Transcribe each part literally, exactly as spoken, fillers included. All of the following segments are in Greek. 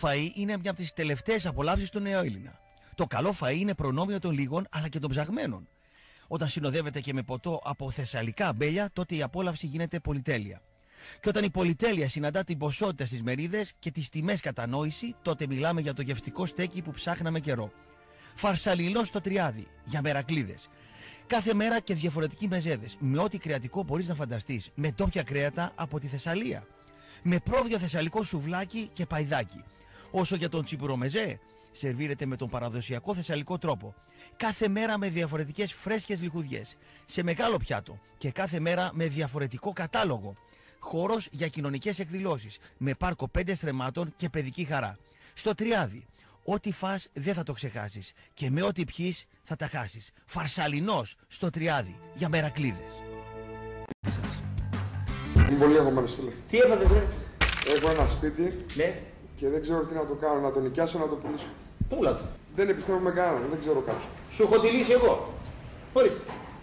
φαΐ είναι μια από τις τελευταίες απολαύσεις του νεοέλληνα. Το καλό φαΐ είναι προνόμιο των λίγων αλλά και των ψαγμένων. Όταν συνοδεύεται και με ποτό από θεσσαλικά αμπέλια, τότε η απόλαυση γίνεται πολυτέλεια. Και όταν η πολυτέλεια συναντά την ποσότητα στις μερίδες και τις τιμές κατανόηση, τότε μιλάμε για το γευστικό στέκι που ψάχναμε καιρό. Φαρσαλινό στο Τριάδι, για μερακλίδες. Κάθε μέρα και διαφορετικοί μεζέδες, με ό,τι κρεατικό μπορείς να φανταστείς, με ντόπια κρέατα από τη Θεσσαλία. Με πρόβιο θεσσαλικό σουβλάκι και παϊδάκι. Όσο για τον τσιπουρομεζέ, σερβίρεται με τον παραδοσιακό θεσσαλικό τρόπο. Κάθε μέρα με διαφορετικές φρέσκες λιχουδιές, σε μεγάλο πιάτο και κάθε μέρα με διαφορετικό κατάλογο. Χώρος για κοινωνικές εκδηλώσεις, με πάρκο πέντε στρεμμάτων και παιδική χαρά. Στο Τριάδι, ό,τι φας δεν θα το ξεχάσεις και με ό,τι πιείς θα τα χάσεις. Φαρσαλινός στο Τριάδι, για μερακλίδες. Είμαι πολύ αγωμένος, φίλε. Τι έπατε, βρε? Έχω ένα σπίτι, ναι, και δεν ξέρω τι να το κάνω, να το νοικιάσω, να το πουλήσω. Πούλα το. Δεν επιστρέφω με κανέναν, δεν ξέρω κάποιον. Σου έχω τη λύση εγώ. Ορίστε.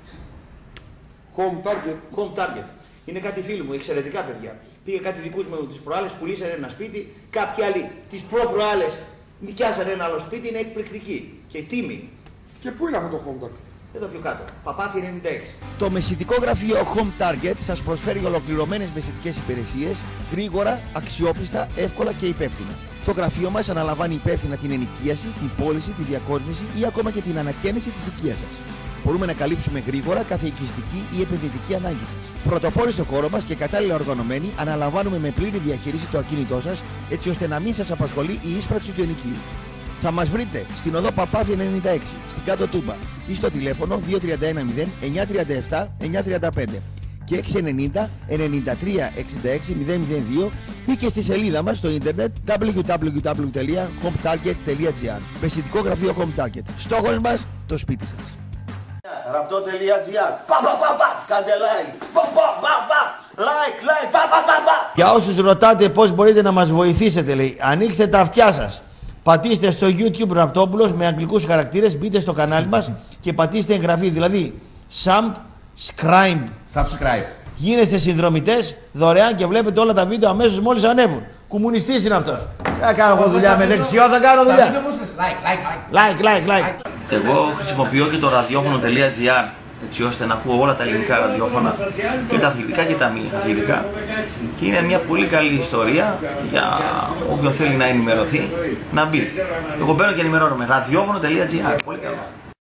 Home Target. Home Target. Είναι κάτι φίλοι μου, εξαιρετικά παιδιά. Πήγε κάτι δικούς μου τις προάλλες, πουλήσανε ένα σπίτι. Κάποιοι άλλοι τις προ-προάλλες νοικιάσανε ένα άλλο σπίτι, είναι εκπληκτική και τίμη. Και πού είναι αυτό το Home Target? Εδώ πιο κάτω. Παπάθη ενενήντα έξι. Το μεσητικό γραφείο Home Target σας προσφέρει ολοκληρωμένες μεσητικές υπηρεσίες, γρήγορα, αξιόπιστα, εύκολα και υπεύθυνα. Το γραφείο μας αναλαμβάνει υπεύθυνα την ενοικίαση, την πώληση, τη διακόσμηση ή ακόμα και την ανακαίνιση της οικίας σας. Μπορούμε να καλύψουμε γρήγορα κάθε οικιστική ή επενδυτική ανάγκη σας. Πρωτοπόροι στο χώρο μας και κατάλληλα οργανωμένοι, αναλαμβάνουμε με πλήρη διαχείριση το ακίνητό σας, έτσι ώστε να μην σας απασχολεί η ίσπραξη του ενοικίου. Θα μας βρείτε στην οδό Παπάθη ενενήντα έξι, στην Κάτω Τούμπα ή στο τηλέφωνο δύο τρία ένα μηδέν εννιά τρία επτά εννιά τρία πέντε και έξι ενενήντα ενενήντα τρία εξήντα έξι μηδέν μηδέν δύο ή και στη σελίδα μας στο ίντερνετ double-u double-u double-u τελεία home target τελεία gr. Μεσητικό γραφείο Home Target. Στόχος μας, το σπίτι σας. Ραπτό τελεία gr. Πα πα πα πα. Κάντε like. Πα πα πα πα. Like, like. Πα πα πα πα. Για όσους ρωτάτε πώς μπορείτε να μας βοηθήσετε, λέει, ανοίξτε τα αυτιά σας. Πατήστε στο YouTube Ραπτόπουλος με αγγλικούς χαρακτήρες, μπείτε στο κανάλι μας και πατήστε εγγραφή, δηλαδή subscribe. Subscribe. Γίνεστε συνδρομητές δωρεάν και βλέπετε όλα τα βίντεο αμέσως μόλις ανέβουν. Κομμουνιστής είναι αυτός. Θα κάνω εγώ δουλειά με δεξιό, θα κάνω δουλειά. Like, like, like, like. Εγώ χρησιμοποιώ και το ραδιόφωνο.gr έτσι ώστε να ακούω όλα τα ελληνικά ραδιόφωνα και τα αθλητικά και τα μη αθλητικά και είναι μια πολύ καλή ιστορία για όποιον θέλει να ενημερωθεί να μπει. Εγώ μπαίνω και ενημερώνομαι. ραδιόφωνο.gr. Πολύ καλό.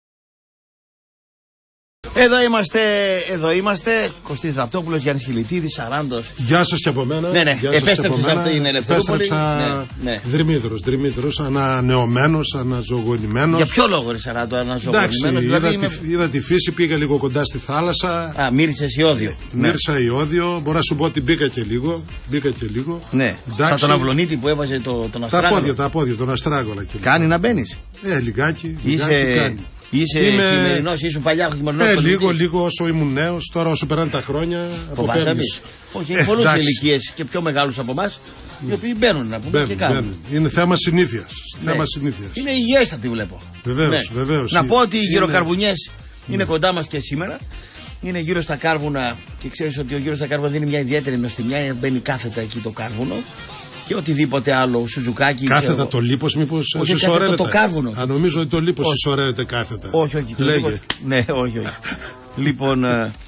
Εδώ είμαστε, εδώ είμαστε. Κωστής Ραπτόπουλος, Γιάννης Χιλιτίδης, Σαράντος. Γεια σας και από μένα. Ναι, ναι, επέστρεψες από την Ελευθερούπολη. Επέστρεψα ναι, ναι. δρυμύδρος, δρυμύδρος, ανανεωμένος, αναζωογονημένος. Για ποιο λόγο ρε Σαράντο, αναζωογονημένος? Εντάξει, δηλαδή είδα, είμαι... τη, είδα τη φύση, πήγα λίγο κοντά στη θάλασσα. Α, μύρισες ιόδιο. Ναι. Μύρισα ιόδιο, μπορώ να σου πω ότι μπήκα και λίγο. Μπήκα και λίγο. Ναι, σαν τον Αυλονίτη που έβαζε το, τον Αστράγαλο. Τα πόδια, τα πόδια, τον Αστράγαλο. Κάνει να μπαίνεις? Ε, λιγάκι, λιγάκι Είσαι... κάνει. Είσαι Είμαι... χειμερινός, ήσουν παλιά χειμερινός. Ε, λίγο, λίγο όσο ήμουν νέος, τώρα όσο περνάνε τα χρόνια. Φοβάσαι? Όχι, είναι πολλούς ηλικίες και πιο μεγάλους από εμάς, οι οποίοι μπαίνουν να πούμε μπαίνουν, και κάνουν. Μπαίνουν. Είναι θέμα συνήθειας. Ναι. Θέμα συνήθειας. Είναι υγιέστατη βλέπω. Βεβαίως, ναι. βεβαίως. Να πω ότι οι γυροκαρβουνιές είναι... είναι κοντά μας και σήμερα. Είναι γύρω στα κάρβουνα και ξέρεις ότι ο γύρω στα κάρβουνα δίνει μια ιδιαίτερη νοστιμιά. Μπαίνει κάθετα εκεί το κάρβουνο. Και οτιδήποτε άλλο, σουτζουκάκι. Κάθετα ξέρω... το λίπος, μήπως όχι, συσσωρεύεται? Το, το κάρβουνο. Α, νομίζω ότι το λίπος συσσωρεύεται κάθετα. Όχι, όχι. Λέγε. Λίπος... ναι, όχι, όχι. Λοιπόν,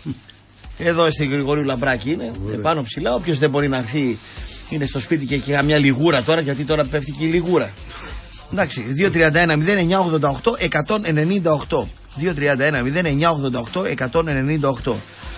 εδώ στην Γρηγορίου Λαμπράκη είναι, πάνω ψηλά. Όποιος δεν μπορεί να έρθει, είναι στο σπίτι και έχει μια λιγούρα τώρα, γιατί τώρα πέφτει και η λιγούρα. Εντάξει, δύο τρία ένα μηδέν εννιά ογδόντα οκτώ εκατόν ενενήντα οκτώ. δύο τρία ένα μηδέν εννιά ογδόντα οκτώ εκατόν ενενήντα οκτώ.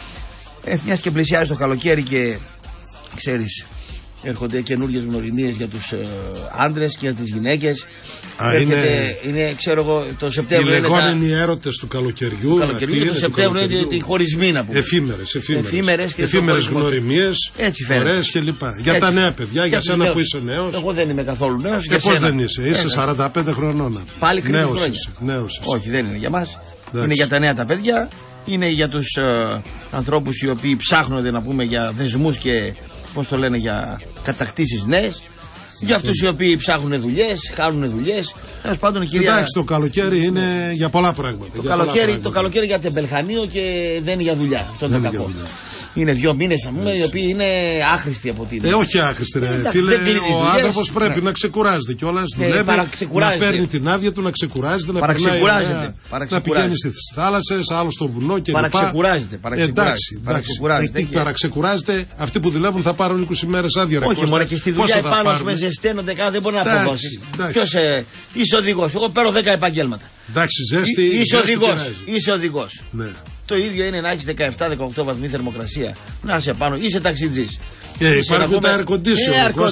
Ε, μιας και πλησιάζει το καλοκαίρι και ξέρεις, έρχονται καινούργιες γνωριμίες για τους ε, άντρες και για τις γυναίκες. Α, Έρχεται, είναι... είναι, ξέρω εγώ, το Σεπτέμβριο. Οι λεγόμενοι τα... έρωτες του καλοκαιριού. Του καλοκαιριού και το Σεπτέμβριο είναι οι χωρισμοί να πούμε. Εφήμερες, εφήμερες. Εφήμερες, εφήμερες γνωριμίες, ωραίες κλπ. Για έτσι. Τα νέα παιδιά, για σένα που είσαι νέος. Εγώ δεν είμαι καθόλου νέος. Και πώς δεν είσαι, είσαι σαράντα πέντε χρονών. Πάλι κρίνεις χρόνια. Όχι, δεν είναι για μας. Είναι για τα νέα τα παιδιά. Είναι για τους uh, ανθρώπους οι οποίοι ψάχνονται να πούμε για δεσμούς και πώς το λένε, για κατακτήσεις νέες. Για αυτούς οι οποίοι ψάχνουν δουλειές, κάνουν δουλειές. Τέλος πάντων, κυρία... Εντάξει, το καλοκαίρι είναι για πολλά πράγματα. Το, για καλοκαίρι, πολλά το πράγματα. καλοκαίρι για τεμπελχανίο και δεν είναι για δουλειά. Αυτό είναι το κακό. Είναι δύο μήνες οι οποίοι είναι άχρηστοι από την. Ε, όχι άχρηστοι, ρε φίλε. Ο άνθρωπος πρέπει να ξεκουράζεται κιόλας. Δουλεύει, να παίρνει την άδεια του, να ξεκουράζεται, να περνάει, να πηγαίνει στις θάλασσες, άλλο στο βουνό κλπ. Παραξεκουράζεται. Εντάξει, εκεί παραξεκουράζεται. Αυτοί που δουλεύουν θα πάρουν είκοσι μέρες άδεια. Όχι, μόνο και στη δουλειά επάνω με ζεσταίνονται κάθε, δεν μπορεί να αποδώσει. Ποιος είσαι οδηγός? Εγώ παίρνω δέκα επαγγέλματα. Εντάξει, ζέστη. Είσαι οδηγός. Το ίδιο είναι να έχει δεκαεπτά δεκαοκτώ βαθμοί θερμοκρασία. Να είσαι πάνω, είσαι ταξιτζής. Ε, υπάρχουν τα air condition.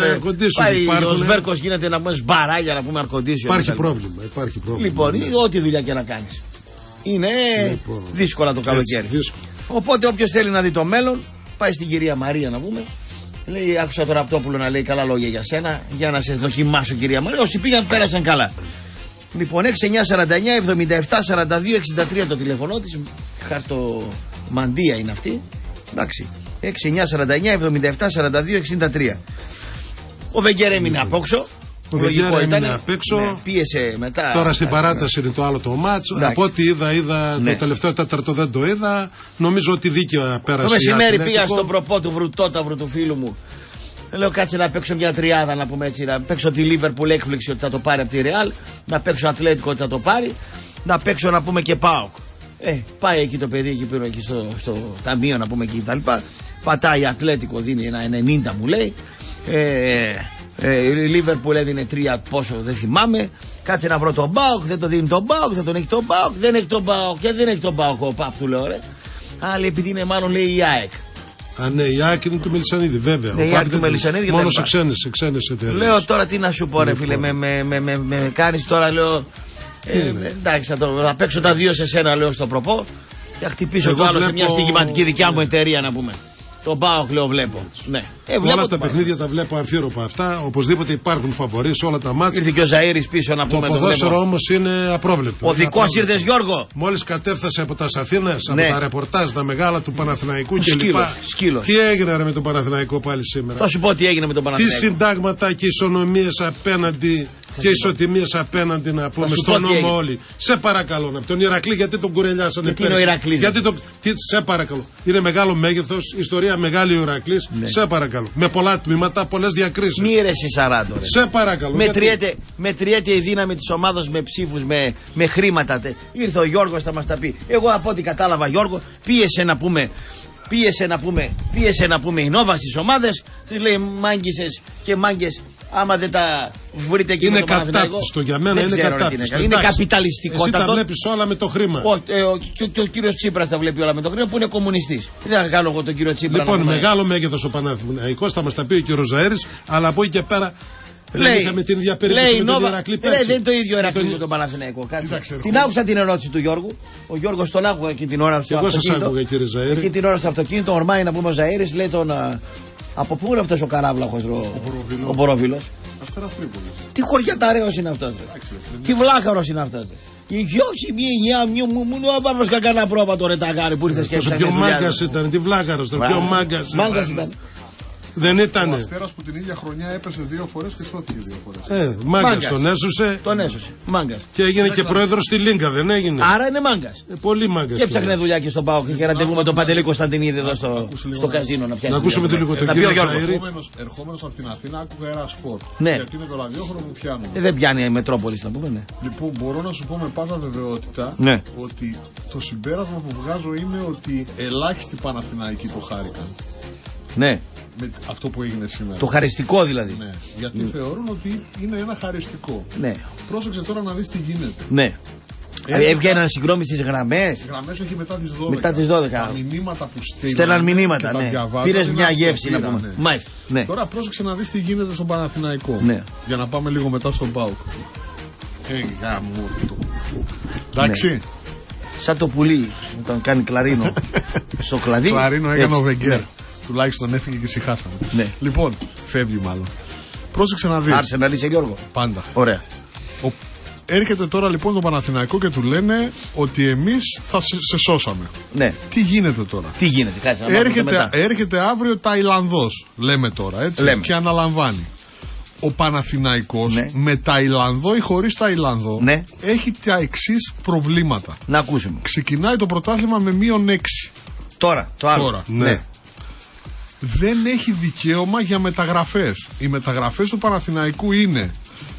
Πάει ο Σβέρκος γίνεται να πούμε μπαράλια να πούμε air condition. Υπάρχει πρόβλημα. Υπάρχει πρόβλημα. Λοιπόν, ναι. Ό,τι δουλειά και να κάνεις. Είναι λοιπόν δύσκολα το καλοκαίρι. Οπότε όποιος θέλει να δει το μέλλον, πάει στην κυρία Μαρία να πούμε. Λέει, άκουσα τον Ραπτόπουλο να λέει καλά λόγια για σένα, για να σε δοκιμάσω κυρία Μαρία. Όσοι πήγαν πέρασαν καλά. Λοιπόν, έξι εννιά σαράντα εννιά εβδομήντα επτά σαράντα δύο εξήντα τρία το τηλέφωνο της. Χαρτομαντία είναι αυτή. Εντάξει. έξι εννιά σαράντα εννιά εβδομήντα επτά σαράντα δύο εξήντα τρία. Ο Βεγγέρ έμεινε απ' έξω. Ο Βεγγέρ έμεινε απ' έξω. Ναι, πίεσε μετά. Τώρα στην παράταση είναι το άλλο το μάτς. Από ό,τι είδα, είδα ναι. Το τελευταίο τέταρτο δεν το είδα. Νομίζω ότι δίκαια πέρασε. Το μεσημέρι πήγα στο προπό του Βρουτόταυρου του φίλου μου. Λέω κάτσε να παίξω μια τριάδα να πούμε έτσι. Να παίξω τη Λίβερπουλ έκπληξη ότι θα το πάρει από τη Ρεάλ. Να παίξω Ατλέτικο ότι θα το πάρει. Να παίξω να πούμε και ΠΑΟΚ. Ε, πάει εκεί το παιδί εκεί πήρε εκεί στο, στο ταμείο να πούμε εκεί τα λοιπά. Πατάει Ατλέτικο, δίνει ένα ενενήντα μου λέει. Ε, ε, η Λίβερπουλ έδινε τρία πόσο δεν θυμάμαι. Κάτσε να βρω τον ΠΑΟΚ, δεν το δίνει τον ΠΑΟΚ, δεν τον έχει τον ΠΑΟΚ, δεν έχει τον ΠΑΟΚ και δεν έχει τον ΠΑΟΚ ο Παπ του λέω ρε. Άλλη επειδή είναι μάλλον λέει η ΑΕΚ. Α, ναι, η ΑΕΚ είναι του Μελισσανίδη, βέβαια. Ναι, η ΑΕΚ του Μελισσανίδη. Μόνο σε ξένες, σε ξένες εταιρείες. Λέω τώρα τι να σου πω, ρε φίλε, με, με, με, με, με κάνεις τώρα, λέω. Ε, εντάξει, θα, το, θα παίξω τα δύο σε σένα, λέω στο προπό. Και θα χτυπήσω το άλλο βλέπω... σε μια στοιχηματική δικιά μου εταιρεία να πούμε. Τον ΠΑΟΚ λέω βλέπω. Ναι. Ε, βλέπω όλα τα παιχνίδια τα βλέπω αμφίροπα αυτά. Οπωσδήποτε υπάρχουν φαβορί σε όλα τα μάτια. Ήρθε και ο Ζαΐρης πίσω να πούμε. Το ποδόσφαιρο όμως είναι απρόβλεπτο. Ο δικός ήρθες Γιώργο. Μόλις κατέφθασε από τα Αθήνας, από ναι. τα ρεπορτάζ, τα μεγάλα του Παναθηναϊκού κλπ. Σκύλος. Τι έγινε ρε, με τον Παναθηναϊκό πάλι σήμερα. Θα σου πω τι έγινε με τον Παναθηναϊκό. Τι συντάγματα και ισονομίες απέναντι. Και ισοτιμίες απέναντι να πούμε στον νόμο όλοι. Σε παρακαλώ από τον Ηρακλή γιατί τον κουρελιάσανε πέρυσι. Είναι ο Ηρακλής. Γιατί το... Τι... Σε παρακαλώ. Είναι μεγάλο μέγεθος, ιστορία μεγάλη ο Ηρακλής. Ναι. Σε παρακαλώ. Με πολλά τμήματα, πολλές διακρίσεις. Μη ρε εσύ σαράντα. Σε παρακαλώ. Μετριέται, γιατί... μετριέται η δύναμη της ομάδας με ψήφους, με, με χρήματα. Ήρθε ο Γιώργος θα μας τα πει. Εγώ από ό,τι κατάλαβα Γιώργο πίεσε να πούμε. Πίεσε να πούμε, πίεσε να πούμε η Νόβα στις ομάδες. Τις λέει μάγκησες και μάγκες. Άμα δεν τα βρείτε εκεί είναι με το κατάπτυστο για μένα, είναι κατάπτυστο. Είναι, είναι καπιταλιστικό. Εσύ τα βλέπεις όλα με το χρήμα. Ο, ε, ο, και, ο, και ο κύριος Τσίπρας τα βλέπει όλα με το χρήμα που είναι κομμουνιστής. Δεν θα κάνω εγώ τον κύριο Τσίπρα. Λοιπόν, μεγάλο μέγεθος ο Παναθηναϊκός, θα μας τα πει ο κύριος Ζαΐρης, αλλά από εκεί και πέρα. Λέει, είχαμε την ίδια περίπτωση με τον Ηρακλή πέρσι. Δεν είναι το ίδιο Ηρακλή με τον Παναθηναϊκό. Την άκουσα την ερώτηση του Γιώργου. Ο Γιώργος τον άκουγα εκεί την ώρα στο αυτοκίνητο. Εγώ σας άκουγα κύριε Ζαΐρη. Εκεί την ώρα στο αυτοκίνητο ορμάει να πούμε ο Ζαΐρης, λέει τον. Από πού είναι αυτός ο καράβλαχος ο Μπορόβιλος. Αστέρας Τρίπολης. Τι χωριαταρέος είναι αυτός. Τι βλάχαρος είναι αυτός. Η γιώξη μια γιά μου μου μου ο Παύλος κακανά πρόβατο ρε ταγάρι που ήρθες και έφτιαξες. Πιο μάγκας ήταν, τι βλάχαρος ήταν, πιο μάγκας ήταν. Δεν ήταν. Ο Αστέρας που την ίδια χρονιά έπεσε δύο φορές και σώθηκε δύο φορές. Ε, μάγκας τον έσωσε. Τον έσωσε. Μάγκας. Και έγινε και πρόεδρος στη Λίγκα, δεν έγινε. Άρα είναι μάγκας. Ε, πολύ μάγκας. Και έψαχνε δουλειά και στον ΠΑΟΚ και ραντεβού με τον Παντελή Κωνσταντινίδη εδώ στο, στο καζίνο να πιάσει. Να ακούσουμε το λίγο τον κύριο Ζαΐρη. Ερχόμενος από την Αθήνα άκουγα ένα σπορ. Ναι. Γιατί με το ραδιόφωνο μου πιάνουν. Ε, δεν πιάνει η Μετρόπολη να πούμε, ναι. Λοιπόν, μπορώ να σου πω με πάσα βεβαιότητα ναι. ότι το συμπέρασμα που βγάζω είναι ότι ελάχιστοι Παναθηναϊκοί το χάρηκαν. Ναι. Με αυτό που έγινε σήμερα. Το χαριστικό δηλαδή. Ναι, γιατί mm. θεωρούν ότι είναι ένα χαριστικό. Ναι. Πρόσεξε τώρα να δεις τι γίνεται. Ναι. Έβγαιναν συγκρόμοι στις γραμμές. Οι γραμμές έχει μετά τις δώδεκα. Μετά τις δώδεκα. Τα μηνύματα που στέλνουν. Στέλναν μηνύματα, ναι. Πήρες μια γεύση να πούμε. Μάλιστα. Ναι. Τώρα πρόσεξε να δεις τι γίνεται στον Παναθηναϊκό. Ναι. Για να πάμε λίγο μετά στον ΠΑΟΚ. Ε, γάμο το. Εντάξει. Ναι. Σαν το πουλί όταν κάνει κλαρίνο στο κλαδί. Κλαρίνο έκανε ο Βεγγέρ. Τουλάχιστον έφυγε και συχάσαμε. Ναι. Λοιπόν, φεύγει μάλλον. Πρόσεξε να δεις. Άρχισε να λύσει Γιώργο. Πάντα. Ωραία. Ο... Έρχεται τώρα λοιπόν το Παναθηναϊκό και του λένε ότι εμείς θα σε, σε σώσαμε. Ναι. Τι γίνεται τώρα. Τι γίνεται, κάτσε να έρχεται, μετά. έρχεται αύριο Ταϊλανδός, λέμε τώρα έτσι. Λέμε. Και αναλαμβάνει. Ο Παναθηναϊκός ναι. με Ταϊλανδό ή χωρίς Ταϊλανδό ναι. έχει τα εξής προβλήματα. Να ακούσουμε. Ξεκινάει το πρωτάθλημα με μείον έξι. Τώρα, το άλλο. Τώρα, ναι. ναι. Δεν έχει δικαίωμα για μεταγραφές. Οι μεταγραφές του Παναθηναϊκού είναι.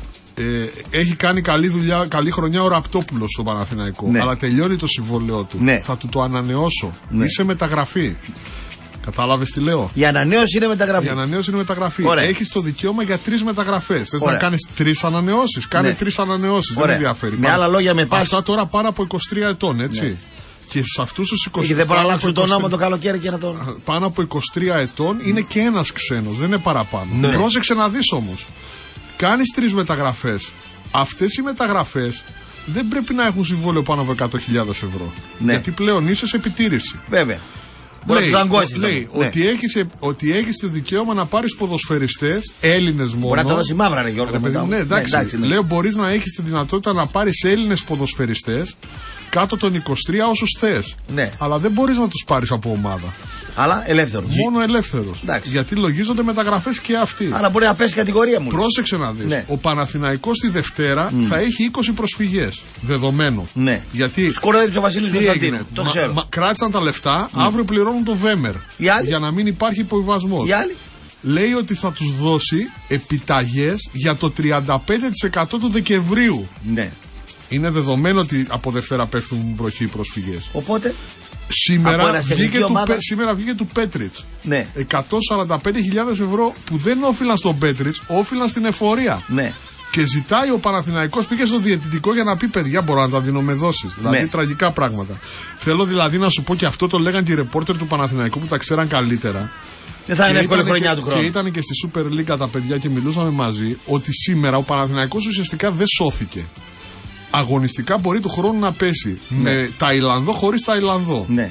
Ε, έχει κάνει καλή δουλειά, καλή χρονιά ο Ραπτόπουλος στο Παναθηναϊκό. Ναι. Αλλά τελειώνει το συμβόλαιό του. Ναι. Θα του το ανανεώσω. Ναι. Είσαι μεταγραφή. Κατάλαβες τι λέω. Η ανανέωση είναι μεταγραφή. Η ανανέωση είναι μεταγραφή. Έχεις το δικαίωμα για τρεις μεταγραφές. Θες να κάνεις τρεις ανανεώσεις. Κάνε ναι. τρεις ανανεώσεις. Δεν ενδιαφέρει. Με άλλα λόγια, με πάση. Αυτά τώρα πάνω από είκοσι τρία ετών, έτσι. Ναι. Και σε αυτούς τους είκοσι τρία. Και δεν μπορούν να αλλάξουν τον νόμο το καλοκαίρι και να τον. Πάνω από είκοσι τρία ετών είναι και ένας ξένος. Δεν είναι παραπάνω. Ναι. Πρόσεξε να δεις όμως. Κάνεις τρεις μεταγραφές. Αυτές οι μεταγραφές δεν πρέπει να έχουν συμβόλαιο πάνω από εκατό χιλιάδες ευρώ. Ναι. Γιατί πλέον είσαι σε επιτήρηση. Βέβαια. Λέει, ο, λέει ναι. ότι, έχεις, ότι έχεις το δικαίωμα να πάρεις ποδοσφαιριστές Έλληνες μόνο. Μπορεί να το δώσει μαύρα, ρε Γιώργο. Ναι, ναι, εντάξει. Ναι, εντάξει ναι. Λέω μπορείς να έχεις τη δυνατότητα να πάρεις Έλληνες ποδοσφαιριστές κάτω των είκοσι τρία όσους θες. Ναι. Αλλά δεν μπορείς να τους πάρεις από ομάδα. Αλλά ελεύθερος. Μόνο ελεύθερος. Γιατί λογίζονται μεταγραφές και αυτοί. Αλλά μπορεί να πέσει κατηγορία μου. Πρόσεξε να δεις. Ναι. Ο Παναθηναϊκός τη Δευτέρα mm. θα έχει είκοσι προσφυγές. Δεδομένο. Ναι. Γιατί. Σκορεύει ο Βασίλης Κωνσταντίνου. Το μα, ξέρω. Μα, κράτησαν τα λεφτά, mm. αύριο πληρώνουν το Βέμερ. Για να μην υπάρχει υποβιβασμός. Λέει ότι θα τους δώσει επιταγές για το τριάντα πέντε τοις εκατό του Δεκεμβρίου. Ναι. Είναι δεδομένο ότι από Δευτέρα πέφτουν βροχή οι προσφυγές. Οπότε. Σήμερα βγήκε, του, σήμερα βγήκε του Πέτριτς. Ναι. εκατόν σαράντα πέντε χιλιάδες ευρώ που δεν όφυλαν στον Πέτριτς, όφυλαν στην εφορία. Ναι. Και ζητάει ο Παναθηναϊκός, πήγε στο διαιτητικό για να πει: παιδιά, μπορώ να τα δίνω με δόσεις. Δηλαδή ναι. τραγικά πράγματα. Θέλω δηλαδή να σου πω, και αυτό το λέγαν και οι ρεπόρτερ του Παναθηναϊκού που τα ξέραν καλύτερα. Δεν θα είναι εύκολη χρονιά του χρόνου. Και ήταν και στη Super League τα παιδιά και μιλούσαμε μαζί ότι σήμερα ο Παναθηναϊκός ουσιαστικά δεν σώθηκε. Αγωνιστικά μπορεί του χρόνου να πέσει ναι. με Ταϊλανδό χωρίς Ταϊλανδό. Ναι.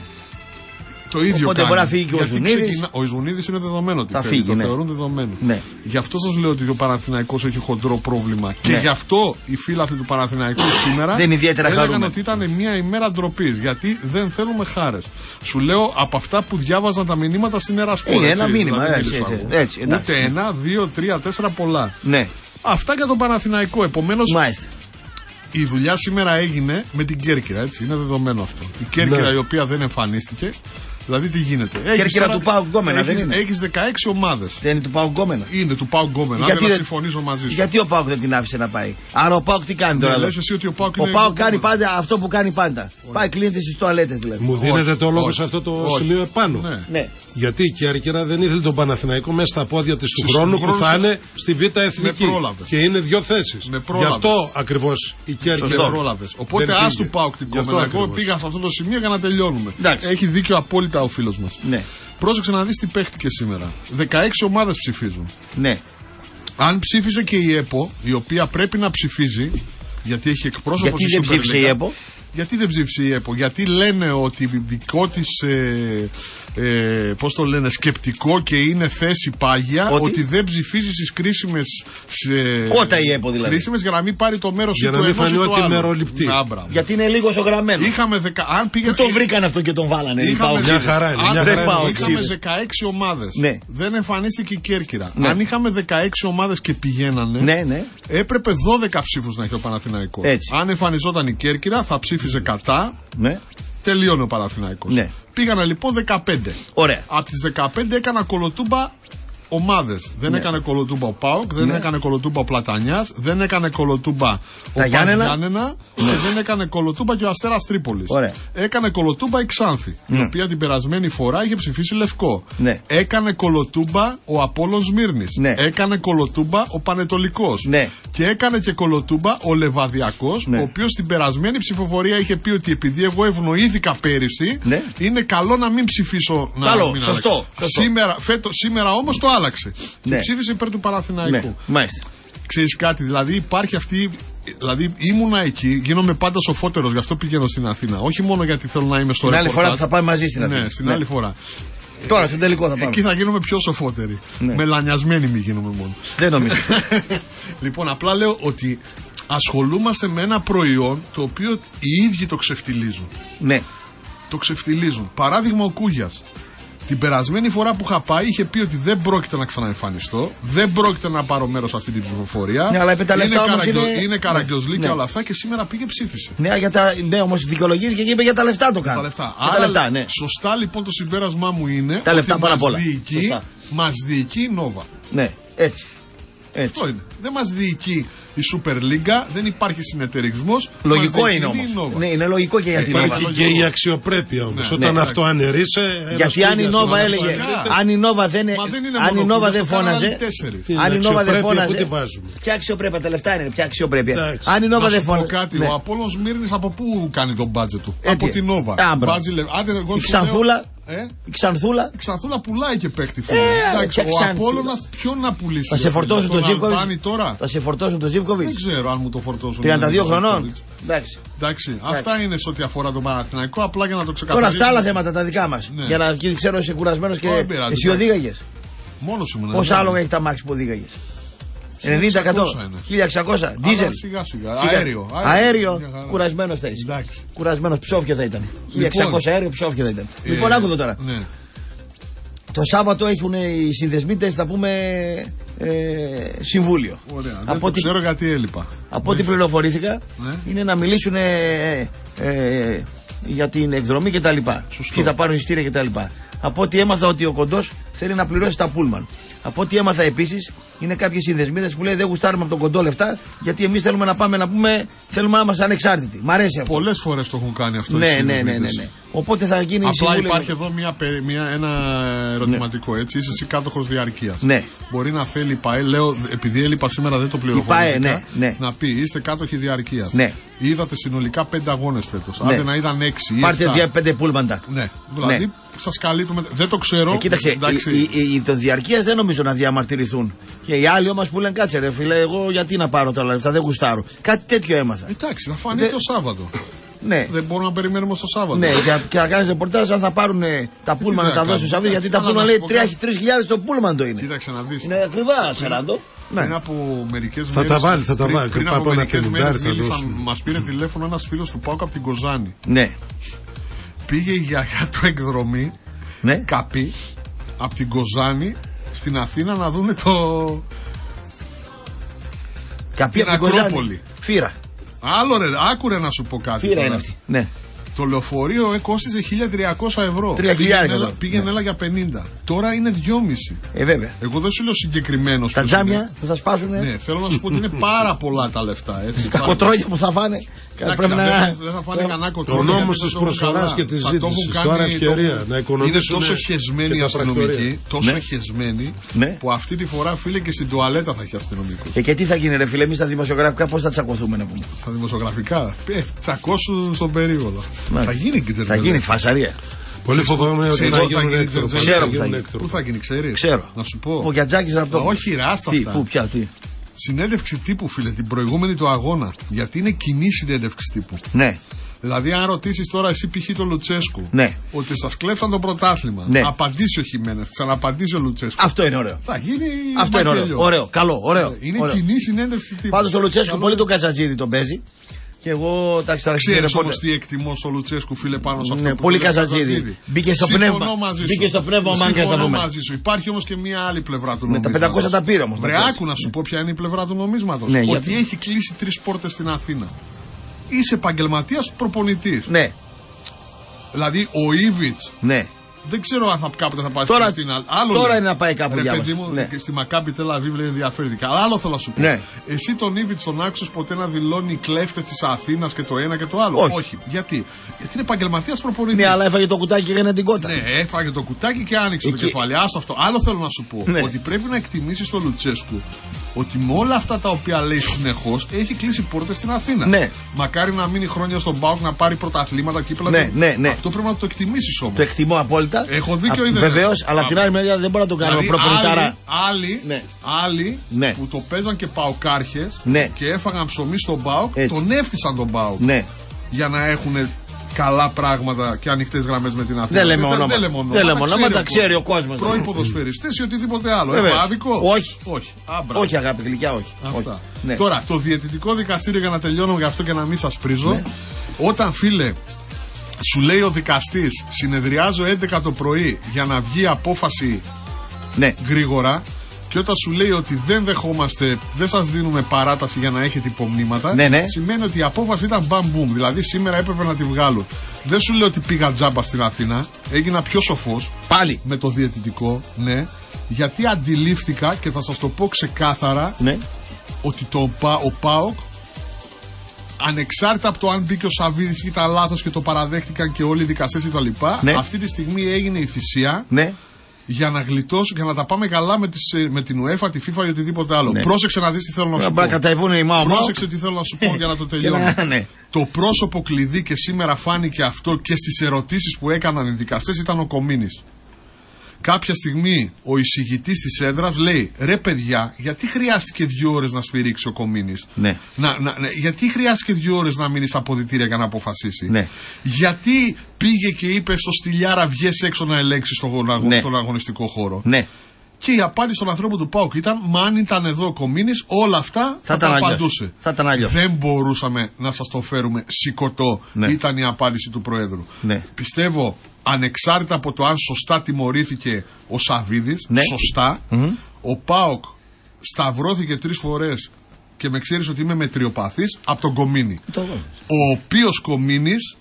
Το ίδιο Οπότε κάνει. Μπορεί να φύγει και ο Ζουνίδης. Ξεκινά... Ο Ζουνίδης είναι δεδομένο ότι θα φύγει. φύγει, Το ναι. θεωρούν δεδομένο. Ναι. Γι' αυτό σας λέω ότι ο Παναθηναϊκός έχει χοντρό πρόβλημα. Ναι. Και γι' αυτό οι φίλαθλοι του Παναθηναϊκού σήμερα δεν ιδιαίτερα έλεγαν χαρούμε. ότι ήταν μια ημέρα ντροπής. Γιατί δεν θέλουμε χάρες. Σου λέω από αυτά που διάβαζαν τα μηνύματα στην Ερασπόρ. Είναι ένα μήνυμα. Δηλαδή, έτσι, έτσι, έτσι, Ούτε ένα, δύο, τρία, τέσσερα πολλά. Ναι. Αυτά για τον Παναθηναϊκό. Επομένως. Η δουλειά σήμερα έγινε με την Κέρκυρα, έτσι. Είναι δεδομένο αυτό. Η Κέρκυρα ναι. η οποία δεν εμφανίστηκε. Δηλαδή τι γίνεται. Κέρκυρα του Πάου Γκόμενα, δεν είναι. Έχεις δεκαέξι ομάδες. Δεν είναι του Πάου Γκόμενα. Είναι του Πάου Γκόμενα. Δεν θα συμφωνήσω μαζί σου. Γιατί ο Πάουκ δεν την άφησε να πάει. Άρα ο Πάουκ τι κάνει τώρα. Λες εσύ ότι ο Πάουκ ο Πάουκ κάνει πάντα αυτό που κάνει πάντα. Όχι. Πάει, κλείνεται στις τουαλέτες δηλαδή. Μου δίνετε το λόγο σε αυτό το Όχι. σημείο επάνω. Ναι. Ναι. Γιατί η Κέρκυρα δεν ήθελε τον Παναθηναϊκό μέσα στα πόδια της του χρόνου που θα είναι στη Β' Εθνική. Και είναι δύο θέσεις. Γι' αυτό ακριβώς η Κέρκυρα. Οπότε α του Πάουκ την Γκόμενα. Εγώ πήγα σε αυτό το σημείο για να τελειώνουμε. Έχει δίκιο απόλυτα ο φίλος μας. Ναι. Πρόσεξε να δεις τι παίχτηκε σήμερα. δεκαέξι ομάδες ψηφίζουν. Ναι. Αν ψήφιζε και η ΕΠΟ, η οποία πρέπει να ψηφίζει, γιατί έχει εκπρόσωπο στη Super League. Γιατί δεν ψήφισε η ΕΠΟ. Γιατί δεν ψήφισε η ΕΠΟ. Γιατί λένε ότι δικό της ε, ε, πώς το λένε, σκεπτικό και είναι θέση πάγια ότι, ότι δεν ψηφίζει στις κρίσιμες ε, κότα η ΕΠΟ δηλαδή. Κρίσιμες για να μην πάρει το μέρος για του να μην φανεί ότι μεροληπτή. Γιατί είναι λίγο ζωγραμμένο. Είχαμε δεκα... αν πήγε... Πού το βρήκαν αυτό και τον βάλανε. Είχαμε, μια χαρά είναι. Μια χαρά είναι. Είχαμε δεκαέξι ομάδες. Ναι. Δεν εμφανίστηκε η Κέρκυρα. Ναι. Αν είχαμε δεκαέξι ομάδες και πηγαίνανε, ναι, ναι. έπρεπε δώδεκα ψήφους να έχει ο Παναθηναϊκός. Αν εμφανιζόταν η Κέρκυρα θα ψήφιζε κατά. Ναι. Τελειώνει ο Παναθηναϊκός. Ναι. Πήγανε λοιπόν δεκαπέντε. Ωραία. Από τις δεκαπέντε έκανα κολοτούμπα ομάδες. Δεν ναι. έκανε κολοτούμπα ο ΠΑΟΚ, δεν ναι. έκανε κολοτούμπα ο Πλατανιάς, δεν έκανε κολοτούμπα ο Πας Γιάννενα ναι. και δεν έκανε κολοτούμπα και ο Αστέρας Τρίπολης. Ωραία. Έκανε κολοτούμπα η Ξάνθη, ναι. η οποία την περασμένη φορά είχε ψηφίσει λευκό. Ναι. Έκανε κολοτούμπα ο Απόλλων Σμύρνης. Ναι. Έκανε κολοτούμπα ο Πανετολικός. Ναι. Και έκανε και κολοτούμπα ο Λεβαδιακός, ναι. ο οποίος στην περασμένη ψηφοφορία είχε πει ότι επειδή εγώ ευνοήθηκα πέρυσι, ναι. είναι καλό να μην ψηφίσω. Καλό, να σωστό, σωστό. Σήμερα, φέτο, σήμερα όμως το άλλαξε. Ναι. Και ψήφισε υπέρ του Παναθηναϊκού. Ναι. Μάλιστα. Ξέρεις κάτι, δηλαδή υπάρχει αυτή. Δηλαδή ήμουνα εκεί, γίνομαι πάντα σοφότερος, γι' αυτό πηγαίνω στην Αθήνα. Όχι μόνο γιατί θέλω να είμαι στο ρεπορτάζ. Την άλλη φορά που θα πάμε μαζί στην Αθήνα. Ναι, στην ναι. άλλη φορά. Τώρα στο τελικό θα πάμε. Εκεί θα γίνουμε πιο σοφότεροι. Ναι. Μελανιασμένοι μη γίνουμε μόνο. Δεν νομίζω. Λοιπόν, απλά λέω ότι ασχολούμαστε με ένα προϊόν το οποίο οι ίδιοι το ξεφτιλίζουν. Ναι. Το ξεφτιλίζουν. Παράδειγμα ο Κούγιας. Την περασμένη φορά που είχα πάει είχε πει ότι δεν πρόκειται να ξαναεμφανιστώ, δεν πρόκειται να πάρω μέρος σε αυτή την ψηφοφορία. Ναι, αλλά είπε τα λεφτά όμως είναι... είναι καραγκιόζλη και όλα αυτά και σήμερα πήγε ψήφισε. Ναι, για τα... ναι όμως δικαιολογήθηκε και είπε για τα λεφτά το κάνει. Τα λεφτά. Άρα, τα λεφτά, ναι. Σωστά λοιπόν το συμπέρασμά μου είναι τα λεφτά ότι πάνω μας, απ' όλα. διοικεί, μας διοικεί η Νόβα. Ναι, έτσι. Έτσι. Αυτό είναι. Δεν μας διοικεί η Super League, δεν υπάρχει συνεταιρισμός. Λογικό είναι όμως. Ναι, είναι λογικό και για την Νόβα. Υπάρχει και η αξιοπρέπεια όμως. Ναι. Όταν ναι, αυτό αναιρείσαι. Γιατί αν η Νόβα έλεγε. Αν η Νόβα δεν, αν η Νόβα δεν φώναζε. Αν η Νόβα δεν φώναζε. Ποια αξιοπρέπεια, τα λεφτά είναι. Ποια αξιοπρέπεια. Αν η Νόβα δεν φώναζε. Κάτι, ο Απόλλωνος Σμύρνης από πού κάνει τον μπάτζετ του? Από την Νόβα. Η Ξανθούλα. Ε? Η Ξανθούλα. Η Ξανθούλα πουλάει και παίχτη φίλε. Ε, Εντάξει, ο Απόλλωνας ποιον να πουλήσει? Θα σε φορτώσουν τον Ζίβκοβιτς. Θα σε φορτώσουν τον Ζίβκοβιτς. Δεν ξέρω αν μου το φορτώσουν. τριάντα δύο χρονών. Εντάξει. Εντάξει. Αυτά είναι σε ό,τι αφορά τον Παναθηναϊκό. Απλά για να το ξεκαθαρίσουμε. Τώρα στα άλλα θέματα τα δικά μας. Ναι. Για να ξέρω είσαι κουρασμένος και εσύ οδήγαγες. Μόνος ήμουν. Πόσα άλογα έχει τα μάξι που οδήγαγες? ενενήντα τοις εκατό. χίλια εξακόσια. Δίζελ. Σιγά σιγά. Αέριο. Αέριο. Κουρασμένος θα είσαι. Κουρασμένος ψόφιο θα ήταν. χίλια εξακόσια αέριο ψόφιο θα ήταν. Λοιπόν, άκουδο τώρα. Το Σάββατο έχουν οι συνδεσμίτες, θα πούμε, ε, συμβούλιο. Ωραία. Δεν το ξέρω γιατί έλειπα. Από ό,τι πληροφορήθηκα, ναι. είναι να μιλήσουν ε, ε, για την εκδρομή κτλ. Ποιοι θα πάρουν εισιτήρια κτλ. Από ό,τι έμαθα ότι ο Κοντός θέλει να πληρώσει τα πούλμαν. Από ό,τι έμαθα επίσης, είναι κάποιοι συνδεσμίτες που λέει δεν γουστάρουμε από τον Κοντό λεφτά, γιατί εμείς θέλουμε να πάμε να πούμε, θέλουμε να είμαστε ανεξάρτητοι. Μ' αρέσει αυτό. Πολλές φορές το έχουν κάνει αυτό. Ναι, ναι, ναι, ναι, ναι. Οπότε θα γίνει. Απλά συμβούλη... υπάρχει εδώ μια, μια, ένα ερωτηματικό, ναι. έτσι. Είσαι εσύ κάτοχος διαρκείας. Ναι. Μπορεί να θέλει η ΠΑΕ, λέω, επειδή έλειπα σήμερα δεν το πληροφορήθηκα, ναι, ναι. να πει είστε κάτοχοι διαρκείας. Ναι. Είδατε συνολικά πέντε αγώνες φέτος. Ναι. Άντε να είδαν έξι. Πάρτε δύο πέντε πούλμαντα. Ναι. Δηλαδή ναι. σας καλύπτουμε. Δεν το ξέρω. Ε, κοίταξε, οι, οι, οι, το διαρκείας δεν νομίζω να διαμαρτυρηθούν. Και οι άλλοι όμως που λένε κάτσε ρε φίλε, εγώ γιατί να πάρω τα λεφτά, δεν γουστάρω. Κάτι τέτοιο έμαθα. Εντάξει, θα φανεί Δε... το Σάββατο. Ναι. Δεν μπορούμε να περιμένουμε στο Σάββατο. Ναι, και, και να κάνει ρεπορτάζ αν θα πάρουν ε, τα πούλμαν να τα δώσουν στο Σάββατο. Γιατί τα πούλμαν λέει τρεις χιλιάδες το πούλμαν το είναι. Κοίταξε να δεις. Είναι ακριβά, Σεράντο. Πριν από μερικές μέρες. Θα τα βάλει, θα τα βάλει. Πριν από μερικές μέρες μας πήρε τηλέφωνο ένας φίλος του ΠΑΟΚ από την Κοζάνη. Ναι. Πήγε η γιαγιά του εκδρομή. Ναι. Καπί από την Κοζάνη στην Αθήνα να δούνε το. Καπί από την Ακρόπολη. Φύρα. Άλλο ρε, άκουρε να σου πω κάτι. Φύρα είναι αυτή. Ναι. Το λεωφορείο ε, κόστιζε χίλια τριακόσια ευρώ. τρία χιλιάδες. Πήγαινε ναι. έλα για πενήντα. Τώρα είναι δυόμισι. Ε, βέβαια. Εγώ δεν σου λέω συγκεκριμένο. Τα τζάμια που θα σπάσουν. Ναι, θέλω να σου πω ότι είναι πάρα πολλά τα λεφτά. Έτσι, τα κοτρόνια που θα φάνε. Εντάξει, να... Δεν θα φάνε κανένα κοτρόνια. Το νόμο τη προσφορά και τη ζήτηση. Τώρα ευκαιρία να οικονομήσουν. Είναι τόσο χεσμένοι οι αστυνομικοί, τόσο χεσμένοι που αυτή τη φορά φίλε και στην τουαλέτα θα έχει αστυνομικό. Ε, και τι θα γίνει, ρε φίλε, εμεί στα δημοσιογραφικά πώ θα τσακωθούμε να πούμε. Στα δημοσιογραφικά. Ε, τσακώσουν στον περίοδο. Θα γίνει και θα γίνει φασαρία. Πολύ φοβάμαι ότι θα γίνει έκτρο. Ξέρω πού θα γίνει, ξέρει. Ξέρω. Να σου πω. Ο Γιατζάκης να το. Όχι, ράστα αυτά. Πού, πια, τι. Συνέντευξη τύπου, φίλε, την προηγούμενη του αγώνα. Γιατί είναι κοινή συνέντευξη τύπου. Ναι. Δηλαδή, αν ρωτήσει τώρα εσύ π.χ. τον Λουτσέσκου ναι. ότι σα κλέψαν το πρωτάθλημα, ναι. απαντήσει ο Χιμένεθ, ξαναπαντήσει ο Λουτσέσκου. Αυτό είναι ωραίο. Θα γίνει. Αυτό είναι ωραίο. Ωραίο, καλό, ωραίο. Είναι ωραίο. κοινή συνέντευξη τύπου. Πάντως ο Λουτσέσκου καλό... πολύ τον Κατσατζίδη τον παίζει. Και εγώ, εντάξει, τώρα ξέρεις όμως τι εκτιμώ στο Λουτσέσκου, φίλε, πάνω σε αυτό ναι, που πολύ Κατσατζίδη. Μπήκε στο πνεύμα. Μπήκε στο πνεύμα ο Μάγκας να πούμε. Μαζί σου. Υπάρχει όμως και μια άλλη πλευρά του νομίσματος. Με τα πεντακόσια τα πήρε όμως. Βρε, άκου να σου πω ποια είναι η πλευρά του νομίσματος. Ναι, ότι γιατί... έχει κλείσει τρεις πόρτες στην Αθήνα. Είσαι επαγγελματίας προπονητής. Ναι. Δηλαδή ο Ήβιτς. Ναι. Δεν ξέρω αν θα, κάποτε θα πάει τώρα, στην Αθήνα. Άλλο τώρα λέει. Είναι να πάει κάπου για μας. Ναι. Στη Μακάμπι Τελαβίβ λέει ενδιαφέρεται. Αλλά άλλο θέλω να σου πω. Ναι. Εσύ τον Ήβιτς τον άκουσες ποτέ να δηλώνει κλέφτες της Αθήνας και το ένα και το άλλο? Όχι. Όχι. Γιατί? Γιατί είναι επαγγελματίας προπονητής. Ναι, αλλά έφαγε το κουτάκι και έκανε την κότα. Ναι, έφαγε το κουτάκι και άνοιξε Εκεί... το κεφάλι. Άσο αυτό. Άλλο θέλω να σου πω. Ναι. Ότι πρέπει να εκτιμήσεις τον Λουτσέσκου ότι με όλα αυτά τα οποία λέει συνεχώς έχει κλείσει πόρτες στην Αθήνα. Ναι. Μακάρι να μείνει χρόνια στον ΠΑΟΚ να πάρει πρωταθλήματα κύπελα. Ναι, ναι, ναι. Αυτό πρέπει να το εκτιμήσεις όμως. Το εκτιμώ απόλυτα. Έχω δίκιο ή δεν? Βεβαίως, αλλά την άλλη μεριά δεν μπορώ να το κάνουμε δηλαδή, προπονητάρα. Άλλοι, ναι. άλλοι ναι. που το παίζαν και παοκάρχες ναι. και έφαγαν ψωμί στον ΠΑΟΚ, τον έφτισαν τον ΠΑΟΚ. Ναι. Για να έχουν καλά πράγματα και ανοιχτές γραμμές με την Αθήνα. Δεν λέμε ονόματα. Δεν λέμε ονόματα, ξέρει ο κόσμος. Πρώην ποδοσφαιριστές ή οτιδήποτε άλλο. Βέβαια. Άδικο. Όχι. Όχι. Όχι, αγάπη γλυκιά, όχι. Αυτά. Ναι. Τώρα, το διαιτητικό δικαστήριο, για να τελειώνω γι' αυτό και να μην σας πρίζω, ναι. όταν φίλε σου λέει ο δικαστής, συνεδριάζω έντεκα το πρωί για να βγει απόφαση ναι. γρήγορα. Και όταν σου λέει ότι δεν δεχόμαστε, δεν σας δίνουμε παράταση για να έχετε υπομνήματα, ναι, ναι. σημαίνει ότι η απόφαση ήταν μπαμ μπουμ. Δηλαδή σήμερα έπρεπε να τη βγάλω. Δεν σου λέω ότι πήγα τζάμπα στην Αθήνα, έγινα πιο σοφός. Πάλι. Με το διαιτητικό, ναι. Γιατί αντιλήφθηκα και θα σας το πω ξεκάθαρα, ναι. ότι το, ο ΠΑΟΚ, ανεξάρτητα από το αν μπήκε ο Σαββίδης ή ήταν λάθος και το παραδέχτηκαν και όλοι οι δικαστές κτλ. Ναι. Αυτή τη στιγμή έγινε η θυσία. Ναι. Για να γλιτώσω και να τα πάμε καλά με, τις, με την UEFA, τη FIFA ή οτιδήποτε άλλο. Ναι. Πρόσεξε να δεις τι θέλω να σου πω. Πρόσεξε τι θέλω να σου πω για να το τελειώνω. Ναι. Το πρόσωπο κλειδί και σήμερα φάνηκε αυτό και στις ερωτήσεις που έκαναν οι δικαστές ήταν ο Κομίνης. Κάποια στιγμή ο εισηγητής της έδρας λέει: ρε παιδιά, γιατί χρειάστηκε δύο ώρες να σφυρίξει ο Κομίνης? Ναι. Να, να, ναι. Γιατί χρειάστηκε δύο ώρες να μείνει στα αποδυτήρια για να αποφασίσει? Ναι. Γιατί πήγε και είπε στο Στυλιάρα βγες έξω να ελέγξεις στον, αγω... ναι. στον αγωνιστικό χώρο? Ναι. Και η απάντηση των ανθρώπων του ΠΑΟΚ ήταν: μα αν ήταν εδώ ο Κομίνης, όλα αυτά θα, θα τα απαντούσε. Θα ήταν αλλιώς. Δεν μπορούσαμε να σας το φέρουμε σηκωτό. Ναι. Ήταν η απάντηση του Προέδρου. Ναι. Πιστεύω, ανεξάρτητα από το αν σωστά τιμωρήθηκε ο Σαββίδης, ναι. σωστά, mm-hmm. ο ΠΑΟΚ σταυρώθηκε τρεις φορές και με ξέρεις ότι είμαι μετριοπαθής από τον Κομίνη. Το... Ο οποίος Κομίνης,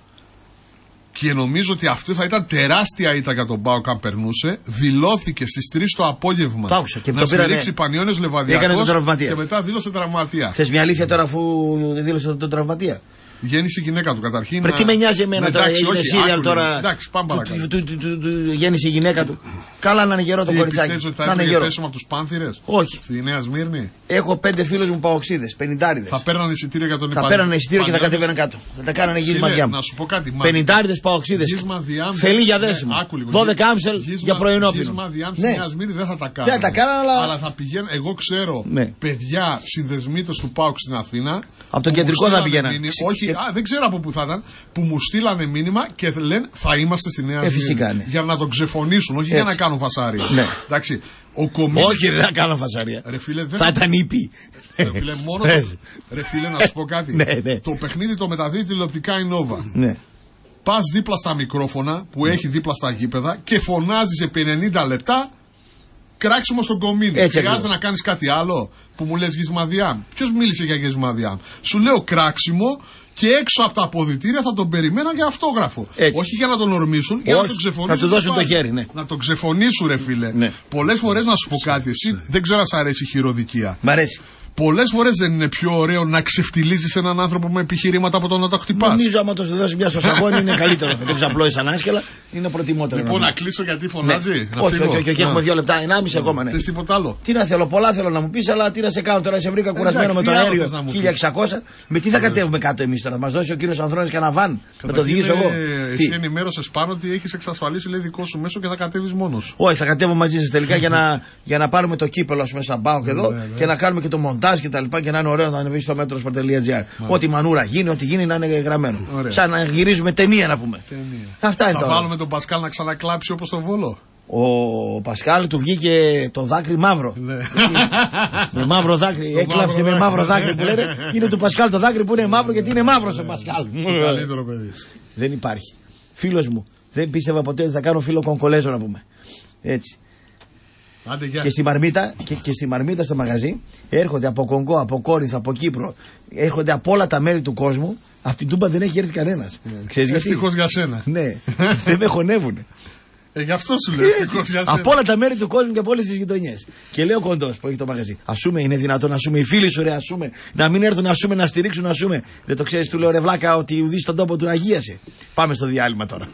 και νομίζω ότι αυτό θα ήταν τεράστια ήττα για τον ΠΑΟΚ αν περνούσε, δηλώθηκε στις τρεις το απόγευμα Πάουσα, και να σφυρίξει Πανιώνιος Λεβαδιακός και μετά δήλωσε τραυματία. Θες μια αλήθεια τώρα αφού δήλωσε τον τραυματία? Γέννησε η γυναίκα του καταρχήν. Πρέπει τι με νοιάζει εμένα τώρα, έγινε σύριαλ τώρα. Εντάξει, πάμε παρακάτω. Γέννησε η γυναίκα του. Καλά να είναι γερό το κοριτσάκι. Πιστεύεις ότι θα έρθει διαθέσιμο από τους Πάνθυρες? Όχι. Στη Νέα Σμύρνη. Έχω πέντε φίλους μου παοξίδες, πενηντάριδες. Θα παίρνανε εισιτήριο για τον υπάλληλο. Θα παίρνανε εισιτήριο και θα κατέβαιναν κάτω. Θα τα κάνανε γύρισμα διάμ. Να σου πω κάτι. Πενηντάριδες παοξίδες. Θέλει για δέσιμο. δώδεκα άμψελ για πρωινό πίνο. Γύρισμα διάμ στη Νέα Σμύρνη δεν θα τα κάνανε. Δεν τα κάνανε, αλλά θα πηγαίνουν. Εγώ ξέρω παιδιά συνδεσμίτες του ΠΑΟΚ στην Αθήνα. Από το κεντρικό θα πηγαίνανε. Όχι, δεν ξέρω από πού θα ήταν. Που μου στείλανε μήνυμα και λένε θα είμαστε στη Νέα Σμύρνη. Για να τον ξεφωνήσουν, όχι για να κάνουν φασάρια. Εντάξει. Ο Κομίνης... Όχι, δεν θα κάνω φασαρία. Ρε φίλε, δεν θα ήταν ήπι. Ρε φίλε, μόνο το... Ρε φίλε, να σου πω κάτι. Ναι, ναι. Το παιχνίδι το μεταδίδει τηλεοπτικά η Nova. Ναι. Πας δίπλα στα μικρόφωνα που έχει δίπλα στα γήπεδα και φωνάζεις επί ενενήντα λεπτά κράξιμο στον Κομίνη. Έτσι, χρειάζεται να κάνεις κάτι άλλο που μου λες Γισμαδιάν? Ποιος μίλησε για Γισμαδιάν? Σου λέω κράξιμο. Και έξω από τα αποδυτήρια θα τον περιμέναν για αυτόγραφο. Έτσι. Όχι για να τον ορμήσουν, για να τον ξεφωνήσουν. Να του δώσουν το χέρι, ναι. Να τον ξεφωνήσουν, ρε φίλε. Ναι. Πολλές φορές να σου πω κάτι, εσύ δεν ξέρω αν σ' αρέσει η χειροδικία. Μ' αρέσει. Πολλές φορές δεν είναι πιο ωραίο να ξεφτιλίζεις έναν άνθρωπο με επιχειρήματα από το να το χτυπάς? Νομίζω άμα το δώσει μια στο σαγόνι είναι καλύτερο. Δεν ξαπλώσεις ανάσκελα, είναι προτιμότερο. Λοιπόν, να κλείσω γιατί φωνάζει. Ναι. Όχι, όχι, όχι, όχι, έχουμε δύο λεπτά, ενάμιση ακόμα. Ναι. Θες τίποτα άλλο? Τι να θέλω, πολλά θέλω να μου πεις, αλλά τι να σε κάνω τώρα, σε βρήκα κουρασμένο με το αέριο χίλια εξακόσια. Με τι θα κατέβουμε κάτω εμείς τώρα, μας δώσει ο κύριος Ανδρώνης κανένα βαν, να το διηγήσω εγώ. Εσύ ενημέρωσες πάνω ότι έχεις εξασφαλίσει λέει δικό σου μέσο και θα κατέβεις μόνος. Όχι, θα κατέβω μαζί σας τελικά για να πάρουμε το κύπελο α πούμε σαν ΠΑΟΚ εδώ και να κάνουμε και το μοντάζ και τα λοιπά και να είναι ωραίο να ανεβεί στο μέτρο sport.gr. Ό,τι μανούρα γίνει, ό,τι γίνει να είναι γραμμένο. Ωραία. Σαν να γυρίζουμε ταινία να πούμε. Ταινία. Αυτά είναι θα τώρα. βάλουμε τον Πασκάλ να ξανακλάψει όπως το Βόλο. Ο Πασκάλ του βγήκε το δάκρυ μαύρο. Ναι. Με μαύρο δάκρυ. Έκλαψε με μαύρο δάκρυ που λένε. Είναι του Πασκάλ το δάκρυ που είναι μαύρο γιατί είναι μαύρος ο Πασκάλ. Καλύτερο παιδί. Δεν υπάρχει. Φίλος μου. Δεν πίστευα ποτέ ότι θα κάνω φίλο Κονκολέζο να πούμε. Έτσι. Άντε, και, στη μαρμίτα, και, και στη μαρμίτα στο μαγαζί έρχονται από Κονγκό, από Κόρινθο, από Κύπρο, έρχονται από όλα τα μέρη του κόσμου. Αυτή την τούμπα δεν έχει έρθει κανένας. Ευτυχώς για σένα. Ναι, δεν με χωνεύουνε. Ε, γι' αυτό σου λέω. Ευτυχώς για σένα. Από όλα τα μέρη του κόσμου και από όλες τις γειτονιές. Και λέω κοντός που έχει το μαγαζί. Ασούμε, είναι δυνατόν να ασούμε. Οι φίλοι σου, ρε, ασούμε. Να μην έρθουν να ασούμε, να στηρίξουν, να ασούμε. Δεν το ξέρεις, του λέω ρε βλάκα, ότι ουδείς στον τόπο του αγίασε. Πάμε στο διάλειμμα τώρα.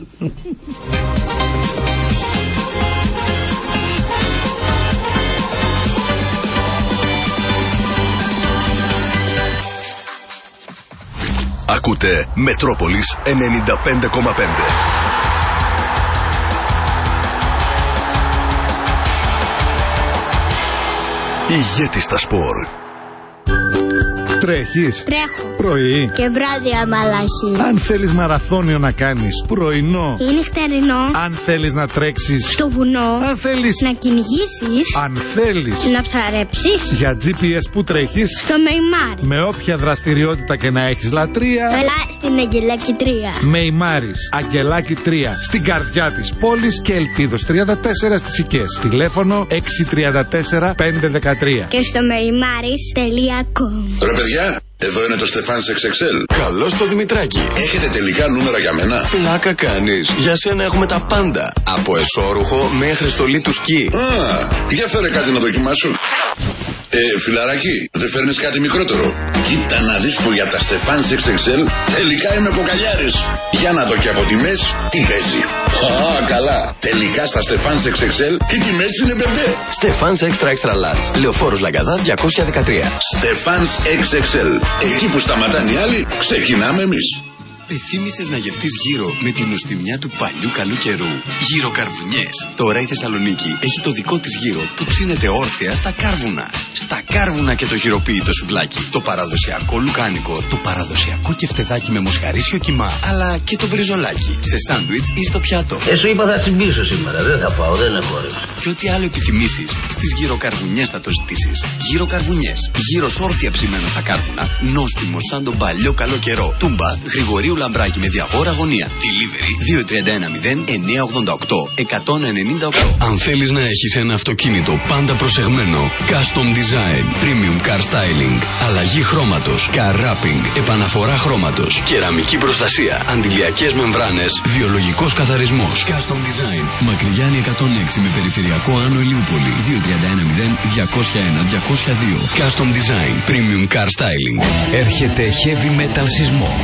Ακούτε Μετρόπολης ενενήντα πέντε κόμμα πέντε. Ηγέτη στα σπορ. Τρέχεις? Τρέχω. Πρωί? Και βράδυ αμαλάχη. Αν θέλεις μαραθώνιο να κάνεις, πρωινό ή νυχτερινό. Αν θέλεις να τρέξεις στο βουνό. Αν θέλεις να κυνηγήσεις. Αν θέλεις να ψαρέψεις. Για τζι πι ες που τρέχεις? Στο Μεϊμάρι. Με όποια δραστηριότητα και να έχεις λατρεία. Έλα στην Αγγελάκη τρία. Μεϊμάρις, Αγγελάκη τρία. Στην καρδιά της πόλης και Ελπίδος τριάντα τέσσερα στις Οικές. Τηλέφωνο έξι τρία τέσσερα πέντε ένα τρία. Και στο μεϊμάρις τελεία κομ. Ρε παιδιά, εδώ είναι το Στεφάνς εξ εξ ελ. Καλώς το Δημητράκη. Έχετε τελικά νούμερα για μένα? Πλάκα κάνεις. Για σένα έχουμε τα πάντα. Από εσώρουχο μέχρι στολή του σκι. Α, για φέρε κάτι να δοκιμάσω. Ε, φιλαράκι, δεν φέρνεις κάτι μικρότερο? Κοίτα να δεις που για τα Στεφάνς εξ εξ ελ τελικά είμαι κοκαλιάρης. Για να δω και από τιμές τι παίζει. Α, καλά. Τελικά στα Στεφάνς εξ εξ ελ οι τιμές είναι μπεμπέ. Στεφάνς Extra Extra Large. Λεωφόρος Λαγκαδά διακόσια δεκατρία. Στεφάνς εξ εξ ελ. Εκεί που σταματάνε οι άλλοι, ξεκινάμε εμείς. Θύμισες να γευτείς γύρο με την νοστιμιά του παλιού καλού καιρού. Γύρο καρβουνιές. Τώρα η Θεσσαλονίκη έχει το δικό της γύρο που ψήνεται όρθια στα κάρβουνα. Στα κάρβουνα και το χειροποίητο σουβλάκι. Το παραδοσιακό λουκάνικο. Το παραδοσιακό κεφτεδάκι με μοσχαρίσιο κιμά. Αλλά και το μπριζολάκι. Σε σάντουιτς ή στο πιάτο. Ε, σου είπα θα τσιμπήσω σήμερα. Δεν θα πάω, δεν έχω όρεξη. Και ό,τι άλλο επιθυμήσεις, στις γυροκαρβουνιές θα το ζητήσεις. Γυροκαρβουνιές. Γύρος όρθια ψημένο στα κάρβουνα. Νόστιμο σαν τον παλιό καλό καιρό. Τούμπα Γρηγορίου Λαμπράκι με διαφόρα γωνία. Delivery δύο τρία ένα μηδέν εννιά ογδόντα οκτώ εκατόν ενενήντα οκτώ. Αν θέλεις να έχεις ένα αυτοκίνητο πάντα προσεγμένο, Custom Design, Premium Car Styling, αλλαγή χρώματος, Car Wrapping, επαναφορά χρώματος, κεραμική προστασία, αντιλιακές μεμβράνες, βιολογικός καθαρισμός. Custom Design, Μακρυγιάννη εκατόν έξι με περιφερειακό Άνω Ηλιούπολη. δύο τρία ένα μηδέν διακόσια ένα διακόσια δύο. Custom Design, Premium Car Styling. Έρχεται heavy metal σεισμός.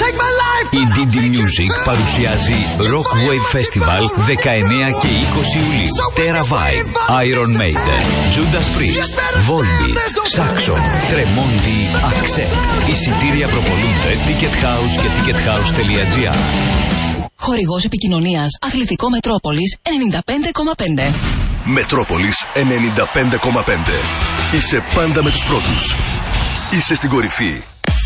Η ντι ντι Music παρουσιάζει Rock Wave Festival δεκαεννέα και είκοσι Ιουλίου. Terra Vibe, Iron Maiden, Judas Priest, Volbeat, Saxon, Tremonti, Accept. Εισιτήρια προπολούνται Ticket House και tickethouse.gr. Χορηγός επικοινωνίας Αθλητικό Μετρόπολης ενενήντα πέντε κόμμα πέντε. Μετρόπολης ενενήντα πέντε κόμμα πέντε. Είσαι πάντα με τους πρώτους. Είσαι στην κορυφή.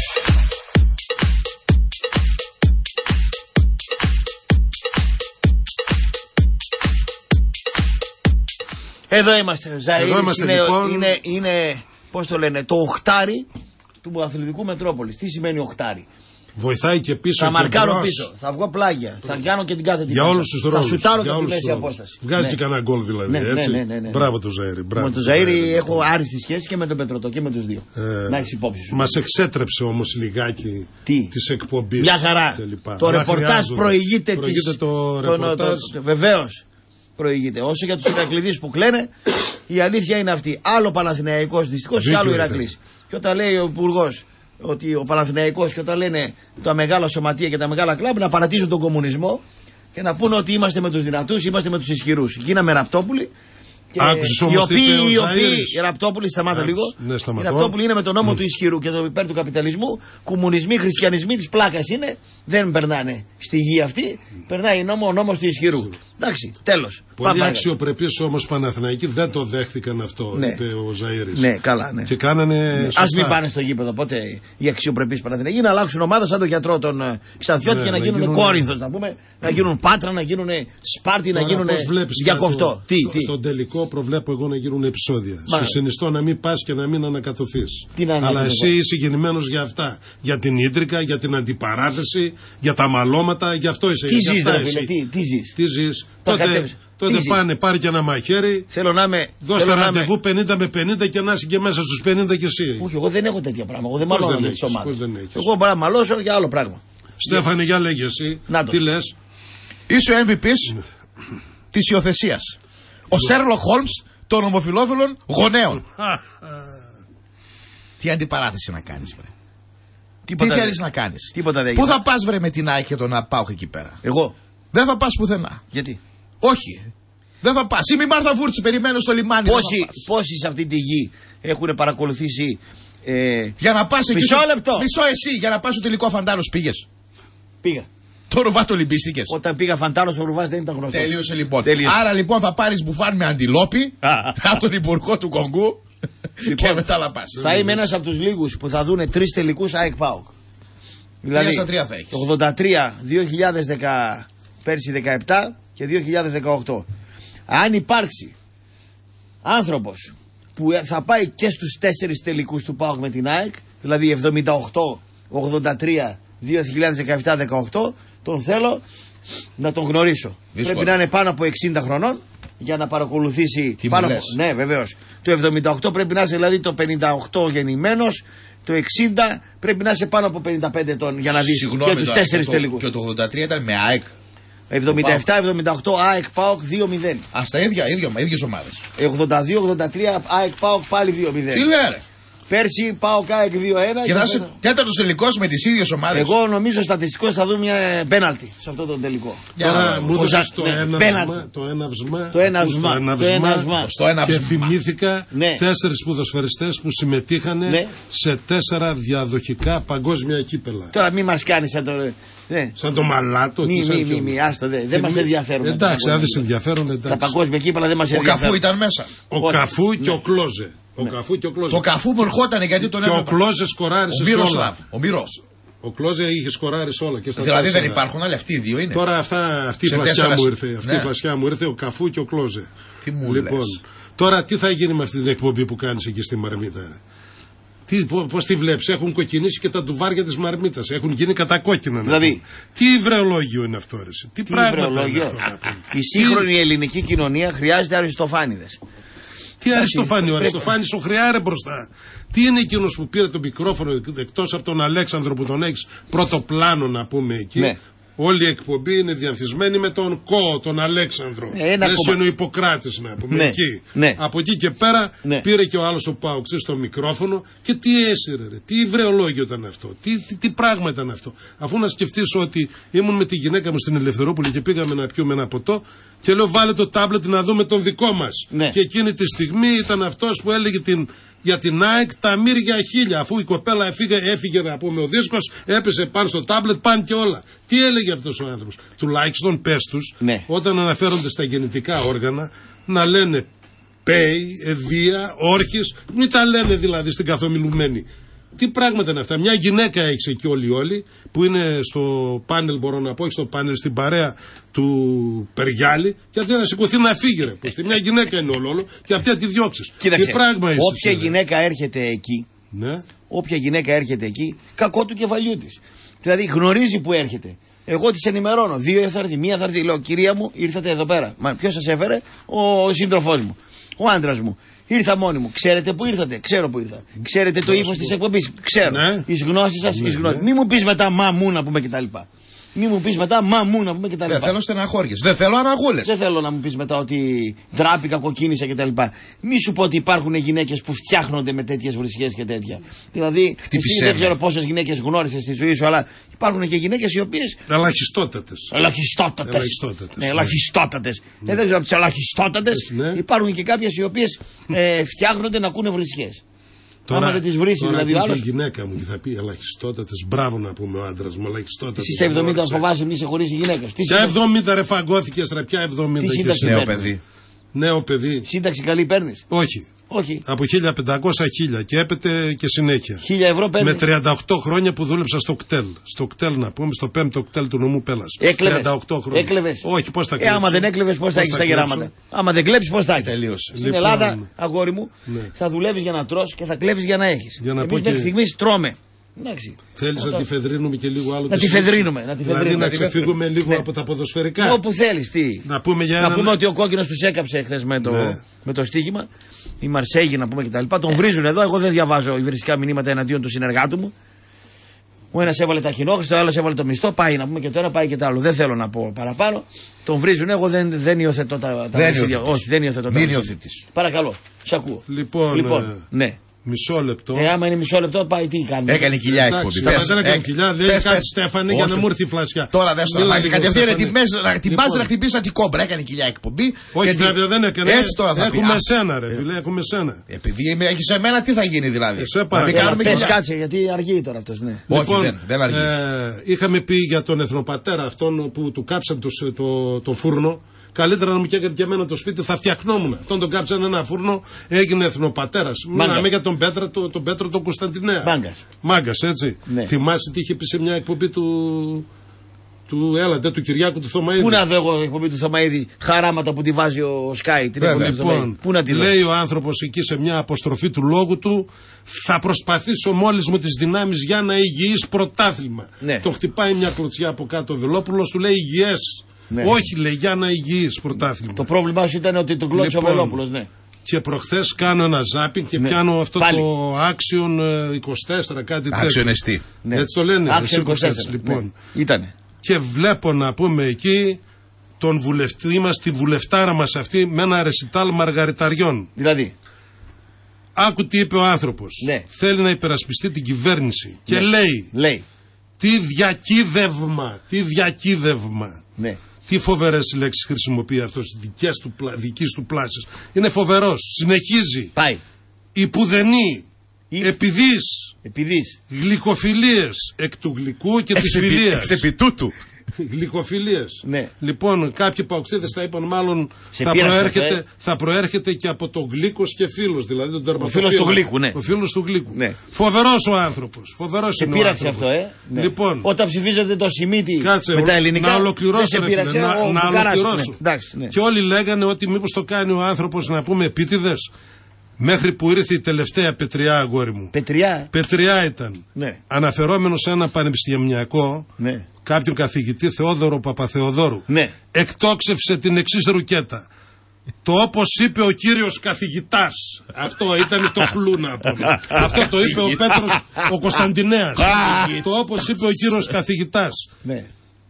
Εδώ είμαστε. Ζαΐρης Εδώ είμαστε, είναι, λοιπόν. είναι, είναι, πώς το λένε, το οχτάρι του Αθλητικού Μετρόπολης. Τι σημαίνει οχτάρι? Βοηθάει και πίσω. Θα και μαρκάρω μπρος. πίσω. Θα βγω πλάγια. Θα κάνω και την κάθε Για όλους τους ρόλους. Θα σουτάρω για και τη όλους μέση τους απόσταση. Βγάζει Ναι. και κανένα γκολ δηλαδή. Ναι, ναι, έτσι. ναι, ναι, ναι, ναι. Μπράβο του Ζαΐρη. Με τον Ζαΐρη έχω άριστη σχέση και με τον Πετρωτό και με τους δύο. Ε, να έχεις υπόψη σου. Μας εξέτρεψε όμως λιγάκι της εκπομπής. Μια χαρά. Το ρεπορτάζ προηγείται, προηγείται της... το το, ρεπορτάζ. το, το, βεβαίως προηγείται. Όσο για τους Ηρακλειδείς που κλαίνε, η αλήθεια είναι αυτή. Άλλο Παναθηναϊκός δυστυχώς και άλλο Ηρακλής. Και όταν λέει ο Υπουργός ότι ο Παναθηναϊκός και όταν λένε τα μεγάλα σωματεία και τα μεγάλα κλαμπ να παρατήσουν τον κομμουνισμό και να πούνε ότι είμαστε με τους δυνατούς, είμαστε με τους ισχυρούς. Γίναμε Ραπτόπουλοι. Και Άκουσες όμως οι τι είπε ο οποίοι, οι οποίοι, Ζαΐρης. οι Ραπτόπουλοι, σταμάτα Άκουσες. λίγο. Ναι, Οι σταματώ. Ραπτόπουλοι είναι με τον νόμο Mm. του ισχυρού και το υπέρ του καπιταλισμού. Κομμουνισμοί, χριστιανισμοί της πλάκας είναι. Δεν περνάνε στη γη αυτή. Περνάει νόμο, ο νόμος του ισχυρού. Εντάξει, τέλος. Πολλοί αξιοπρεπείς όμως Παναθηναϊκοί δεν το δέχθηκαν αυτό, Ναι. είπε ο Ζαΐρης. Ναι, καλά, ναι. Και κάνανε σωστά. Ας μην πάνε στο γήπεδο ποτέ οι αξιοπρεπείς Παναθηναϊκοί, να αλλάξουν ομάδα σαν τον γιατρό τον ε, Ξανθιώτη Ναι, και να, να γίνουν γίνουν- Κόρινθος, να πούμε, να γίνουν Πάτρα, να γίνουν Σπάρτη, να Τώρα γίνουν πώς βλέπεις Διακοφτό. κάτω, Τι, στο, τι. Στον τελικό προβλέπω εγώ να γίνουν επεισόδια. Μα. Σου συνιστώ να μην πας και να μην ανακατωθείς. Τι να Αλλά ανακατωθώ. εσύ είσαι γεννημένος για αυτά. Για την ίντρικα, για την αντιπαράθεση, για τα μαλώματα, γι' αυτό είσαι. Τι για ζεις, αυτά ρε εσύ. φίλε, τι, τι ζεις. Τι ζεις. Τα Τότε, κατέβεις. τότε Τι ζεις. πάνε, πάρει και ένα μαχαίρι. Θέλω να είμαι. Δώστε θέλω να ραντεβού είμαι- πενήντα με πενήντα και να είσαι και μέσα στους πενήντα και εσύ. Όχι, εγώ δεν έχω τέτοια πράγματα. Εγώ δεν Πώς μαλώνω δεν για τις έχεις, ομάδες. πώς δεν έχεις. Εγώ μπορώ να μαλώσω για άλλο πράγμα. Στέφανε, για λέγε εσύ. Να το. Τι λες. Είσαι ο εμ βι πις της υιοθεσίας. Ο Σέρλοκ Χόλμς των ομοφυλόφιλων γονέων. Τι αντιπαράθεση να κάνεις, βρε. Τίποτα Τι δεν- θέλεις να κάνεις. Τίποτα δεν Πού έγινε. θα πας, βρε, με την ΑΕΚ και τον ΑΠΑΟΚ εκεί πέρα. Εγώ. Δεν θα πας πουθενά. Γιατί. Όχι. Δεν θα πας. Είμαι η Μάρθα Βούρτση, περιμένω στο λιμάνι. δεν θα Πόσοι, πας. πόσοι σε αυτή τη γη έχουν παρακολουθήσει. Ε, Για να πας εκεί. Μισό στο- λεπτό. Μισό εσύ, για να πας στο τελικό Φαντάνος πήγες. Πήγα. Το Ρουβάτο Ολυμπίστηκες. Όταν πήγα Φαντάνος ο Ρουβάς δεν ήταν γνωστό. Τελείωσε λοιπόν. Τελείωσε. Άρα λοιπόν θα πάρεις μπουφάν με αντιλόπι από τον Υπουργό του Κονγκού. Λοιπόν, και μετά λαπάς. Θα είμαι ένας από τους λίγους που θα δούνε τρεις τελικούς ΑΕΚ ΠΑΟΚ. Δηλαδή τρία τρία θα έχεις. ογδόντα τρία, δύο χιλιάδες δέκα, πέρσι δεκαεπτά και δύο χιλιάδες δεκαοκτώ. Αν υπάρξει άνθρωπος που θα πάει και στους τέσσερις τελικούς του ΠΑΟΚ με την ΑΕΚ, δηλαδή εβδομήντα οκτώ, ογδόντα τρία, δύο χιλιάδες δεκαεπτά δεκαοκτώ, τον θέλω να τον γνωρίσω. Δύσκολο. Πρέπει να είναι πάνω από εξήντα χρονών για να παρακολουθήσει. Τι πάνω μου από... Ναι, βεβαίως. Το εβδομήντα οκτώ πρέπει να είσαι δηλαδή το πενήντα οκτώ γεννημένος. Το εξήντα πρέπει να είσαι πάνω από πενήντα πέντε ετών για να δεις και τους τέσσερις τελικούς. Και το ογδόντα τρία ήταν με ΑΕΚ. εβδομήντα επτά εβδομήντα οκτώ ΑΕΚ ΠΑΟΚ δύο μηδέν. Α, στα ίδια, ίδια, ίδιες ομάδες. ογδόντα δύο ογδόντα τρία ΑΕΚ ΠΑΟΚ πάλι δύο μηδέν. Τι λέει, ρε. Πέρσι ΠΑΟΚ ΑΕΚ δύο ένα. Και θα είσαι τέταρτος τελικός με τις ίδιες ομάδες. Εγώ νομίζω στατιστικώς θα δούμε μια πέναλτι σε αυτό τον τελικό. Τώρα μου έδωσες το έναυσμα. Το έναυσμα. Το έναυσμα. Και θυμήθηκα τέσσερις ποδοσφαιριστές που συμμετείχαν σε τέσσερα διαδοχικά παγκόσμια κύπελα. Τώρα μην μας κάνεις σαν το. Σαν το μαλάτο. Μη, μη, μη, μη, άστα, δεν μας ενδιαφέρουν. Εντάξει, αν δεν σε ενδιαφέρουν, εντάξει. Τα παγκόσμια κύπελα δεν μας ενδιαφέρουν. Ο Καφού ήταν μέσα. Ο Καφού και ο Κλόζε. Ο ναι. Καφού και ο Κλόζε. Το Καφού μου ερχόταν γιατί τον έβλεπα. Και ο Κλόζε σκοράρισε σε όλα. Ο Μυρός. Ο Κλόζε είχε σκοράρει όλα. Και στα δηλαδή τέσσερα. Δεν υπάρχουν, αλλά αυτοί οι δύο είναι. Τώρα αυτά, αυτή η φλασιά μου ήρθε. Αυτή ναι. η φλασιά μου ήρθε ο Καφού και ο Κλόζε. Τι μου λοιπόν, λες. Τώρα τι θα γίνει με αυτή την εκπομπή που κάνεις εκεί στη Μαρμίτα. Τι, πώς τη βλέπεις, έχουν κοκκινήσει και τα ντουβάρια της Μαρμίτας. Έχουν γίνει κατακόκκινα. Δηλαδή, τι υβρεολόγιο είναι αυτό, ρε. Τι, τι πράγματα είναι αυτό. Η σύγχρονη ελληνική κοινωνία χρειάζεται αριστοφάνιδες. Τι Αριστοφάνη, ο Αριστοφάνης ο Χρειάρε μπροστά. Τι είναι εκείνος που πήρε το μικρόφωνο εκτός από τον Αλέξανδρο που τον έχεις πρώτο πλάνο να πούμε εκεί. Ναι. Όλη η εκπομπή είναι διανθισμένη με τον Κο, τον Αλέξανδρο. Ε, Λες και είναι ο Ιπποκράτης να πούμε ναι. εκεί. Ναι. Από εκεί και πέρα ναι. πήρε και ο άλλος ο Πάουξης στο μικρόφωνο και τι έσυρε, ρε, τι υβρεολόγιο ήταν αυτό, τι, τι, τι πράγμα ήταν αυτό. Αφού να σκεφτείς ότι ήμουν με τη γυναίκα μου στην Ελευθερόπολη και πήγαμε να πιούμε ένα ποτό και λέω βάλε το τάμπλετ να δούμε τον δικό μας. Ναι. Και εκείνη τη στιγμή ήταν αυτός που έλεγε την... για την ΑΕΚ τα μύρια χίλια. Αφού η κοπέλα έφυγε, έφυγε να πούμε ο δίσκος, έπεσε πάνω στο τάμπλετ, πάνε και όλα. Τι έλεγε αυτός ο άνθρωπος. Τουλάχιστον πες τους, ναι. όταν αναφέρονται στα γεννητικά όργανα, να λένε πέι, εδία, όρχης, μην τα λένε δηλαδή στην καθομιλουμένη. Τι πράγματα είναι αυτά. Μια γυναίκα έχεις εκεί όλοι όλοι, που είναι στο πάνελ, μπορώ να πω, έχει στο πάνελ στην παρέα του Περιγιάλη, και αυτή να σηκωθεί να φύγει, ρε. Πουστή. Μια γυναίκα είναι όλο, όλο και αυτή να τη διώξεις. Κοίταξε, τι πράγμα είσαι, όποια είσαι, γυναίκα έρχεται εκεί, ναι. όποια γυναίκα έρχεται εκεί, κακό του κεφαλιού της. Δηλαδή γνωρίζει που έρχεται. Εγώ τις ενημερώνω. Δύο θα έρθει, μία θα έρθει. Λέω, κυρία μου, ήρθατε εδώ πέρα. Μα ποιος σας έφερε? Ο σύντροφός μου, ο άντρας μου. Ήρθα μόνη μου. Ξέρετε που ήρθατε? Ξέρω που ήρθα. Ξέρετε το ύφος της εκπομπής? Ξέρω. Ναι. Εις γνώσεις σας, εις γνώσεις. Μη μου πεις μετά μα μου να πούμε κτλ. Μη μου πεις μετά μα μου να πούμε κτλ. Δεν θέλω στεναχώριες. Δεν θέλω αναγούλες. Δεν θέλω να μου πεις μετά ότι ντράπηκα, κοκκίνησα κτλ. Μη σου πω ότι υπάρχουν γυναίκες που φτιάχνονται με τέτοιες βρισχές και τέτοια. Δηλαδή, εσύ δεν ξέρω πόσες γυναίκες γνώρισες στη ζωή σου, αλλά υπάρχουν και γυναίκες οι οποίες. Ελαχιστότατες. Ελαχιστότατες. Ναι, ελαχιστότατες. Ναι. Ε, δεν ξέρω από τις ελαχιστότατες. Ναι. Υπάρχουν και κάποιες οι οποίες ε, φτιάχνονται να ακούνε βρισχές. Τώρα, άμα δεν τις βρίσει, τώρα δηλαδή. Τώρα η γυναίκα μου και θα πει ελαχιστότατες, μπράβο να πούμε ο άντρας μου, ελαχιστότατες. Εσύ στα εβδομήντα φοβάσαι μη σε χωρίσει η γυναίκα. Ποια εβδομήντα ρε φαγκώθηκες ρε, ποια εβδομήντα? Τι σύνταξη νέο παιδί. Νέο παιδί. Σύνταξη καλή παίρνεις? Όχι. Όχι. Από χίλια πεντακόσια χίλια και έπεται και συνέχεια. Χίλια ευρώ παίρνεις. Με τριάντα οκτώ χρόνια που δούλεψα στο κτέλ. Στο κτέλ να πούμε, στο πέμπτο κτέλ του νομού Πέλλας. Έκλεβες. τριάντα οκτώ χρόνια. Έκλεβες. Όχι, πώς θα κλέψω. Ε, άμα δεν έκλεβες, πώς θα έχεις τα γεράματα? Άμα δεν κλέψεις, πώς θα έχεις? Τελείωσε. Στην λοιπόν, Ελλάδα, αγόρι μου, ναι. θα δουλεύεις για να τρως και θα κλέβεις για να έχεις. Για να Εμείς μέχρι στιγμής τρώμε. Θέλεις να τη φεδρίνουμε και λίγο άλλο? Να τη φεδρίνουμε. Να τη δηλαδή να ξεφύγουμε λίγο ναι. από τα ποδοσφαιρικά. Όπου θέλεις, τι. Να πούμε, για να ένα... πούμε ότι ο κόκκινος τους έκαψε χθες με το, ναι. με το στοίχημα. Η Μαρσέγη να πούμε κτλ. Τον βρίζουν εδώ. Εγώ δεν διαβάζω υβριστικά μηνύματα εναντίον του συνεργάτου μου. Ο ένας έβαλε τα κοινόχρηστα, ο άλλος έβαλε το μισθό. Πάει να πούμε και το ένα, πάει και το άλλο. Δεν θέλω να πω παραπάνω. Τον βρίζουν. Εγώ δεν, δεν υιοθετώ τα δεν Όχι, δεν υιοθετώ τα. Μην υιοθετείς. Παρακαλώ. Σ' ακούω. Λοιπόν, λοιπόν ναι. Μισό λεπτό. Ε, άμα είναι μισό λεπτό, πάει τι κάνει. Έκανε κοιλιά εκπομπή. Δεν έκανε κοιλιά, δεν έκανε κάτι Στέφανε για να μου έρθει η φλασιά. Τώρα δεν στο λέει. Κατευθείαν την πα να χτυπήσει αντικόμπρα. Έκανε κοιλιά εκπομπή. Όχι, βέβαια δεν έκανε. Έτσι τώρα θα έχουμε σένα, ρε φίλε, έχουμε σένα. Επειδή έχει εμένα, τι θα γίνει δηλαδή? Πε κάτσε, γιατί αργεί τώρα αυτό, ναι. Όχι, δεν αργεί. Είχαμε πει για τον εθνοπατέρα αυτόν που του κάψαν το φούρνο Καλύτερα να μου καίγανε και εμένα το σπίτι, θα φτιαχνόμουν. Αυτόν τον κάψανε ένα φούρνο, έγινε εθνοπατέρας. Μιλάμε για τον Πέτρο, τον, τον Πέτρο τον Κωνσταντινέα. Μάγκας. Μάγκας, έτσι. Ναι. Θυμάσαι τι είχε πει σε μια εκπομπή του. Του έλατε, του Κυριάκου του Θωμαίδη. Πού να δω εγώ εκπομπή του Θωμαίδη, χαράματα που τη βάζει ο Σκάι. Την Βέβαια, λοιπόν, πού να τη δω. Λέει ο άνθρωπος εκεί σε μια αποστροφή του λόγου του, θα προσπαθήσω μόλις μου τις δυνάμεις για ένα υγιής πρωτάθλημα. Ναι. Το χτυπάει μια κλωτσιά από κάτω ο Βελόπουλος, του λέει υγιές. Ναι. Όχι, λέει, για ένα υγιής πρωτάθλημα. Το πρόβλημά σου ήταν ότι τον κλώτσε λοιπόν, ο Βελόπουλος, ναι. Και προχθές κάνω ένα ζάπινγκ και ναι. πιάνω αυτό Πάλι. το Action είκοσι τέσσερα, κάτι τέτοιο. Action εστί. Ναι. Έτσι το λένε. Action είκοσι τέσσερα. Λοιπόν. Ναι. Ήτανε. Και βλέπω να πούμε εκεί τον βουλευτή μας, τη βουλευτάρα μας αυτή με ένα ρεσιτάλ μαργαριταριών. Δηλαδή. Άκου τι είπε ο άνθρωπος. Ναι. Θέλει να υπερασπιστεί την κυβέρνηση. Και ναι. λέει, λέει. Τι διακύδευμα, τι διακύδευμα. Ναι. Τι φοβερές λέξεις χρησιμοποιεί αυτός, δικές του, δικής του πλάσης. Είναι φοβερός. Συνεχίζει. Πάει. Υπουδενή. Η... Επιδείς. Επιδείς. Γλυκοφιλίες εκ του γλυκού και της φιλίας. Εξ επί τούτου. Γλυκοφιλίες. Ναι. Λοιπόν, κάποιοι παοξίδες θα είπαν μάλλον θα προέρχεται, ε? θα προέρχεται και από το γλύκος και φίλος, δηλαδή τον τερματοφύλακα. Ο φίλος του γλύκου, ναι. Ο φίλος του γλύκου. Ναι. Φοβερός ο άνθρωπος. Φοβερός σε είναι πείραξε ο άνθρωπος. αυτό, ε. Ναι. Λοιπόν, όταν ψηφίζετε το Σιμίτι κάτσε, με τα ελληνικά. Να ολοκληρώσω. Ρε, φίλε, να, ο, να ο ολοκληρώσω. Ναι. Εντάξει, ναι. Και όλοι λέγανε ότι μήπως το κάνει ο άνθρωπος να πούμε επίτηδες. Μέχρι που ήρθε η τελευταία πετριά, αγόρι μου. Πετριά. Πετριά ήταν. Ναι. Αναφερόμενο σε ένα πανεπιστημιακό, ναι. κάποιον καθηγητή Θεόδωρο Παπαθεοδόρου. Ναι. Εκτόξευσε την εξής ρουκέτα. Το όπως είπε ο κύριος καθηγητάς. Αυτό ήταν το κλου να πούμε. Αυτό το είπε ο Πέτρος ο Κωνσταντινέας. Το όπως είπε ο κύριος καθηγητάς. Ναι.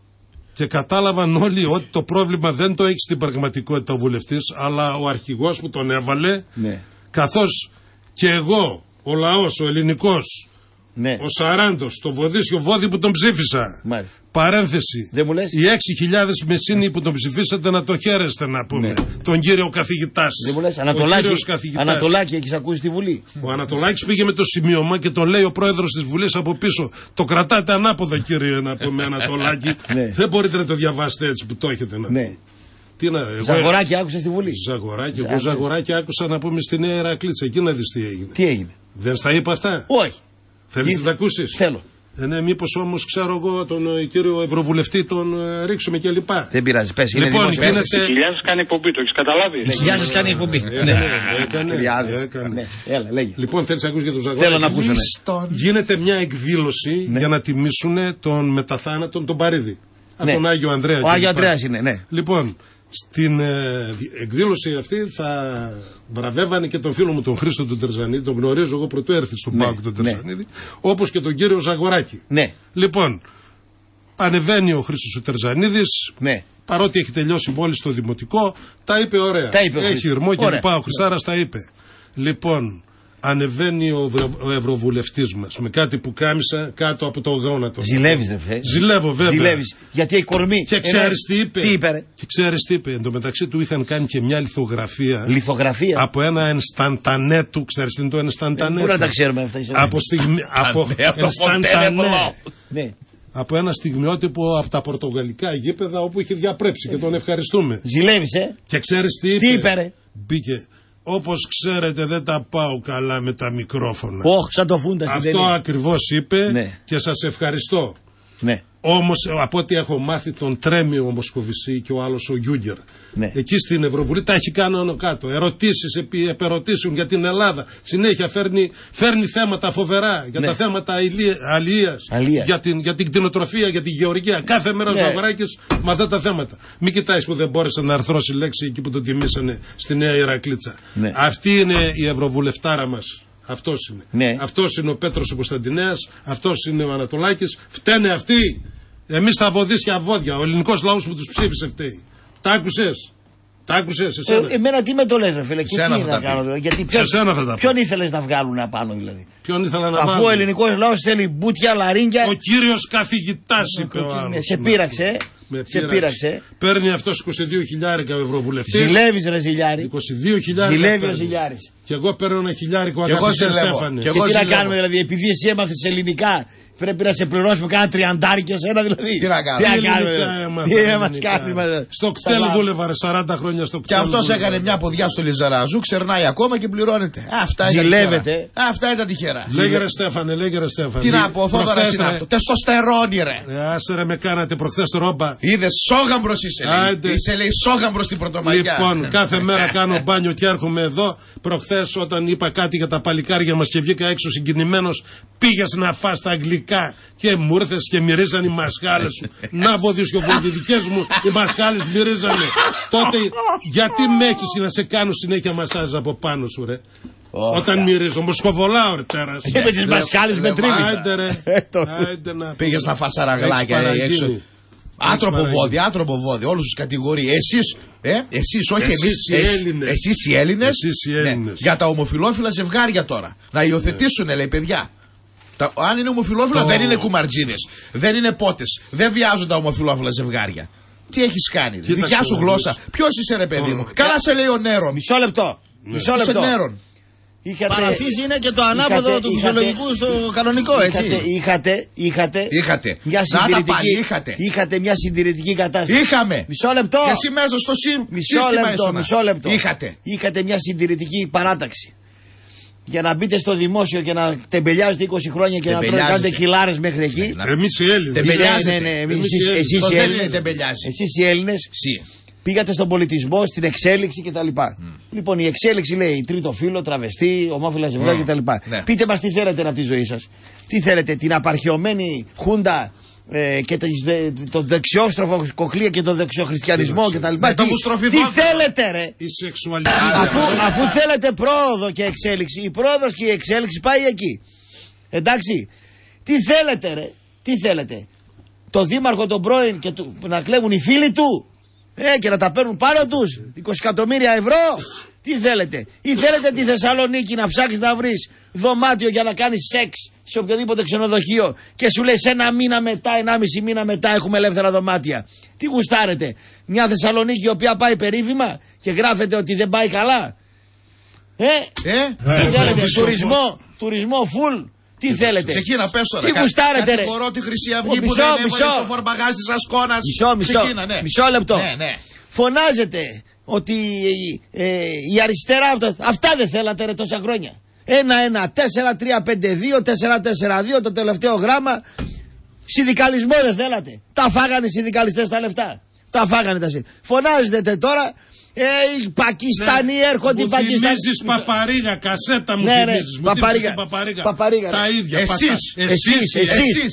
Και κατάλαβαν όλοι ότι το πρόβλημα δεν το έχει στην πραγματικότητα ο βουλευτής, αλλά ο αρχηγός που τον έβαλε. Ναι. Καθώς και εγώ, ο λαός, ο ελληνικός, ναι. ο Σαράντος, το βοδίσιο βόδι που τον ψήφισα. Μάλιστα. Παρένθεση. Δεν μου λες. Οι έξι χιλιάδες μεσίνοι που τον ψηφίσατε να το χαίρεστε να πούμε. Ναι. Τον κύριο καθηγητάς. Δεν μου λες. Ανατολάκη, Ανατολάκη έχεις ακούσει στη Βουλή. Ο Ανατολάκης πήγε με το σημείωμα και τον λέει ο πρόεδρος της Βουλής από πίσω. Το κρατάτε ανάποδα κύριε να πούμε Ανατολάκη. Ναι. Δεν μπορείτε να το διαβάσετε έτσι που το έχετε να ναι. Τι να, εγώ, Ζαγοράκι άκουσα στη Βουλή. Ζαγοράκι, εγώ Ζαγοράκι άκουσα να πούμε στη Νέα Ηρακλήτσα. Εκεί να δεις τι έγινε. Τι έγινε. Δεν στα είπα αυτά. Όχι. Θέλεις να τα ακούσεις. Θέλω. Ε, ναι, μήπως όμως ξέρω εγώ τον ε, κύριο Ευρωβουλευτή τον ε, ρίξουμε και λοιπά. Δεν πειράζει, πες. Λοιπόν, γίνεται. Η κοιλιά σας κάνει εκπομπή, το έχεις καταλάβει. Η κοιλιά σας κάνει εκπομπή. Ναι, έκανε. έκανε. Έλα, λέγε. Λοιπόν, θέλεις να ακούσεις για τον Ζαγοράκη. Θέλω να ακούσω. Γίνεται μια εκδήλωση για να τιμήσουν τον μεταθάνατον τον Παρίδη. Από τον Άγιο Ανδρέα. Ο Άγιο Ανδρέας είναι, ναι. Λοιπόν, στην ε, εκδήλωση αυτή θα βραβεύανε και τον φίλο μου τον Χρήστο του Τερζανίδη, τον γνωρίζω εγώ πρωτού έρθει στον ναι, Πάοκ τον Τερζανίδη, ναι. όπως και τον κύριο Ζαγοράκη. Ναι. Λοιπόν, ανεβαίνει ο Χρήστος του Τερζανίδης, ναι. παρότι έχει τελειώσει μόλις το δημοτικό, τα είπε ωραία. Τα είπε έχει ηρμό και λοιπά, ο Χρυσάρας τα είπε. Λοιπόν, ανεβαίνει ο, ο Ευρωβουλευτής μας με κάτι που κάμισα κάτω από το γόνατο. Ζηλεύεις δε φε. Ζηλεύω βέβαια. Ζηλεύεις. Γιατί η κορμή. Και ξέρεις τι είπε. Τι είπε ρε. Και ξέρεις τι είπε. Εν τω μεταξύ του είχαν κάνει και μια λιθογραφία. Λιθογραφία. Από ένα ενσταντανέ του. Ξέρεις τι είναι το ενσταντανέ. Πού να τα ξέρουμε αυτά. Από στιγμή. Από ενσταντανέ. Ναι. Από ένα στιγμιότυπο από τα πορτογαλικά γήπεδα όπου είχε διαπρέψει και τον ευχαριστούμε. Ζηλεύεις ε. Και ξέρεις τι είπε. Τι είπε ρε. Μπήκε. Όπως ξέρετε δεν τα πάω καλά με τα μικρόφωνα. Όχι, σαν το φούντα. Αυτό ακριβώς είπε ναι. και σας ευχαριστώ. Ναι. Όμως από ό,τι έχω μάθει τον τρέμει ο Μοσκοβισή και ο άλλος ο Γιούγκερ. Ναι. Εκεί στην Ευρωβουλή τα έχει κάνει άνω κάτω. Ερωτήσεις επί επερωτήσεων για την Ελλάδα. Συνέχεια φέρνει, φέρνει θέματα φοβερά για ναι. τα θέματα αλληλείας. Για την, για την κτηνοτροφία, για την γεωργία. Κάθε μέρα ναι. ο Ζαγοράκης με αυτά τα θέματα. Μην κοιτάεις που δεν μπόρεσε να αρθρώσει λέξη εκεί που το τιμήσανε στη Νέα Ηρακλήτσα. Ναι. Αυτή είναι η Ευρωβουλευτάρα μας. Αυτός είναι. Ναι. Αυτός είναι ο Πέτρος ο Κωνσταντινέας. Αυτός είναι ο Ανατολάκης. Φταίνε αυτοί. Εμείς τα βοδίσια βόδια. Ο ελληνικός λαός που τους ψήφισε φταίει. Τα άκουσες. Τα άκουσες εσένα. Ε, εμένα τι με το λες ρε φίλε. Και τι να κάνω τώρα. Γιατί ποιον, ποιον ήθελες να βγάλουν απάνω δηλαδή. Ποιον ήθελα να Αφού βάλουν. ο ελληνικός λαός θέλει μπουτια, λαρίγκια. Ο κύριος καθηγητάς είπε ο άλλος. Σε πείραξε. Με σε πείραξε. Παίρνει αυτός είκοσι δύο χιλιάρικα ο Ευρωβουλευτής. Ζηλεύεις ρε ζηλιάρη. είκοσι δύο χιλιάρικα. Ζηλεύει ο ζηλιάρης. Και εγώ παίρνω ένα χιλιάρικο αγαπητέ Στέφανε. Και τι να κάνουμε δηλαδή, επειδή εσύ έμαθες ελληνικά Πρέπει να σε πληρώσουμε κάνα τριαντάρι και εσένα δηλαδή. Τι να κάνουμε. Τι να κάνουμε. Τι να μας κάνει. Στο κτέλ δούλευα σαράντα χρόνια στο κτέλ. Και αυτός έκανε μια ποδιά στο Λιζαραζού, ξερνάει ακόμα και πληρώνεται. Αυτά ήταν ζηλεύεται. Αυτά ήταν τυχερά. Λέγε ρε Στέφανε, λέγε ρε Στέφανε. Τι να πω, Θόδωρα είναι αυτό. Τεστοστερόνι ρε. Άσε ρε, με κάνατε προχθές ρόμπα. Είδες, σόγαμπρος είσαι. Είσαι λέει σόγαμπρος στην Πρωτομαγιά. Λοιπόν, κάθε μέρα κάνω μπάνιο και έρχομαι εδώ. Προχθές όταν είπα κάτι για τα παλικάρια μας και βγήκα έξω συγκινημένος, πήγες να φας τα αγγλικά και μου ήρθες και μυρίζαν οι μασχάλες σου. Να βοδισιοβολτοι δικές μου οι μασχάλες μυρίζανε. Τότε γιατί με έχεις να σε κάνω συνέχεια μασάζ από πάνω σου ρε. Oh, όταν μυρίζω, μου σκοβολάω ρε τέρας. Και με τις μασχάλες με τρίβει. Άιντε ρε. Πήγες να φας αραγλάκια έξω. Άτροπο βόδι, άτροπο βόδι, όλους τους κατηγορεί. Εσείς, ε, εσείς, όχι εμείς. Εσείς οι Έλληνες. Ναι, για τα ομοφυλόφιλα ζευγάρια τώρα. Να υιοθετήσουν, λέει παιδιά. Τα, αν είναι ομοφυλόφιλα, oh. δεν είναι κουμαρτζίδες. Δεν είναι πότες. Δεν βιάζουν τα ομοφυλόφιλα ζευγάρια. Τι έχεις κάνει, Κοίταξε, δικιά σου γλώσσα. Ποιος είσαι, ρε παιδί μου. Oh. Καλά σε λέει ο Νέρον. Μισό λεπτό. Ναι. Μισό λεπτό. Είχατε... Παραφύση είναι και το ανάποδο είχατε, του φυσιολογικού στο κανονικό, έτσι. Είχατε, είχατε, είχατε. Μια συντηρητική, πάλι, είχατε. είχατε μια συντηρητική κατάσταση. Είχαμε. Μισό λεπτό. Και εσύ μέσα στο σύ... μισό λεπτό, μισό λεπτό. Είχατε. Είχατε μια συντηρητική παράταξη. Για να μπείτε στο δημόσιο και να τεμπελιάζετε είκοσι χρόνια και να κάνετε χιλάρες μέχρι εκεί. Εμείς οι Έλληνες. Τεμπελιάζετε. Ναι, ναι, ναι, εσείς οι Έλληνες. Πήγατε στον πολιτισμό, στην εξέλιξη κτλ. Mm. Λοιπόν, η εξέλιξη λέει τρίτο φύλο, τραβεστή, ομόφυλα ζευγάρια mm. κτλ. Ναι. Πείτε μας τι θέλετε από τη ζωή σας. Τι θέλετε, την απαρχαιωμένη χούντα ε, και το δεξιόστροφο κοκλία και το δεξιοχριστιανισμό κτλ. Ναι, τι, τι θέλετε, ρε. Η σεξουαλική. Αφού, αφού θέλετε πρόοδο και εξέλιξη, η πρόοδος και η εξέλιξη πάει εκεί. Εντάξει. Τι θέλετε, ρε. Τι θέλετε. Το δήμαρχο τον πρώην και του, να κλέβουν οι φίλοι του. Ε, και να τα παίρνουν πάνω τους είκοσι εκατομμύρια ευρώ. Τι θέλετε. Ή θέλετε τη Θεσσαλονίκη να ψάξεις να βρεις δωμάτιο για να κάνεις σεξ σε οποιοδήποτε ξενοδοχείο και σου λέει σε ένα μήνα μετά, ενάμιση μήνα μετά έχουμε ελεύθερα δωμάτια. Τι γουστάρετε. Μια Θεσσαλονίκη η οποία πάει περίφημα και γράφεται ότι δεν πάει καλά. Ε, ε, τι θέλετε. Τουρισμό, τουρισμό full. Τι θέλετε. Ξεκίνα, πες τώρα. Τι γουστάρετε, ρε. Κατηγορώ τη Χρυσή Αυγή που δεν έβαλε στο φορμπαγάζ της Ασκώνας. Μισό, μισό, Ξεκίνα, ναι. μισό λεπτό. Ναι, ναι. Φωνάζετε ότι ε, η αριστερά, αυτά δεν θέλατε ρε τόσα χρόνια. ένα ένα τέσσερα τρία πέντε δύο τέσσερα τέσσερα δύο το τελευταίο γράμμα. Συνδικαλισμό δεν θέλατε. Τα φάγανε οι συνδικαλιστές τα λεφτά. Τα φάγανε τα συνδικαλιστές. Φωνάζετε τώρα. Ε, οι Πακιστανοί ναι, έρχονται. Μου θυμίζεις Παπαρίγα, κασέτα μου ναι, θυμίζεις. Ναι, Παπαρίγα, Παπαρίγα. Παπαρίγα. Τα ίδια. Εσείς, εσείς, εσείς,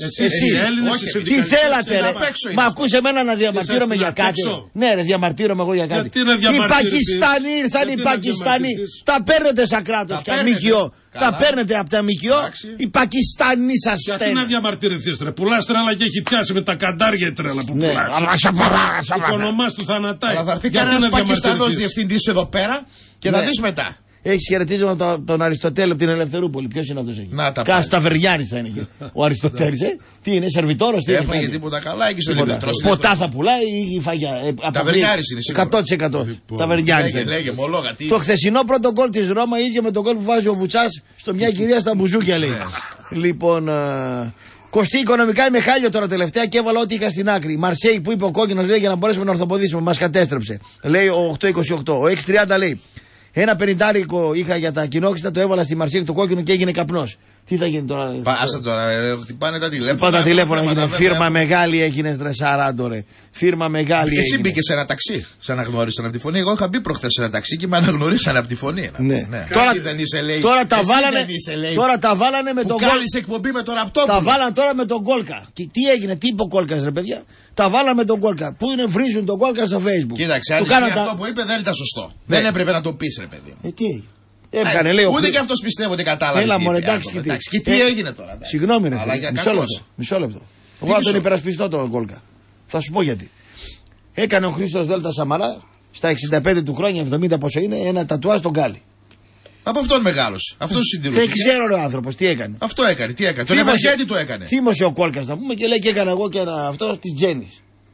εσείς. Τι θέλατε ρε. Μα ακούσε εμένα να διαμαρτύρομαι για κάτι. Ναι ρε, διαμαρτύρομαι εγώ για κάτι. Οι Πακιστανοί ήρθαν, οι Πακιστανοί. Τα παίρνετε σαν κράτος και ΜΚΟ. Τα παίρνετε από τα ΜΚΟ. Οι Πακιστανοί σας στέλνουν. Γιατί να διαμαρτυρηθείς ρε. Πουλάς τρέλα και έχει πιάσει με τα καντάρια η τρέλα που πουλάς. Οικονομάς του θανατάει. Αλλά θα έρθει κανένας Πακιστανός διευθυντής εδώ πέρα και θα δεις μετά. Έχει χαιρετίζοντα τον, τον Αριστοτέλη από την Ελευθερούπολη. Ποιος είναι αυτός εκεί. Να τα Κασταβεριάνης θα είναι εκεί. Ο Αριστοτέλης, ε. Τι είναι, σερβιτόρος, τι είναι. Έφαγε τίποτα καλά εκεί στο Ελευθερό. Ποτά θα πουλάει ή φάγια. Ταβερνιάρης είναι σίγουρα. εκατό τοις εκατό. Ταβερνιάρης. Το χθεσινό πρώτο γκολ της Ρώμα ίδιο με τον γκολ που βάζει ο Βουτσάς στο μια κυρία στα μπουζούκια λέει. Λοιπόν. Κοστί οικονομικά είμαι χάλιο τώρα τελευταία και έβαλα ό,τι είχα στην άκρη. Μαρσέη που είπε ο κόκκινος λέει για να μπορέσουμε να ορθοποδήσουμε. Μας κατέστρεψε. Λέει ο οκτώ είκοσι οκτώ. Ο έξι τριάντα λέει. Ένα πενηντάρικο είχα για τα κοινόχρηστα, το έβαλα στη Μαρσέη του κόκκινου και έγινε καπνός. Τι θα γίνει τώρα. Πάσα τώρα, ε, χτυπάνε τα τηλέφωνα. Πάντα τα τηλέφωνα έγινε. Φίρμα μεγάλη έγινε στρεσαράντο ρε. Φίρμα μεγάλη. Εσύ μπήκε σε ένα ταξί. Σε αναγνώρισαν από τη φωνή. Εγώ είχα μπει προχθές σε ένα ταξί και με αναγνωρίσαν από τη φωνή. Ναι. ναι. Τώρα, δεν είσαι, λέει. Τώρα τα βάλανε, τώρα τα βάλανε με τον Γκόλκα. εκπομπή με τον Ραπτόπουλο. Τα βάλανε τώρα με τον Γκόλκα. Και τι έγινε, τι είπε ο Γκόλκας ρε παιδιά. Τα βάλανε με τον Γκόλκα. Πού είναι, βρίζουν τον Γκόλκα στο Facebook. Κοίταξε, αν αυτό που είπε δεν ήταν σωστό. Δεν έπρεπε να το πει ρε παιδί. Ε, τι. Έκανε, λέει, ούτε και αυτός πιστεύω ότι κατάλαβε. Έλα, μωρέ, εντάξει, και τι, και τι ε, έγινε τώρα. Συγγνώμη, ρε φίλε. Μισό λεπτό. Μισό λεπτό. Εγώ θα τον υπερασπιστώ τον Γκόλκα. Θα σου πω γιατί. Έκανε ο Χρήστος Δέλτα Σαμαρά στα εξήντα πέντε του χρόνια, εβδομήντα πόσο είναι, ένα τατουάζ στον Γκάλι. Από αυτόν μεγάλωσε. Αυτό συντηρούσε. Δεν ξέρω ο άνθρωπο τι έκανε. Αυτό έκανε. Τι έκανε. Τον Ευαγγέτη το έκανε. Θύμωσε ο Κόλκα να πούμε και λέει και έκανα εγώ και ένα αυτό τη Τζέννη.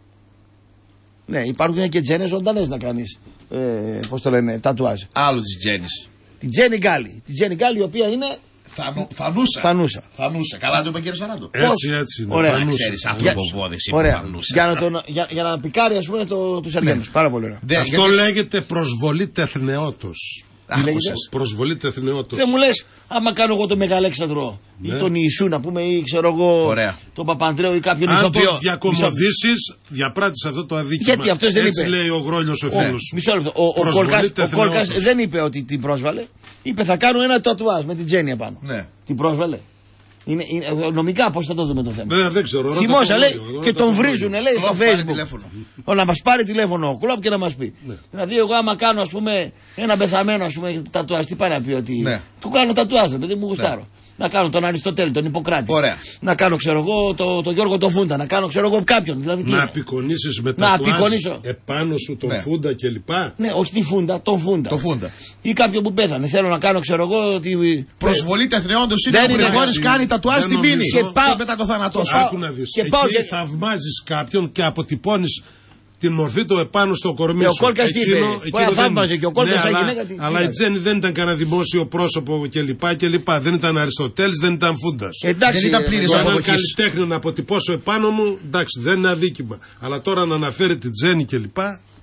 Ναι, υπάρχουν και Τζέννε ζωντανέ να κάνει. Ε, Πώ το λένε, τατουάζ. Άλλο τη Τζέννη. Την Τζέννη Γκάλι. Την Τζέννη Γκάλι η οποία είναι Θανου, θανούσα. Θανούσα. Θανούσα. Καλά το είπε κύριε Σαράντο. Έτσι, έτσι. Ωραία. Να ξέρεις άνθρωπο βόδες είπε Θανούσα. Για να, τον, για, για να πικάρει ας πούμε το, τους Αργένους. Πάρα πολύ ωραία. Ναι, αυτό γιατί... λέγεται προσβολή τεθνεώτος. Προσβολή τεθνεώτος. Δεν μου λες, άμα κάνω εγώ το Μεγαλέξανδρο ναι. ή τον Ιησού να πούμε ή ξέρω εγώ ωραία. τον Παπανδρέο ή κάποιον αν ηθοποιό. Αν το διακομωδήσεις, διαπράττεις αυτό το αδίκημα. Γιατί αυτός δεν έτσι είπε. λέει ο Γρόλιος ο φίλος σου. Μισό λεπτό. Ο, ο, ο Κόλκας δεν είπε ότι την πρόσβαλε. Είπε θα κάνω ένα τατουάζ με την Τζέννη απάνω. Ναι. Την πρόσβαλε. Είναι, είναι, νομικά πώς θα το δούμε το θέμα. Ναι, δεν ξέρω. Θυμόσα λέει και τον βρίζουν λέει στο Facebook. Να μας πάρει τηλέφωνο ο Κλόπ και να μας πει. Ναι. Δηλαδή εγώ άμα κάνω ας πούμε ένα πεθαμένο ας πούμε τατουάζ, τι πάει να πει ότι ναι. του κάνω τατουάζ παιδί μου γουστάρω. Ναι. Να κάνω τον Αριστοτέλη, τον Ιπποκράτη. Ωραία. Να κάνω ξέρω εγώ τον το Γιώργο τον Φούντα, να κάνω ξέρω εγώ κάποιον. Δηλαδή, να απεικονίσεις με τατουάζ επάνω σου τον ναι. Φούντα κλπ. Ναι, όχι τη Φούντα, τον Φούντα. Το Φούντα. Ή κάποιον που πέθανε. Θέλω να κάνω ξέρω εγώ ότι. Προσβολή τεθνεόντως είναι που Γρηγόρης κάνει τατουάζ στην πίνη. Και πάω μετά το θάνατό σου. Άκου να δεις. Και εκεί θαυμάζεις κάποιον και αποτυπώνεις την μορφή του επάνω στο κορμί σου. Ο Κόλκας τι είπε, που θαύμαζε και ο Κόλκας ναι, γυναίκα τι. Αλλά η Τζέννη δεν ήταν κανένα δημόσιο πρόσωπο κλπ. Δεν ήταν Αριστοτέλης, δεν ήταν Φούντας. Εντάξει, δεν ήταν πλήρης αποδοχής. Αν καλλιτέχνη να αποτυπώσω επάνω μου, εντάξει, δεν είναι αδίκημα. Αλλά τώρα να αναφέρει την Τζέννη κλπ.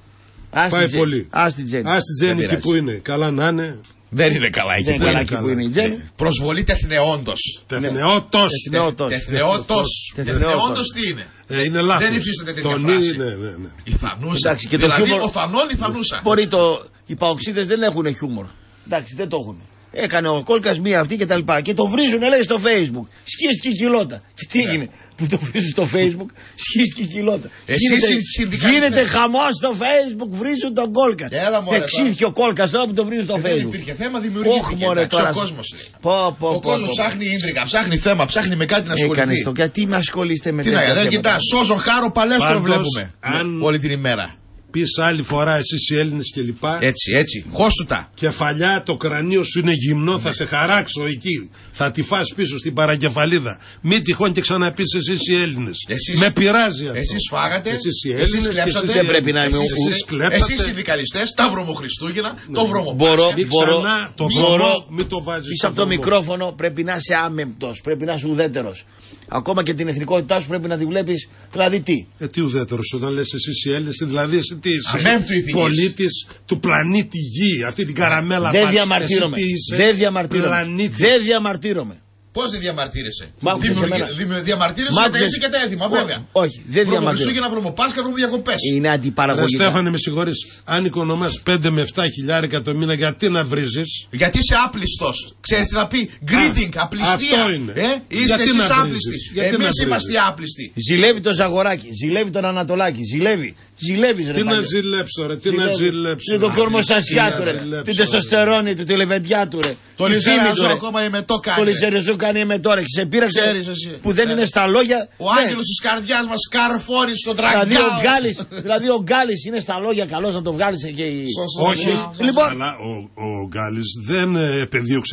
Πάει πολύ. Ας την Τζέννη. Ας την Τζέννη εκεί που είναι. Καλά να είναι. Δεν είναι καλά εκεί που είναι. Που είναι η Τζέννη. Προσβολή τεθνεόντως. Τεθνεώτος. Τεθνεώτος. Τεθνεώτος τι είναι. Ε, είναι λάθος. Δεν υφίσταται τέτοια φράση. Ναι, ναι, ναι. Η Θανούσα. Δηλαδή ο Θανών η Θανούσα. Μπορεί το. Οι παοξίδες δεν έχουν χιούμορ. Εντάξει, δεν το έχουν. Έκανε ο Κόλκας μία αυτή και τα λοιπά. Και το βρίζουν λέει στο Facebook. Σκίστηκε η κοιλώτα. Και τι έγινε που το βρίζουν στο Facebook. Σκίστηκε η κοιλώτα. Γίνεται χαμός στο Facebook. Βρίζουν τον Κόλκα. Εξήθηκε ο Κόλκας τώρα που το βρίζουν στο Facebook. Δεν υπήρχε θέμα, δημιουργήθηκε. Ο κόσμος λέει. Ο κόσμος ψάχνει ίντρικα, ψάχνει θέμα, ψάχνει με κάτι να ασχοληθεί. Γιατί με ασχολείστε με τέτοια θέματα. Δεν κοιτά, σώζω χάρο παλέστρο βλέπουμε όλη την ημέρα. Πεις άλλη φορά εσείς οι Έλληνες και λοιπά. Έτσι, έτσι. Χώστουτα. Κεφαλιά, το κρανίο σου είναι γυμνό, θα σε χαράξω εκεί. Θα τη φας πίσω στην παρακεφαλίδα. Μη τυχόν και ξαναπείς εσείς οι Έλληνες. Εσείς, με πειράζει αυτό. Εσείς φάγατε. Εσείς οι Έλληνες. Εσείς κλέψατε. Δεν πρέπει να είμαι εσείς, εσείς οι συνδικαλιστές, τα βρωμοχριστούγεννα, ναι. το βρωμοπάσχα. Μπορώ, μπορώ. Το βρωμό, μην το βάζεις. Πίσω από το μικρόφωνο πρέπει να είσαι άμεμπτος, πρέπει να είσαι ουδέτερος. Ακόμα και την εθνικότητά σου πρέπει να τη βλέπεις. Δηλαδή τι. Ε, τι ουδέτερος όταν λες εσείς οι Έλληνες, δηλαδή εσύ τι είσαι. Πολίτης του πλανήτη Γη, αυτή την καραμέλα. Δεν διαμαρτύρομαι. Δεν διαμαρτύρομαι. Δεν διαμαρτύρομαι. Πώς δεν διαμαρτύρεσαι. Δημιουργεί... Διαμαρτύρεσαι για τα ήθη και τα έθιμα, βέβαια. Όχι, δεν διαμαρτύρεσαι. Για να βρούμε Πάσχα, βρούμε διακοπές. Είναι αντιπαραγωγικά. Στέφανε, με συγχωρείς. Αν οικονομάς πέντε με επτά χιλιάρικα το μήνα, γιατί να βρίζεις. Γιατί είσαι άπλιστος. Ξέρεις τι θα πει. Greeting, απληστία. Αυτό είναι. Ε? Είστε εσείς άπλιστοι. Εμείς είμαστε άπλιστοι. Ζηλεύει το Ζαγοράκι, ζηλεύει τον Ανατολάκη, ζηλεύει. Ζηλεύεις, ρε. Τι να ζηλέψω, ρε. Τι να ζηλέψω. Το κορμοστασιά του, ρε. Την τεστοστερόνη του, τη λεβεντιά του, ρε. Το λιζερεζό ακόμα εμετό κάνει. Το λιζερεζό κάνει εμετό, ρε. Σε πείραξε που δεν είναι στα λόγια. Ο άγγελος της καρδιάς μας καρφώνει στον τραγκιάο. Δηλαδή ο Γκάλης είναι στα λόγια καλός να το βγάλεις και η. Όχι, αλλά ο Γκάλης δεν επεδίωξε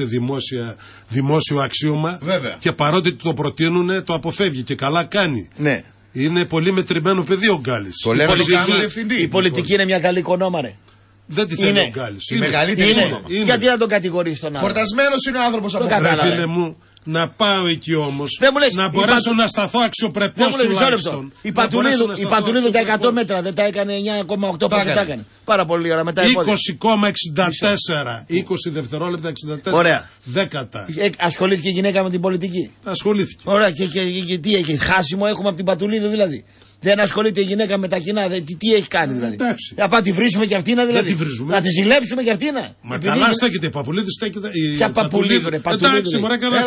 δημόσιο αξίωμα. Και παρότι το προτείνουν, το αποφεύγει και καλά κάνει. Ναι. Είναι πολύ μετρημένο παιδί ο Γκάλης. Το λέμε η, η πολιτική είναι μια καλή κονόμα, ρε. Δεν τη θέλει ο Γκάλης. Η μεγαλύτερη είναι. Είναι. Γιατί να τον κατηγορείς τον άλλο. Φορτασμένος είναι ο άνθρωπος από αυτό. Να πάω εκεί όμως, να μπορέσω να σταθώ αξιοπρεπώς τουλάχιστον. Η Πατουλίδου τα εκατό μέτρα δεν τα έκανε εννιά κόμμα οκτώ πόσο τα έκανε. Πάρα πολύ ώρα μετά. είκοσι κόμμα εξήντα τέσσερα. είκοσι δευτερόλεπτα εξήντα τέσσερα. Ωραία. Δέκατα. Ασχολήθηκε η γυναίκα με την πολιτική. Ασχολήθηκε. Ωραία. Και τι έχει, χάσιμο έχουμε από την Πατουλίδου δηλαδή. Δεν ασχολείται η γυναίκα με τα κοινά. Τι, τι έχει κάνει δηλαδή. Να πάμε τη βρίσουμε και αυτήν δηλαδή. Δεν τη βρίζουμε. Να τη ζηλέψουμε και αυτήν. Μα καλά στέκεται η Παπουλίδη, στέκεται. Ποια Παπουλίδη, ρε. Εντάξει, μου έκανε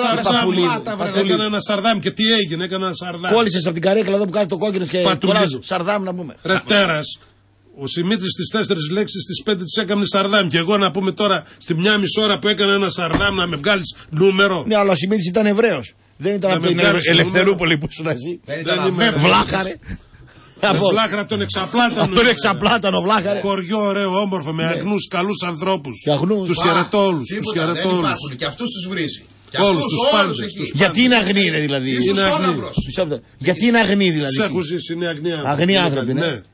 ένα σαρδάμ και τι έγινε, έκανα ένα σαρδάμ. Κόλλησε από την καρέκλα εδώ που κάνει το κόκκινο και κολλάζει. Σαρδάμ να πούμε. Ρε τέρας. Ο Σιμίτης στις τέσσερις λέξεις, στις πέντε τις έκανε σαρδάμ. Και εγώ να πούμε τώρα στη μια μισή ώρα που έκανα ένα σαρδάμ να με βγάλεις νούμερο. Ναι, αλλά ο Σιμίτης ήταν Εβραίος. Δεν ήταν από την Ελευθερούπολη που σου να ζει. Βλάχαρε. Βλάχαρα τον εξαπλάτανο. Αυτό είναι εξαπλάτανο, βλάχαρε. Χωριό ωραίο, όμορφο, με αγνούς καλούς ανθρώπους. Τους χαιρετόλους. Και αυτούς τους βρίζει. Όλους τους πάντες. Γιατί είναι αγνοί, δηλαδή. Είναι αγνοί. Γιατί είναι αγνοί, δηλαδή. Τους έχω ζήσει, είναι αγνοί άνθρωποι. Αγνοί άνθρωποι, ναι.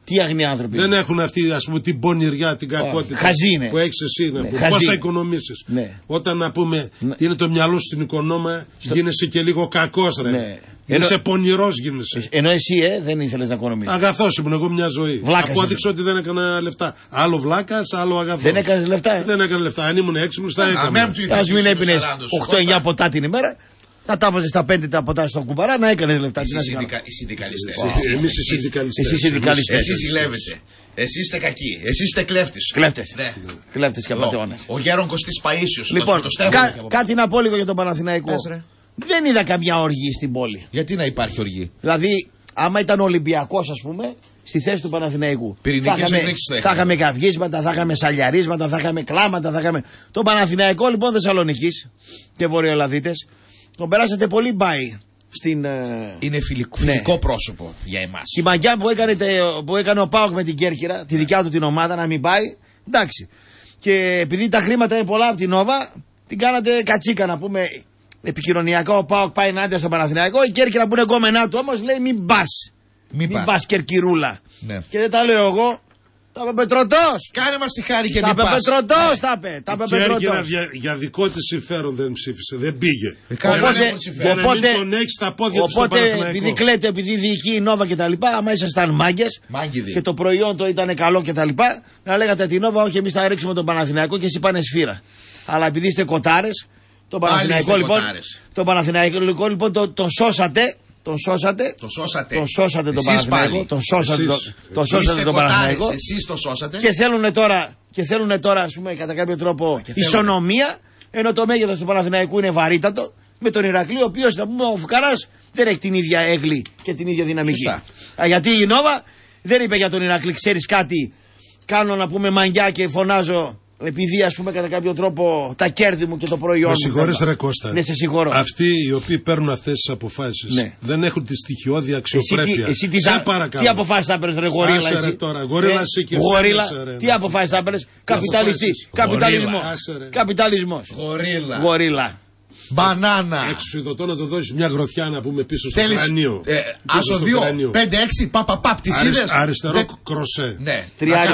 Τι άγνοι άνθρωποι. Δεν έχουν αυτή, ας πούμε, την πονηριά, την κακότητα Χαζή που έχεις εσύ. Ναι, πώς θα οικονομήσεις. Ναι. Όταν να πούμε ναι. είναι το μυαλό σου στην οικονόμα, Στο... γίνεσαι και λίγο κακός, ρε. Ναι. Γίνεσαι Ενώ... πονηρός, γίνεσαι. Ενώ εσύ, ε, δεν ήθελες να οικονομήσεις. Αγαθός ήμουν εγώ μια ζωή. Απόδειξε ότι δεν έκανα λεφτά. Άλλο βλάκας, άλλο αγαθός. Δεν έκανες λεφτά. Δεν έκανα λεφτά. Αν ήμουν έξυπνος, θα έκανα. Ας μην έπινες οκτώ εννιά ποτά την ημέρα. Να τα βάζεις τα πέντε τα ποτά στο κουμπαρά να έκανες λεφτά. Οι συνδικαλιστές. Εμείς οι συνδικαλιστές. Εσείς συνδικαλιστές. Εσείς ζηλεύετε. Εσείς είστε κακοί. Εσείς είστε κλέφτες. Κλέφτες. Ναι. Κλέφτες και απατεώνες. Ο Γέρον Κωστής Παΐσιος. Λοιπόν, κα, κάτι να πω λίγο για τον Παναθηναϊκό. Δεν είδα καμιά οργή στην πόλη. Γιατί να υπάρχει οργή. Δηλαδή, άμα ήταν Ολυμπιακός, ας πούμε, στη θέση του Παναθηναϊκού. Πυρηνικές θα, θα είχαμε καυγίσματα, θα είχαμε σαλιαρίσματα, θα είχαμε κλάματα, θα είχαμε. Τον Παναθηναϊκό λοιπόν Θεσσαλονικής και Βορειοελλαδίτες τον περάσατε πολύ μπάι. Στην, είναι φιλικό, φιλικό ναι. πρόσωπο για εμάς. Η μαγιά που έκανε, που έκανε ο ΠΑΟΚ με την Κέρκυρα, τη δικιά του την ομάδα, να μην πάει. Εντάξει. Και επειδή τα χρήματα είναι πολλά από την Νόβα, την κάνατε κατσίκα να πούμε. Επικοινωνιακά ο ΠΑΟΚ πάει ενάντια στον Παναθηναϊκό. Η Κέρκυρα που είναι γκόμενά του όμως λέει μην πας. Μην, μην πας Κερκυρούλα. Ναι. Και δεν τα λέω εγώ. Τα είπε Πετρωτός. Κάνε μας τη χάρη και τα μην πας. Τα είπε Πετρωτός τα είπε. Τα είπε Πετρωτός. Για, για δικό της συμφέρον δεν ψήφισε. Δεν πήγε. Ε, οπότε, οπότε, τον έχει στα πόδια του οπότε επειδή κλαίτε, επειδή διοικεί η Νόβα και τα λοιπά, άμα ήσασταν μάγκες και το προϊόν το ήταν καλό και τα λοιπά, να λέγατε την Νόβα, όχι εμείς θα ρίξουμε τον Παναθηναϊκό και εσύ πάνε σφύρα. Αλλά επειδή είστε κοτάρες, τον Παναθηναϊκό λοιπόν, τον Παναθηναϊκό λοιπόν τον το σώσατε. Τον σώσατε. Τον σώσατε. Τον σώσατε τον Παναθηναϊκό. Τον σώσατε, το, τον, σώσατε τον Παναθηναϊκό. Εσείς τον σώσατε. Και θέλουν τώρα, και θέλουν τώρα ας πούμε, κατά κάποιο τρόπο ισονομία. Ενώ το μέγεθος του Παναθηναϊκού είναι βαρύτατο. Με τον Ηρακλή, ο οποίος να πούμε ο Φουκαράς δεν έχει την ίδια έγκλη και την ίδια δυναμική. Α, γιατί η Νόβα δεν είπε για τον Ηρακλή, ξέρεις κάτι. Κάνω να πούμε μαγιά και φωνάζω. Επειδή ας πούμε κατά κάποιο τρόπο τα κέρδη μου και το προϊόν μου. Με συγχωρείς ρε Κώστα. Ναι, σε συγχωρώ. Αυτοί οι οποίοι παίρνουν αυτές τις αποφάσεις ναι. δεν έχουν τη στοιχειώδη αξιοπρέπεια. Εσύ, εσύ τι, τι αποφάσεις θα παίρνεις ρε γορίλα εσύ. Τώρα, γορίλα, ε, και γορίλα ρε, τι αποφάσεις θα παίρνεις. Καπιταλιστής. Καπιταλισμός. Καπιταλισμός. Γορίλα. Γορίλα. Μπανάνα. Εξουσιοδοτώ να το δώσεις μια γροθιά να πούμε πίσω στο κρανίο. Ε, άσο δύο, πέντε, έξι, παπαπαπ, τις είδες. Αριστερό κροσέ. Ναι.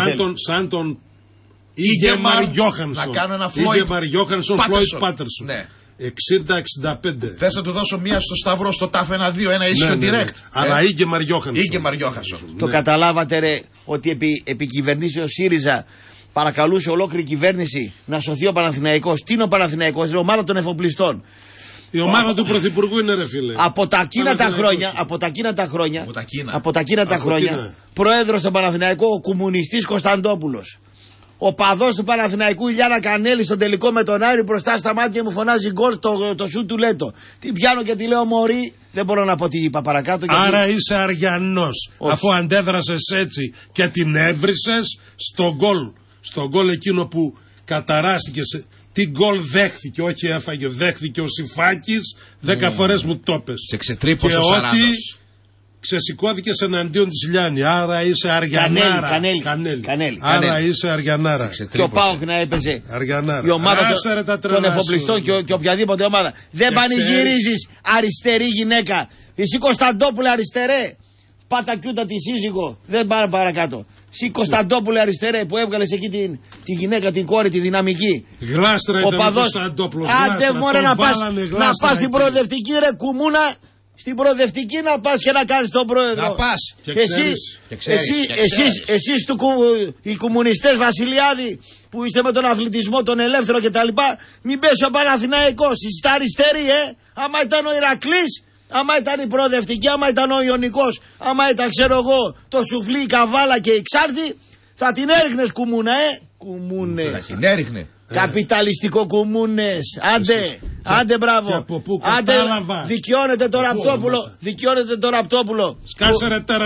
Σαν τον Ίγκεμαρ Γιόχανσον. Να κάνω ένα Φλόιτ Ίγκεμαρ Γιόχανσον, Φλόιτ Πάτερσον. Ναι. εξήντα εξήντα πέντε. Θες να του δώσω μία στο Σταυρό στο ΤΑΦ ένα δύο, ένα ίσιο ναι, ναι, ναι. direct. Αλλά Ίγκεμαρ Γιόχανσον. Ίγκεμαρ Γιόχανσον. Το ναι. καταλάβατε ρε ότι επί, επί κυβερνήσεως ΣΥΡΙΖΑ παρακαλούσε ολόκληρη κυβέρνηση να σωθεί ο Παναθηναϊκός. Τι είναι ο Παναθηναϊκός, η ομάδα των εφοπλιστών. Η ομάδα του Πρωθυπουργού είναι ρε φίλε. Από τα εκείνα τα χρόνια, από τα εκείνα τα χρόνια, από τα εκείνα, από τα εκείνα τα χρόνια, πρόεδρος του Παναθηναϊκού ο κομμουνιστής Κωνσταντόπουλος. Ο παδός του Παναθηναϊκού Ηλιάνα Κανέλη στον τελικό με τον Άρη μπροστά στα μάτια μου φωνάζει γκολ το, το σου του Λέτο. Την πιάνω και τη λέω μωρή, δεν μπορώ να πω τι είπα παρακάτω. Γιατί... Άρα είσαι αριανός, αφού αντέδρασες έτσι και την έβρισες στο γκολ. Στο γκολ εκείνο που καταράστηκε σε... Τι γκολ δέχθηκε, όχι έφαγε, δέχθηκε ο Σιφάκης, δέκα mm. φορές μου το πες. Σε ξετρύπωσε ο Σαράντος. Ξεσηκώθηκε εναντίον της Λιάννη. Άρα είσαι αριανάρα. Κανέλη, κανέλη. κανέλη. Άρα κανέλη. είσαι αριανάρα. Και ο ΠΑΟΚ να έπαιζε. Αριανάρα. Η ομάδα το, των εφοπλιστών και, και οποιαδήποτε ομάδα. Δεν πανηγυρίζεις αριστερή γυναίκα. Εσύ Κωνσταντόπουλε αριστερέ. Πάτα κιούτα τη σύζυγο. Δεν πάρε παρακάτω. Εσύ Κωνσταντόπουλε αριστερέ που έβγαλες εκεί την, τη γυναίκα, την κόρη, τη δυναμική. Γλάστρα ήταν ο Κωνσταντόπουλος. Άντε μωρέ να πας, να πας στην προοδευτική ρε κουμούνα. Στην προοδευτική να πας και να κάνεις τον πρόεδρο. Να πας. Και εσείς, και ξέρεις, εσείς, και εσείς, εσείς του, οι κομμουνιστές Βασιλιάδη που είστε με τον αθλητισμό, τον ελεύθερο κτλ. Μην πέσει ο Παναθηναϊκός. Είστε αριστεροί, ε. Άμα ήταν ο Ηρακλής, άμα ήταν η προοδευτική, άμα ήταν ο Ιωνικός, άμα ήταν ξέρω εγώ το σουφλί, η Καβάλα και η Ξάρτη, θα την έριχνες κουμούνα, ε. Κουμούνες. Θα την έριχνε. Καπιταλιστικό κουμούνες. Άντε, άντε μπράβο. Άντε, δικαιώνεται το Ραπτόπουλο. Δικαιώνεται το Ραπτόπουλο. Σκάσε ρε τέρα.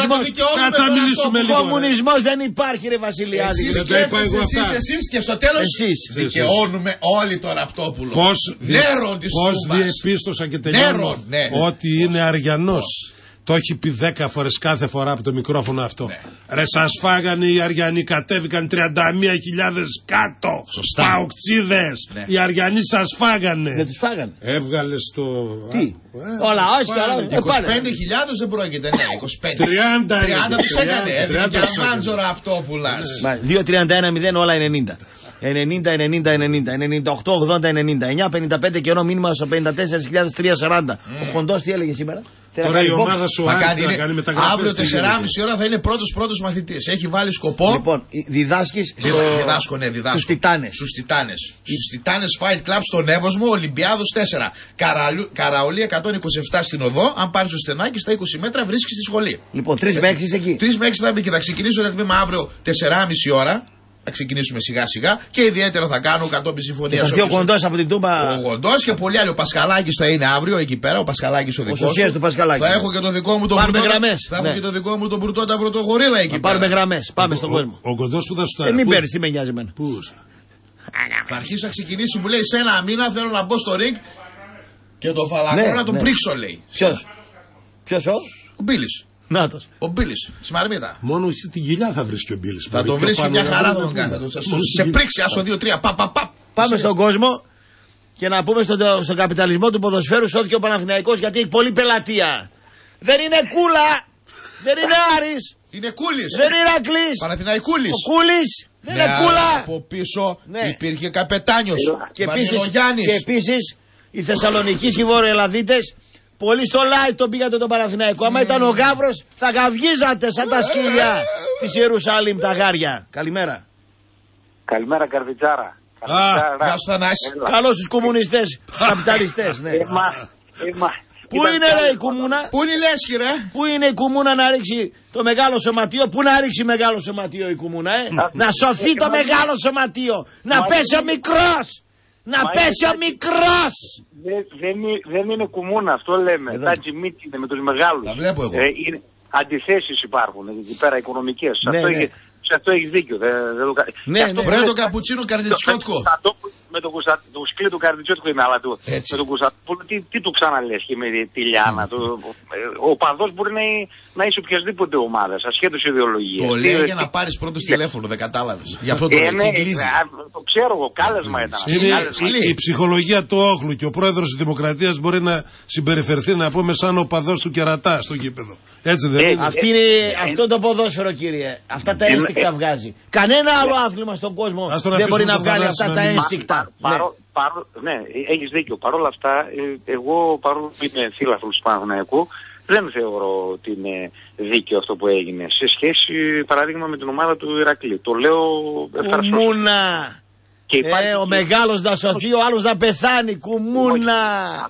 Κομμουνισμός δεν υπάρχει ρε Βασιλιάδη. Εσείς σκέφτεσαι εσείς, εσείς και στο τέλος δικαιώνουμε όλοι το Ραπτόπουλο. Πώς διεπίστωσα και τελειώνω ότι είναι αριανός. Το έχει πει δέκα φορές κάθε φορά από το μικρόφωνο αυτό. Ναι. Ρε, σας φάγανε οι Αριανοί, κατέβηκαν τριάντα μία χιλιάδες κάτω. Σωστά. Παοξίδες. Ναι. Οι Αριανοί σας φάγανε. Δεν τους φάγανε. Έβγαλε στο. Τι. Ε, όλα, όχι καλά. είκοσι πέντε χιλιάδες δεν πρόκειται. Ναι, είκοσι πέντε. τριάντα, τριάντα τους έκανε. Έδινε και Αμάντζο Ραπτόπουλας. δύο τριάντα ένα μηδέν όλα ενενήντα. ενενήντα, ενενήντα, ενενήντα, ενενήντα οκτώ, ογδόντα, ενενήντα εννιά, πενήντα πέντε κενό μήνυμα στο πενήντα τέσσερις χιλιάδες τριακόσια σαράντα. Mm. Ο Κοντός τι έλεγε σήμερα? Τώρα η ομάδα σου Άρης θα κάνει μεταγραφές. Αύριο τέσσερις και μισή ώρα θα είναι πρώτος πρώτος μαθητής. Έχει βάλει σκοπό. Λοιπόν, διδάσκεις στο... Διδάσκω, ναι, διδάσκω. Στους Τιτάνες. Στους Τιτάνες. Στους Τιτάνες Fight Club στον Εύωσμο, Ολυμπιάδος τέσσερα. Καραλου... Καραολί εκατόν είκοσι επτά στην οδό. Αν πάρεις το στενάκι στα είκοσι μέτρα βρίσκεις στη σχολή. Λοιπόν, τρεις με έξι εκεί. τρεις με έξι θα μπει και θα ξεκινήσω ένα τμήμα αύριο τέσσερις και μισή ώρα. Θα ξεκινήσουμε σιγά σιγά και ιδιαίτερα θα κάνω κατόπιν συμφωνία. Θα ο Κοντός από την Τούμπα. Ο Κοντός και πολλοί άλλοι. Ο Πασχαλάκης θα είναι αύριο εκεί πέρα. Ο Πασχαλάκης ο δικός του. του Πασχαλάκη. Θα έχω και το δικό μου τον Πάρουμε Μπουρτότα. γραμμές. Θα έχω ναι. και το δικό μου τον Μπουρτότα πρωτογορίλα εκεί θα πέρα. Πάρουμε γραμμές. Πάμε στον κόσμο. Ο Κοντός που θα σου τα πει. Ε, μην παίρνεις, τι με νοιάζει εμένα. Πού. Θα αρχίσει να ξεκινήσει, μου λέει σε ένα μήνα θέλω να μπω στο ριγκ και το φαλακρό να τον πρίξω, λέει. Ποιος? Ποιος ο? Ο Μπίλης. Νάτος. Ο Μπίλης, στη Μαρμίτα. Μόνο την κοιλιά θα βρει και ο Μπίλης. Θα τον βρει μια χαρά, θα τον κάνει. Σε πρίξει, άσο δύο τρία. Πα, πα, πα. Πάμε στον κόσμο και να πούμε στον, στον καπιταλισμό του ποδοσφαίρου σώθηκε ο Παναθηναϊκός γιατί έχει πολλή πελατεία. Δεν είναι Κούλα, δεν είναι Άρης. Είναι Κούλης. Δεν είναι Ακλής. Παναθηναϊκούλης. Ο Κούλης. Δεν ναι, είναι Κούλα. Από πίσω ναι. υπήρχε καπετάνιος. Και επίσης οι Θεσσαλονικοί και οι Βορειοελλαδίτες πολύ στο live τον πήγατε τον Παναθηναϊκό. Άμα mm. ήταν ο Γαύρος θα γαυγίζατε σαν τα σκύλια της Ιερουσαλήμ τα γάρια. Καλημέρα. Καλημέρα Καρδιτσάρα. Γεια σου Θανάση. Καλώς τους κομμουνιστές, τους καπιταλιστές. Ναι. Είμα, είμα. Πού είναι ρε η κουμούνα? Πού είναι η λέσχη ρε? Πού είναι η κουμούνα να ρίξει το μεγάλο σωματείο? Πού να ρίξει μεγάλο σωματείο η κουμούνα ε? Να σωθεί το μεγάλο σωματείο. Να πέσει ο μικρός. Να πέσει ο μικρός. Δεν είναι κουμούνα αυτό λέμε. Τα τζιμίτσι είναι με τους μεγάλους. Τα βλέπω εγώ. Αντιθέσεις υπάρχουν εκεί πέρα οικονομικές. Σε αυτό έχει δίκιο. Δεν, δεν το... Ναι, ναι. Βρε το καπουτσίνο Καρδιτσιώτικο. Με τον το σκλήτο Καρδιτσιώτικο είμαι, αλλά του, με τον Κουσατόπουλο τι, τι του ξαναλες και με τη Λιάνα. Mm. Το, ο παδός μπορεί να, να είσαι οποιασδήποτε ομάδας, ασχέτως ιδεολογίας. Το λέει για να πάρεις πρώτος τηλέφωνο, δεν κατάλαβες. Γι' αυτό το ε, λέει, ναι, το ξέρω εγώ, κάλεσμα ήταν. Είναι η, η ψυχολογία του όχλου και ο πρόεδρος της Δημοκρατίας μπορεί να συμπεριφερθεί, να πούμε, σαν ο παδός του Κερατά στο γήπεδο. Έτσι δεν ε, είναι? Αυτή είναι ε, αυτό το ποδόσφαιρο, κύριε. Αυτά τα ένστικτα βγάζει. Κανένα άλλο άθλημα στον κόσμο δεν μπορεί να βγάλει αυτά τα ένστικτα. Παρό, παρό, ναι, έχεις δίκιο. Παρ' όλα αυτά, ε, εγώ παρόλο που είμαι φίλαθλος του Παναθηναϊκού, δεν θεωρώ ότι είναι δίκαιο αυτό που έγινε. Σε σχέση, παράδειγμα, με την ομάδα του Ηρακλή. Το λέω ευχαριστώ. Κουμούνα! Ε, ο μεγάλος να σωθεί, ο άλλος να πεθάνει. Κουμούνα!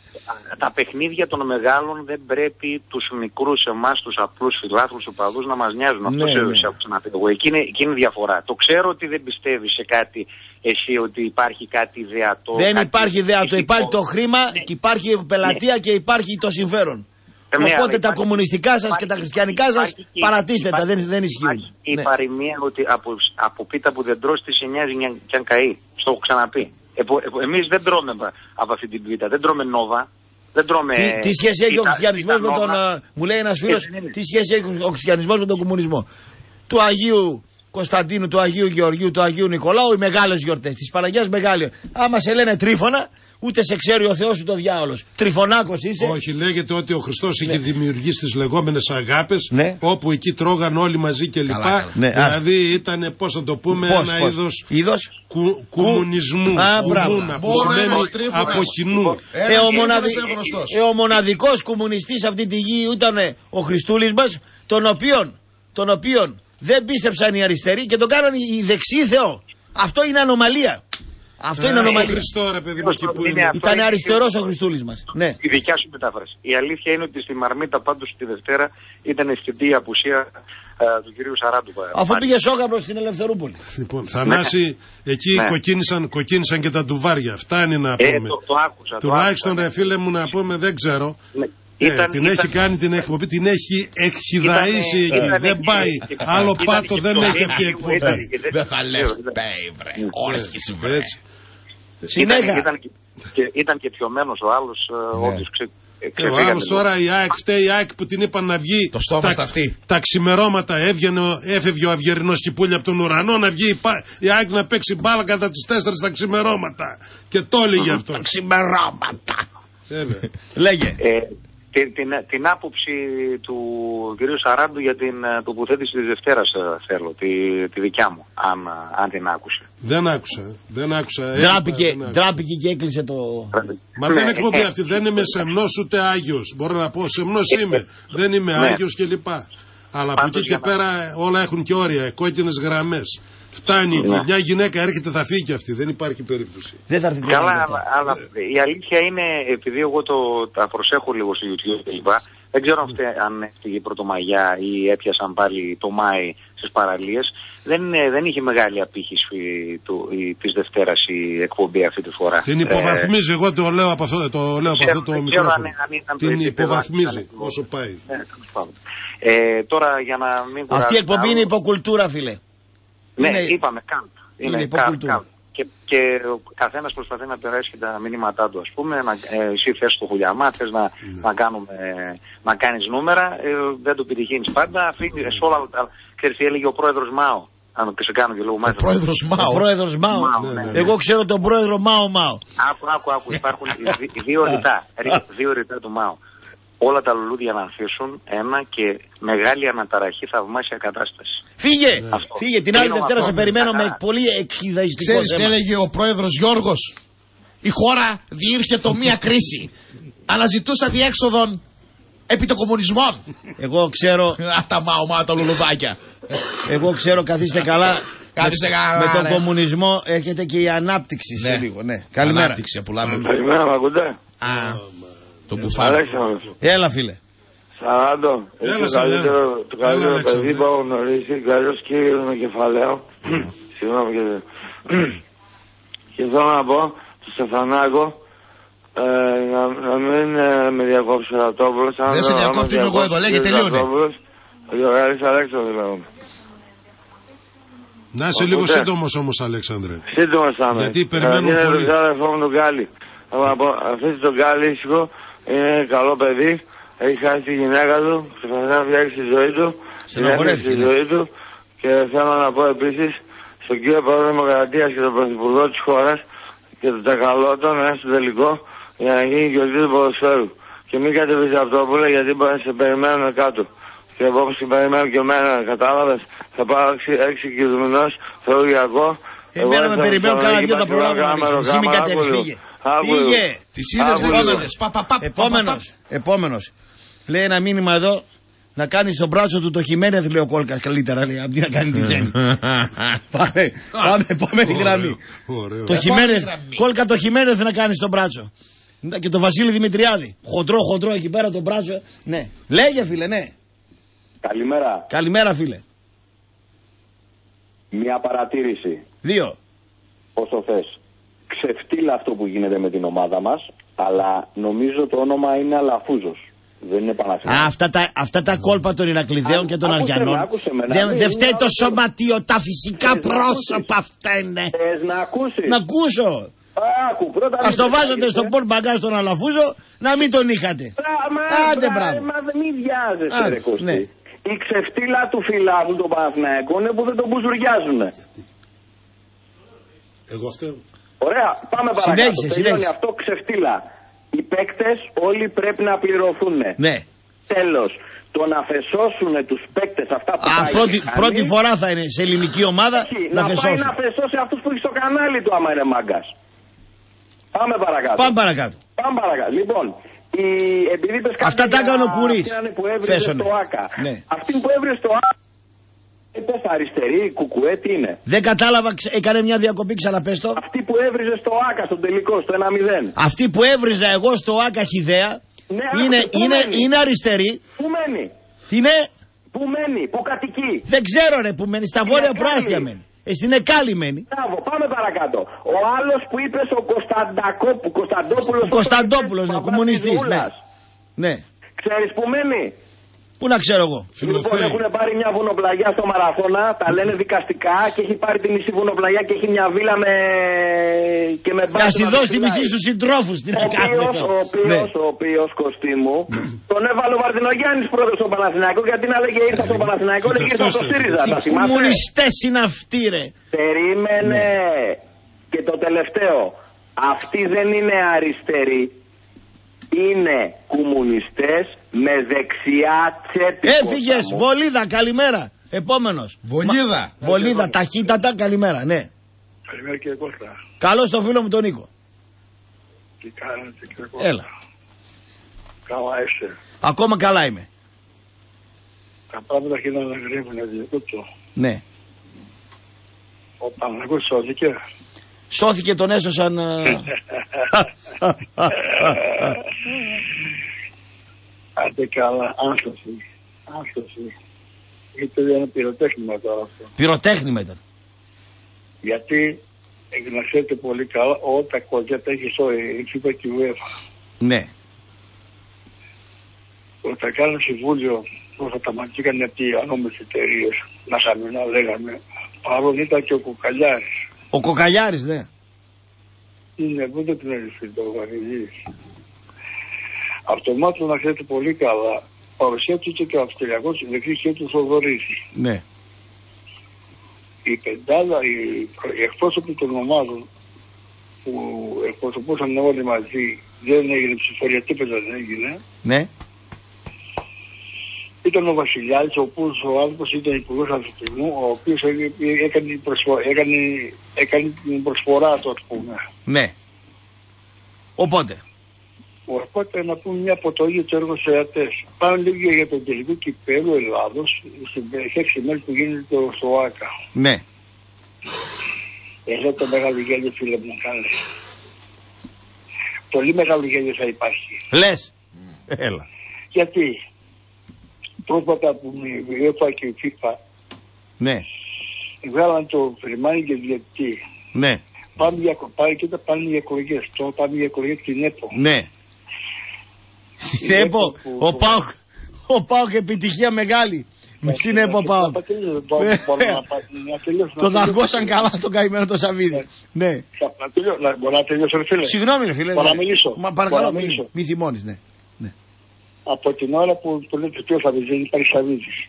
Τα παιχνίδια των μεγάλων δεν πρέπει τους μικρούς εμάς, τους απλούς φιλάθλους οπαδούς να μας νοιάζουν. Αυτό ναι, σε ναι. ξαναπεί εγώ. Εκεί είναι, εκεί είναι διαφορά. Το ξέρω ότι δεν πιστεύεις σε κάτι εσύ, ότι υπάρχει κάτι ιδεατό. Δεν κάτι υπάρχει ιδεατό. μυστικό. Υπάρχει το χρήμα, ναι. και υπάρχει η πελατεία ναι. και υπάρχει το συμφέρον. Ναι, οπότε τα υπάρχει, κομμουνιστικά σας και τα χριστιανικά σας παρατήστε τα, δεν, δεν ισχύουν. Η ναι. παροιμία ότι από, από πίτα που δεν τρως τι σε νοιάζει κι αν καεί. Στο έχω ξαναπεί. Ε, ε, εμείς δεν τρώμε από αυτή την πίτα, δεν τρώμε νόβα. Δεν τρώμε... Τι, τι σχέση έχει ο χριστιανισμός με τον... Uh, μου λέει ένας φίλος, τι σχέση έχει ο χριστιανισμός με τον κομμουνισμό? Του Αγίου Κωνσταντίνου, του Αγίου Γεωργίου, του Αγίου Νικολάου, οι μεγάλες γιορτές. Της Παναγιάς Μεγάλη. Άμα σε λένε Τρίφωνα, ούτε σε ξέρει ο Θεός ούτε ο διάολος. Τριφωνάκος είσαι. Όχι, λέγεται ότι ο Χριστός είχε ναι. δημιουργήσει τις λεγόμενες αγάπες, ναι. όπου εκεί τρώγαν όλοι μαζί κλπ. Ναι. Δηλαδή ήταν, πώς να το πούμε, πώς, ένα πώς. είδος είδος κου, κομμουνισμού. Α, κουμούνα, που σημαίνει από κοινού. Ε, ο, μοναδι... ε, ο μοναδικός κομμουνιστής αυτή τη γη ήταν ο Χριστούλης μας, τον οποίον, τον οποίον δεν πίστεψαν οι αριστεροί και τον κάνανε οι δεξιοί Θεό. Αυτό είναι ανομαλία. Αυτό ε, είναι ανομαλία. Χριστό, ρε παιδί μου, εκεί που είναι. Ήταν αριστερός ο Χριστούλης μας. Ναι. Η δικιά σου μετάφραση. Η αλήθεια είναι ότι στη Μαρμίτα πάντως τη Δευτέρα ήταν αισθητή η απουσία uh, του κυρίου Σαράντου. Αφού πήγε Σόγαμπρος στην Ελευθερούπολη. Λοιπόν, Θανάση, εκεί ναι. κοκκίνησαν, κοκκίνησαν και τα ντουβάρια. Φτάνει να πούμε. Ε, το, το άκουσα. Τουλάχιστον, το ρε φίλε μου, να πούμε, δεν ξέρω. Ναι. Ε, ήταν, την ήταν, έχει κάνει την εκπομπή, την έχει εκχυδαήσει εκεί. Ήταν, δεν πάει. Ήταν, άλλο ήταν, πάτο ήταν, δεν έχει αυτή η εκπομπή. Δεν θα λες μπέι, βρε. Όρχης, βρε. Συνέχεια. Ήταν, ήταν, και, ήταν και πιωμένος ο άλλος, ναι. όντως Ε, ο άλλος τώρα η ΑΕΚ φταίει, η ΑΕΚ που την είπαν να βγει. Το στόμα τα, στα αυτή. Τα ξημερώματα έβγαινε, έφευγε ο Αυγερινός Κυπούλη από τον ουρανό να βγει η, η ΑΕΚ να παίξει μπάλα κατά τις τέσσερις τα ξημερώματα. Και το έλεγε αυτό. Τα ξημερώματα. Λέγε. Ε, την, την, την άποψη του κ. Σαράντου για την τοποθέτηση της Δευτέρας θέλω, τη, τη δικιά μου, αν, αν την άκουσε. Δεν άκουσα, δεν άκουσα. Ντράπηκε, ντράπηκε και έκλεισε το... Μα δεν είναι εκπομπή αυτή, δεν είμαι σεμνός ούτε Άγιος. Μπορώ να πω, σεμνός είμαι, δεν είμαι Άγιος κλπ. Αλλά από εκεί και πέρα όλα έχουν και όρια, κόκκινες γραμμές. Φτάνει, ναι. Μια γυναίκα έρχεται θα φύγει αυτή, δεν υπάρχει περίπτωση. Δεν θα έρθει. Καλά, αλλά, αλλά η αλήθεια είναι, επειδή εγώ το, τα προσέχω λίγο στο YouTube κλπ. Δεν ξέρω αυτή, αν έφυγε η Πρωτομαγιά ή έπιασαν πάλι το Μάη στις παραλίες. Δεν, δεν είχε μεγάλη απήχηση της Δευτέρας η εκπομπή αυτή τη φορά. Την υποβαθμίζει, ε, εγώ το λέω από αυτό το, λέω από αυτό το μικρόφωνο. Αν, αν την υποβαθμίζει όσο πάει. Ε, ε, τώρα για να μην κουράζω. Αυτή η εκπομπή είναι υποκουλτούρα, φίλε. Ναι, είναι... είπαμε καν. Είναι, είναι υποκουλτούρα. Και, και ο καθένας προσπαθεί να περάσει τα μηνύματά του, ας πούμε. Να, ε, εσύ θες το χουλιαμά, θες να, ναι. να, κάνουμε, να κάνεις νούμερα, ε, δεν το επιτυχαίνεις πάντα. Φύγει σε όλα. Ξέρεις τι έλεγε ο πρόεδρος Μάο. Αν και σε κάνω και λίγο μάλιστα. Ο πρόεδρος Μάο. Ο πρόεδρος Μάο. Μάο ναι, ναι, ναι. Εγώ ξέρω τον πρόεδρο Μάο Μάο. Άκου, άκου, άκου. Υπάρχουν δύο ρητά. δύο ρητά του Μάο. Όλα τα λουλούδια να αφήσουν ένα και μεγάλη αναταραχή, θαυμάσια κατάσταση. Φύγε! Ναι. Φύγε! Την άλλη Δευτέρα σε περιμένω με πολύ εκχυδαϊστικό θέμα. Ξέρεις τι έλεγε ο πρόεδρος Γιώργος? Η χώρα διήρχετο μία κρίση. Αναζητούσα διέξοδον επί των κομμουνισμών. Εγώ ξέρω... Αυτά μάω μάω τα λουλουδάκια. Εγώ ξέρω, καθίστε καλά. Καθίστε καλά. Με τον ναι. κομμουνισμό έρχεται και η ανάπτυξη σε ναι. λίγο. Ναι. Καλημέρα. Ανάπτυξη πουλάμε. Καλημέρα, μ' ακούτε? Α, το μπουφάρι. Έλα, φίλε. Σαράντο, είσαι το καλύτερο, το καλύτερο παιδί που έχω γνωρίσει, καλός κύριος με κεφαλαίο. Συγγνώμη και δεν. Και θέλω να πω, στο Στεφανάκο, να, να μην με διακόψει ο Ρατόπουλος. Δεν σε διακόπτει, είμαι εγώ εδώ, λέγε τελειώνει. Ο Γιωργάρης Αλέξανδρος λέγομαι. Να είσαι λίγο σύντομος όμως, Αλέξανδρε. Σύντομος θα είμαι. Γιατί περιμένουμε πολύ. Είναι το αδερφό μου τον Γκάλι. Αφήσει τον Γκάλι ήσυχο, είναι καλό παιδί. Έχει χάσει τη γυναίκα του, προσπαθεί να φτιάξει τη ζωή του, συνέχισε τη ζωή του και θέλω να πω επίσης στον κύριο Πρόεδρο Δημοκρατίας και τον Πρωθυπουργό της χώρας και τον Τακαλώτο να είναι στο τελικό για να γίνει γιορτή του ποδοσφαίρου. Και μην κατεβείς από το πουλε γιατί μπορεί να σε περιμένουν κάτω. Και εγώ όπως την περιμένω και εμένα, κατάλαβες, θα πάω έξι κιλουμινός θεωριακό. Εμένα με περιμένω κάνα δύο τα προγράμματα. Εσύ μην κατεβείς, φύγε. Φύγε. Τις είδες δεν είδες. Επόμενος, επόμενος. Λέει ένα μήνυμα εδώ, να κάνει στον μπράτσο του το Χιμένεθ, λέει ο Κόλκας καλύτερα, λέει, αντί να κάνει την Τζέννη. Πάμε, πάμε, επόμενη γραμμή. Το Χιμένεθ, Κόλκα το Χιμένεθ να κάνει στον μπράτσο. Και το Βασίλη Δημητριάδη, χοντρό, χοντρό εκεί πέρα το μπράτσο. Ναι, λέγε φίλε, ναι. Καλημέρα. Καλημέρα φίλε. Μια παρατήρηση. Δύο. Όσο θες. Ξεφτύλα αυτό που γίνεται με την ομάδα μας, αλλά νομίζω το όνομα είναι Αλαφούζος. Δεν είναι Παναθηναϊκός. Αυτά τα, αυτά τα κόλπα των Ηρακλειδαίων και των Αριανών. Δεν δε φταίει το σωματείο, τα φυσικά πρόσωπα αυτά είναι. Θες να ακούσεις? Να ακούσω. Άκου, πρώτα ας το βάζατε στον Πολ Μπαγκά στον Αλαφούζο, να μην τον είχατε. Άντε μπράβο. Μα μην βιάζεσαι ρε Κωστή. Ναι. Η ξεφτύλα του φιλάθλου των Παναθηναϊκών είναι που δεν τον μπουζουριάζουνε. Εγώ αυτό. Ωραία, πάμε παρακάτω. Συνέχισε, τελειώνει αυτό ξεφτύλα. Οι παίκτες όλοι πρέπει να πληρωθούν. Ναι. Τέλος. Το να φεσώσουν τους παίκτες αυτά που Α, πρώτη, πρώτη φορά θα είναι σε ελληνική ομάδα. Όχι, να, να φεσώσουν. πάει να φεσώσει αυτούς που έχει στο κανάλι του άμα είναι μάγκας. Πάμε παρακάτω. Πάμε παρακάτω. Πάμε παρακάτω. Λοιπόν, η, επειδή πες αυτά τα έκανε ο Κουρής. Που έβριζε στο ΆΚΑ. Ναι. Αυτή που έβριζε στο ΆΚΑ. Πες αριστερή, κουκουέ, τι είναι? Δεν κατάλαβα, έκανε μια διακοπή, ξαναπες το. Αυτή που έβριζε στο ΆΚΑ, στον τελικό, στο ένα μηδέν. Αυτή που έβριζα εγώ στο ΆΚΑ χιδέα, ναι, είναι, άκουσε, είναι, μένει. είναι αριστερή. Πού μένει? Τι είναι? Πού μένει, πού κατοικεί? Δεν ξέρω ρε, που μένει, στα βόρεια προάστια μένει. Ε, στην Εκάλη μένει. Μπράβο, πάμε παρακάτω. Ο άλλος που είπες ο Κωνσταντόπουλος. Ο Κωνσταντόπουλος, ναι, κομμουνιστής, ναι. Ναι. Ξέρεις που μένει? Πού να ξέρω εγώ. Λοιπόν, έχουν πάρει μια βουνοπλαγιά στο Μαραθώνα, τα λένε δικαστικά και έχει πάρει τη μισή βουνοπλαγιά και έχει μια βίλα με. και με μπάνι. Να στη δώσει τη μισή στους συντρόφους. Τι να κάνουμε τώρα. Ο οποίος, ο οποίος, Κωστή μου, τον έβαλε ο Μαρτινογιάννης πρώτος στον Παναθηναϊκό, γιατί να λέγε ήρθα στον Παναθηναϊκό, λέγε ήρθα στο ΣΥΡΙΖΑ. Τι κομμουνιστές είναι αυτοί, ρε. Περίμενε. Και το τελευταίο. Αυτοί δεν είναι αριστεροί. Είναι κομμουνιστές με δεξιά τσέπη. Έφυγες, Βολίδα, καλημέρα. Επόμενος. Βολίδα. Μα... Βολίδα, ταχύτατα, καλημέρα, ναι. Καλημέρα κύριε Κώστα. Καλώς το φίλο μου τον Νίκο. Τι κάνετε κύριε Κώστα. Έλα. Καλά είστε. Ακόμα καλά είμαι. Τα πράγματα αρχίζουν να γρήγορα διεκούτω. Ναι. Ο Παναγός σώθηκε. Σώθηκε, τον έσωσαν. Άντε καλά, άνθρωποι. Άνθρωποι. Είτε ένα πυροτέχνημα τώρα αυτό. Πυροτέχνημα ήταν. Γιατί να ξέρετε πολύ καλά, όλα τα κόκκια τα έχει στο FIFA και UEFA. Ναι. Όταν κάνουν συμβούλιο, όταν τα μαντήκαν από οι ανώμες εταιρείες, να σαμινά λέγαμε, παρόν ήταν και ο Κοκαλιάρης. Ο Κοκαλιάρης, ναι. Είναι, πού δεν την έλυσε το Βαγγελής. Αυτομάτως να ξέρετε πολύ καλά, παρουσιάζεται και ο Αυστριακός δεξί του Θοδωρίδη. Ναι. Η πεντάδα, οι, οι εκπρόσωποι των ομάδων που εκπροσωπούσαν όλοι μαζί, δεν έγινε ψηφορία, τίποτα δεν έγινε. Ναι. Ήταν ο Βασιλιάδης, ο οποίος ο άνθρωπος ήταν υπουργός Αθηνού, ο οποίος έκανε, προσφορά, έκανε, έκανε την προσφορά του, ας πούμε. Ναι. Οπότε. Οπότε να πούμε μια αποτολή του έργου σε ατές. Πάμε λίγο για τον τελικό κυπέλλου Ελλάδος, στην έξι μέρες που γίνεται το στο ΆΚΑ. Ναι. Εδώ το μεγάλο γέλιο, φίλε μου, κάνε. Πολύ μεγάλο γέλιο θα υπάρχει. Λες. Έλα. Γιατί πρόσφατα που η UEFA και η FIFA, ναι, βγάλαν το Φρυμάνι και διαιτητή. Ναι. Πάμε για κοπάρι και όταν πάνε για εκλογές. Τώρα πάμε για εκλογές στην ΕΠΟ. Ναι. Στην ΕΠΟ, ο Πάοκ, ο Πάοκ επιτυχία μεγάλη. Με στην ΕΠΟ Πάοκ. Τον δαγκώσαν καλά τον καημένο το Σαββίδι. Ναι. Μπορώ να τελειώσω, ρε φίλε. Συγγνώμη, ρε φίλε. Μπορώ να μιλήσω. Μα παρακαλώ, μη θυμώνεις, ναι. Από την ώρα που το λέτε ποιο θα δεν υπάρχει Σαββίδης.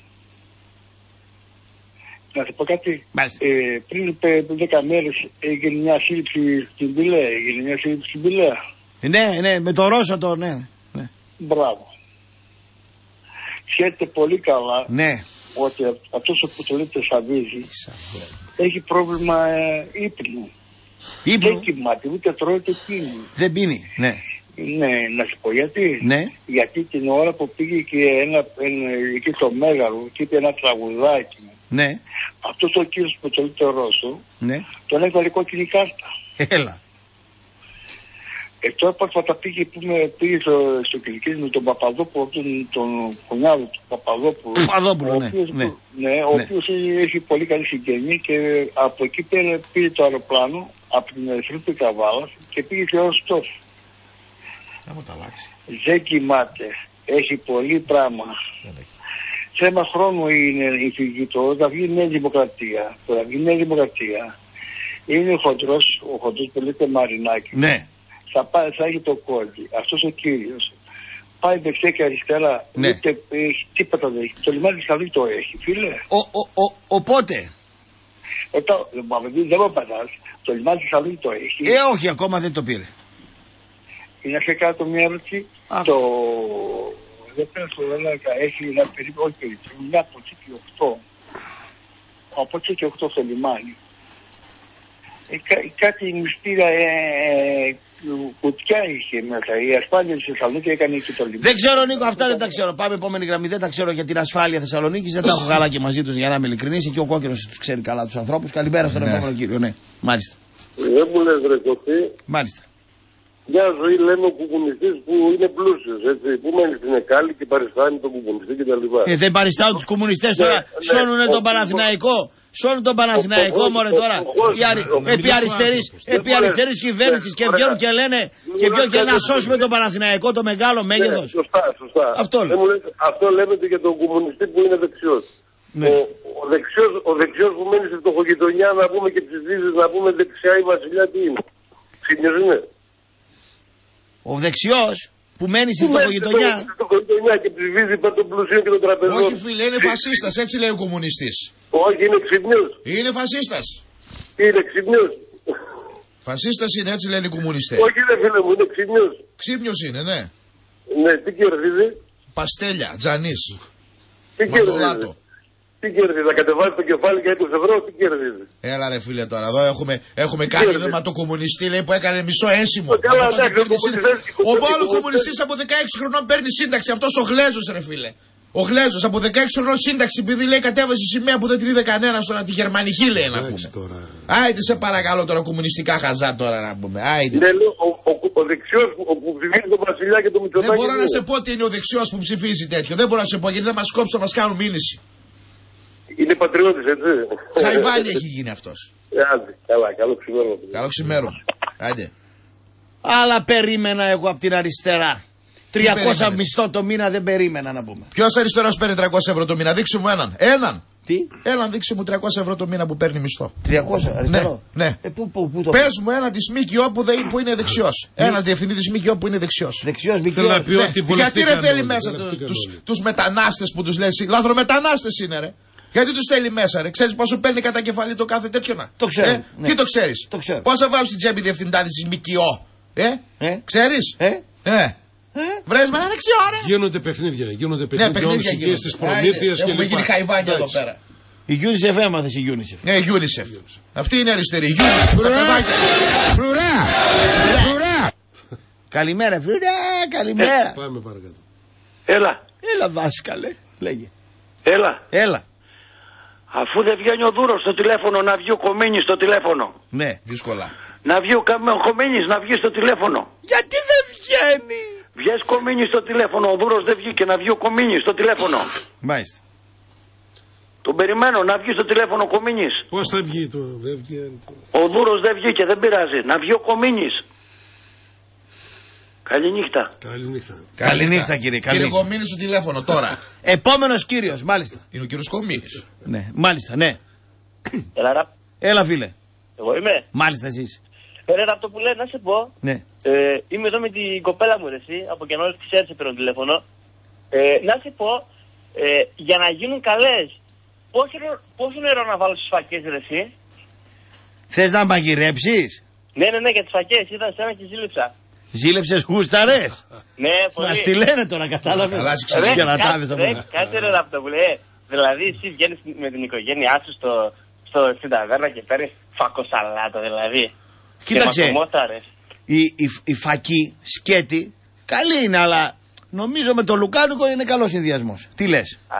Να σου πω κάτι. Ε, πριν δέκα μέρες έγινε μια σύλληψη στην Πηλαία. Έγινε μια σύλληψη στην Πηλαία. Ναι, ναι, με το Ρώσο το, ναι. ναι. Μπράβο. Ξέρετε πολύ καλά, ναι, ότι αυτός που το λέτε Σαββίδη έχει πρόβλημα ε, ύπνου. Ύπνου. Δεν κοιμάται, ούτε τρώει ούτε πίνει. Δεν πίνει, ναι. Ναι, να σου πω γιατί. Ναι. Γιατί την ώρα που πήγε και ένα, ένα, εκεί στο Μέγαρο και είπε ένα τραγουδάκι. Ναι. Αυτός ο κύριος που το λέει το Ρώσο, ναι, τον έβαλε κόκκινη κάρτα. Έλα. Ε, τώρα πρόσφατα πήγε, πήγε στο, στο Κιλκίδη με τον Παπαδόπουλο, τον, τον κουνιάδο του Παπαδόπουλου. Παπαδόπουλο, ναι. Οποίος, ναι. ναι, ο ναι. οποίος έχει πολύ καλή συγγενή και από εκεί πήρε, πήγε το αεροπλάνο από την Ερυθρή Καβάλας και πήγε σε Ρωστόφ. Δεν κοιμάται. Έχει πολύ πράγμα. Θέμα χρόνου είναι η φυγή του. Όταν βγει η Νέα Δημοκρατία, όταν βγει η Νέα Δημοκρατία, είναι ο χοντρός, ο χοντρός που λέτε Μαρινάκη. Ναι. Θα, πάει, θα έχει το κόλλι. Αυτός ο κύριος πάει δεξιά και αριστερά. Ναι. Ούτε έχει τίποτα δεν έχει. Το λιμάνι Θεσσαλονίκη το έχει, φίλε. Ο, ο, ο, οπότε. Όταν, δεν μου πατάς. Το λιμάνι Θεσσαλονίκη το έχει. Ε, όχι, ακόμα δεν το πήρε. Είναι σε κάτω μια ερώτηση. Το δεύτερο στο Λέλακα έχει ένα περίπου, όχι περίπου, μια από εκεί και οκτώ. Από εκεί και οκτώ στο λιμάνι. Ε, κά, κάτι μυστήρα ε, ε, κουτιά είχε μέσα. Η ασφάλεια της Θεσσαλονίκη έκανε και το λιμάνι. Δεν ξέρω, Νίκο, αυτά δεν τα ξέρω. Πάμε επόμενη γραμμή. Δεν τα ξέρω για την ασφάλεια Θεσσαλονίκης. Δεν τα έχω καλά και μαζί τους για να είμαι ειλικρινής. Και ο Κόκκινος τους ξέρει καλά τους ανθρώπους. Καλημέρα στον ναι. επόμενο κύριο. Ναι, μάλιστα. Δεν μου λες ρε Κωστή. Μάλιστα. μια ζωή λέμε ο κουκουνιστής που είναι πλούσιος, έτσι, που μένει στην Εκάλη και παριστάνει τον κουκουνιστή κτλ. Ε, δεν παριστάνουν τους κομμουνιστές τώρα, ναι, σώνουνε ναι, τον Παναθηναϊκό. Σώνουν τον Παναθηναϊκό, μωρέ τώρα. Επί αριστερής, επί αριστερής κυβέρνησης και βγαίνουν και λένε και βγαίνουν και να σώσουμε τον Παναθηναϊκό, το μεγάλο μέγεθος. Σωστά, σωστά. Αυτό, αυτό λέμε και για τον κομμουνιστή που είναι δεξιός. Ναι. Ο, ο, δεξιός, ο δεξιός που μένει στη φτωχογειτονιά, να πούμε και ψηφίζει, να πούμε δεξιά η Βασιλιά, τι είναι. Ξύπνιος είναι. Ο δεξιός που μένει στη φτωχογειτονιά. Στη φτωχογειτονιά και ψηφίζει υπέρ των πλουσίων και των τραπεζών. Όχι φίλε, είναι φασίστας, έτσι λέει ο κομμουνιστής. Όχι, είναι ξύπνιος. Είναι φασίστας. Είναι ξύπνιος. Φασίστας είναι, έτσι λένε οι κομμουνιστές. Όχι ρε φίλε μου, είναι ξύπνιος. Ξύπνιος είναι, ναι. Ναι, τι κερδίζει. Παστέλια, τζανής. Τι κερδίζει. Τι κερδίζει, να κατεβάζει το κεφάλι για είκοσι ευρώ, τι κερδίζει. Έλα ρε φίλε τώρα, εδώ έχουμε, έχουμε κάνει δέμα το κομμουνιστή λέει, που έκανε μισό ένσημο. Καλά, εντάξει, ο άλλο κομμουνιστής από δεκαέξι χρονών παίρνει σύνταξη, αυτός ο Γλέζος ρε φίλε. Ο Γλέζος από δεκαέξι χρονών σύνταξη, επειδή λέει κατέβασε σημαία που δεν την είδε κανένας τώρα, τη γερμανική λέει να πούμε. Άιντε σε παρακαλώ τώρα, κομμουνιστικά χαζά τώρα να πούμε. Άιντε. Ναι, λέω, ο, ο, ο δεξιός που ψηφίζει τον Βασιλιά και τον Μητσοτάκη. Δεν μπορώ να σε πω ότι είναι ο δεξιός που ψηφίζει τέτοιο. Δεν μπορώ να σε πω γιατί δεν μας κόψουν να μας κάνουν μήνυση. Είναι πατριώτης, έτσι. Χαϊβάλι έχει γίνει αυτός. Άντε, καλά, καλό ξημέρωμα. Καλό ξημέρωμα. Άντε. Αλλά περίμενα εγώ από την αριστερά. τριακόσια μισθό το μήνα δεν περίμενα να πούμε. Ποιος αριστερός παίρνει τριακόσια ευρώ το μήνα, δείξε μου έναν. Έναν. Τι? Έναν δείξε μου τριακόσια ευρώ το μήνα που παίρνει μισθό. τριακόσια αριστερό. Ναι. ναι. Ε, πού, πού, πού το... Πες μου ένα της ΜΚΟ που, που είναι δεξιός. Mm. Ένα διευθυντή της ΜΚΟ που είναι δεξιός. Δεξιός ΜΚΟ. Ναι. Γιατί ρε θέλει μέσα τους, τους, τους μετανάστες που τους λέει, λαθρομετανάστες είναι ρε. Γιατί τους θέλει μέσα, ρε. Ξέρεις πόσο παίρνει κατά κεφαλή το κάθε τέτοιο να. Το ξέρω. Ε? Ναι. Τι το ξέρεις. Το ξέρω. Πόσα βάζουν στην τσέπη διευθυντάδη της ΜΚΟ. Ε? ε? Ξέρεις. Ε? Ε? Ε? Βρες με ένα δεξιό, ρε. Γίνονται παιχνίδια. Γίνονται παιχνίδια. Ναι, παιχνίδια γίνονται. Στις προμήθειες και έχουμε γίνει χαϊβάνια εδώ πέρα. Η UNICEF έμαθες η UNICEF. Ναι, η UNICEF. Αυτή είναι αριστερή. Η UNICEF. Φρουρά! Φρουρά! Καλημέρα, φρουρά! Καλημέρα. Πάμε παρακάτω. Έλα. Έλα, δάσκαλε. Λέγε. Έλα. Έλα. Αφού δεν βγαίνει ο Δούρος στο τηλέφωνο, να βγει ο Κομίνης στο τηλέφωνο. Ναι. Δύσκολα. Να βγει ο Κομίνης, να βγει στο τηλέφωνο. Γιατί δεν βγαίνει. Βγες Κομίνης στο τηλέφωνο, ο Δούρος δεν βγήκε, να βγει ο Κομίνης στο τηλέφωνο. Μάλιστα. Τον περιμένω να βγει στο τηλέφωνο ο Κομίνης. Πώς θα βγει το, δεν βγαίνει. Ο Δούρος δεν βγήκε, δεν πειράζει. Να βγει ο Κομίνης. Καληνύχτα. Καληνύχτα. Καληνύχτα κύριε. Κύριε Κομίνη στο τηλέφωνο τώρα. Επόμενος κύριος, μάλιστα. Είναι ο κύριος Κομίνης. Ναι, μάλιστα, ναι. Έλα, ραπ. Έλα φίλε. Εγώ είμαι. Μάλιστα εσείς. Ρε, από το που λέει να σε πω. Ναι. Ε, είμαι εδώ με την κοπέλα μου, ρε, εσύ. Από κενό της ξέρεις, παίρνω τηλέφωνο. Ε, να σε πω, ε, για να γίνουν καλές, πόσο, πόσο νερό να βάλω στις φακές, ρε, εσύ. Θες να μαγειρέψεις. Ναι, ναι, ναι, για τις φακές. Είδα σένα και ζήλεψα. Ζήλεψες γούσταρες. Ναι, πολύ. Μας τη λένε τώρα, κατάλαβες. Καλά, σε για να τάδες. Κάτσε ρε από το που λέει. Δηλαδή, εσύ βγαίνεις με την οικογένειά σου στο, στο, στην ταβέρνα και παίρνεις φακοσαλάτα, δηλαδή. Κοίταξε, η, η, η φακή, σκέτη, καλή είναι, αλλά νομίζω με το λουκάνικο είναι καλός συνδυασμός. Τι λες. Α,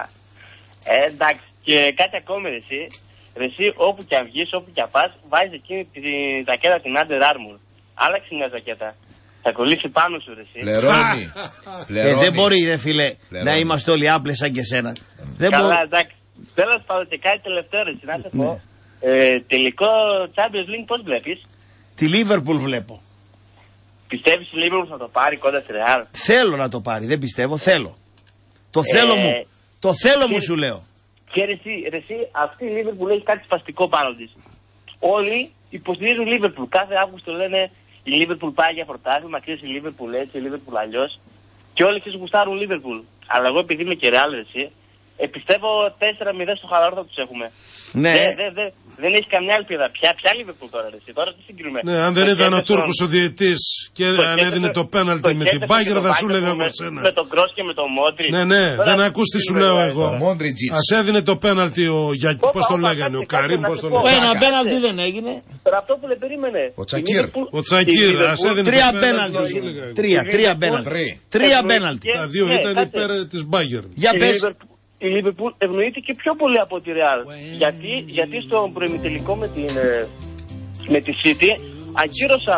ε, εντάξει, και κάτι ακόμη ρε εσύ. Ρε εσύ, όπου και αν βγεις, όπου και αν πας, βάζεις εκείνη τη ζακέτα την Under Armour. Άλλαξε μια ζακέτα. Θα κολλήσει πάνω σου ρε εσύ. Πληρώνει. Ε, δεν μπορεί ρε φίλε να είμαστε όλοι άπλες σαν και σένα. Καλά, μπο... εντάξει. Τέλος πάντων και κάτι τελευταίο ρε εσύ, να σε πω. Ναι. Ε, τελικό Champions League πώς βλέπεις. Τη Liverpool βλέπω. Πιστεύεις η Liverpool θα το πάρει κοντά στη Real. Θέλω να το πάρει, δεν πιστεύω, θέλω. Το ε, θέλω μου, το θέλω και, μου σου λέω. Και ρε εσύ, ρε εσύ, αυτή η Liverpool έχει κάτι σπαστικό πάνω της. Όλοι υποστηρίζουν Liverpool. Κάθε Αύγουστο λένε η Liverpool πάει για πρωτάθλημα, ξέρεις η Liverpool έτσι, η Liverpool αλλιώς. Και όλοι ξέρεις γουστάρουν Liverpool. Αλλά εγώ επειδή είμαι και Real ρε εσύ, ε, πιστεύω τέσσερα μηδέν στο χαλαρό θα τους έχουμε. Ναι. Δε, δε, δε, δεν έχει καμιά ελπίδα. Ποια, ποια Liverpool τώρα, εσύ. Τώρα τι συγκρίνουμε. Ναι, αν δεν το ήταν ο Τούρκος ο διαιτής και αν έδινε το πέναλτι με την Μπάγκερ θα σου λέγα εγώ σένα. Με τον Κρός και με τον Μόντριτ. Ναι, ναι, τώρα, δεν ακούς τι σου λέω εγώ. Ας έδινε το πέναλτι ο Γιάκη, πώς τον λέγανε, ο Καρύμ, πώς τον λέγανε. Ένα πέναλτι δεν έγινε. Τώρα αυτό που le περίμενε. Ο Τσακίρ. Ο Τσακίρ, ας έδινε τρία πέναλτι. Τρία, τρία πέναλτι. Τρία πέναλτι. Τα δύο ήταν υπέρ της Μπάγκερ. Για πες. Η Liverpool ευνοήθηκε πιο πολύ από τη Real. Γιατί, γιατί στον προημιτελικό με, την, με τη City ακύρωσαν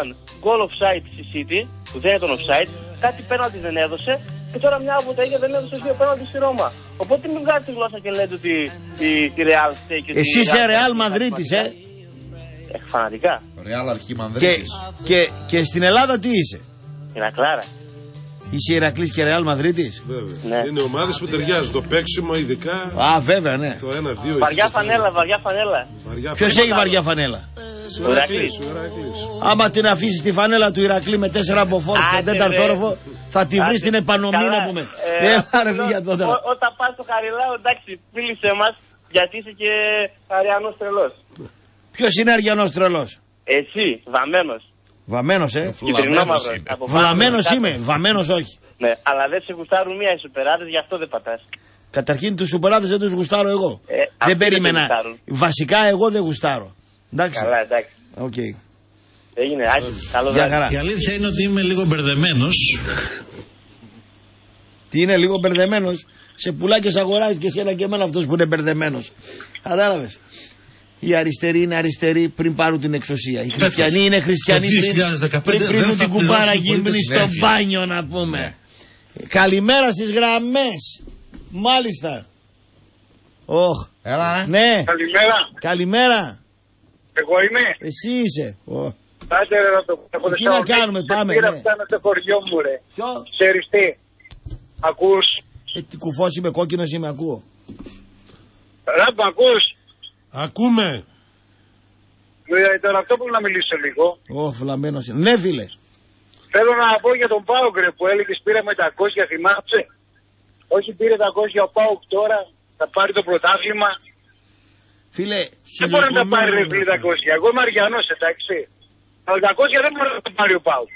goal offside στη City, που δεν ήταν offside, κάτι πέναλτι δεν έδωσε και τώρα μια από τα ίδια δεν έδωσε δύο πέναλτι στη Ρώμα. Οπότε μην βγάλετε τη γλώσσα και λέτε ότι η Real φταίει και εσύ είσαι Real Μαδρίτης, ε. ε φανατικά. Real Αρχιμανδρίτης. Και, και, και στην Ελλάδα τι είσαι? Ηρακλάρα. Είσαι Ηρακλής και Real Μαδρίτης. Βέβαια. Ναι. Είναι ομάδες που ταιριάζουν. Το παίξιμο ειδικά. Α, βέβαια, ναι. Το ένα, δύο. Βαριά φανέλα, βαριά φανέλα. Ποιος έχει βαριά φανέλα? Ο Ηρακλής. Άμα την αφήσεις τη φανέλα του Ηρακλή με τέσσερα μποφόρους στον τέταρτο όροφο, θα τη βρεις την επανομή να πούμε. Όταν πας στο Χαριλάου, εντάξει, μίλησε μας, γιατί είσαι και αριανός τρελός. Ποιος είναι αριανός τρελός? Εσύ, βαμμένος. Βαμμένος, ε. Βλαμμένος είμαι, βαμμένος όχι. Ναι, αλλά δεν σε γουστάρουν μία οι σουπεράδες, γι' αυτό δεν πατάς. Καταρχήν τους σουπεράδες δεν τους γουστάρω εγώ. Ε, δεν περίμενα. Βασικά εγώ δεν γουστάρω. Εντάξει. Καλά, εντάξει. Okay. Έγινε, άκη, καλό βράδυ. Η αλήθεια είναι ότι είμαι λίγο μπερδεμένος. Τι είναι λίγο μπερδεμένος? Σε πουλάκες αγοράζεις και εσένα και εμένα αυτός που είναι μπερδεμένος. Κατάλαβες? Οι αριστεροί είναι αριστεροί πριν πάρουν την εξουσία. Οι χριστιανοί είναι χριστιανοί πριν, πριν πρίβουν την κουμπάρα γύμνη στο μπάνιο να πούμε. Ναι. Καλημέρα στις γραμμές. Μάλιστα. Όχ. Έλα, ναι. Καλημέρα. Καλημέρα. Εγώ είμαι. Εσύ είσαι. Oh. Άντε ρε να το πω. Τι να κάνουμε, πάμε. Πήρα Ναι. φτάνω στο χωριό μου ρε. Ποιο? Ξέρεις τι. Ακούς. Ε, τι κουφός είμαι, κόκκινος είμαι, ακούω. Ραμπ, ακούς. Ακούμε. Ε, τώρα αυτό που να μιλήσω λίγο. Ω, oh, φλαμμένος είναι. Ναι, φίλε. Θέλω να πω για τον Πάοκ ρε που έλεγες πήραμε τα κόσια, θυμάσαι. Όχι πήρε τα κόσια ο Πάοκ τώρα, θα πάρει το πρωτάθλημα. Φίλε, δεν μπορεί να τα πάρει ρε φίλε τα κόσια. Εγώ είμαι αριανός, εντάξει. Αλλά τα κόσια δεν μπορεί να τα πάρει ο Πάοκ.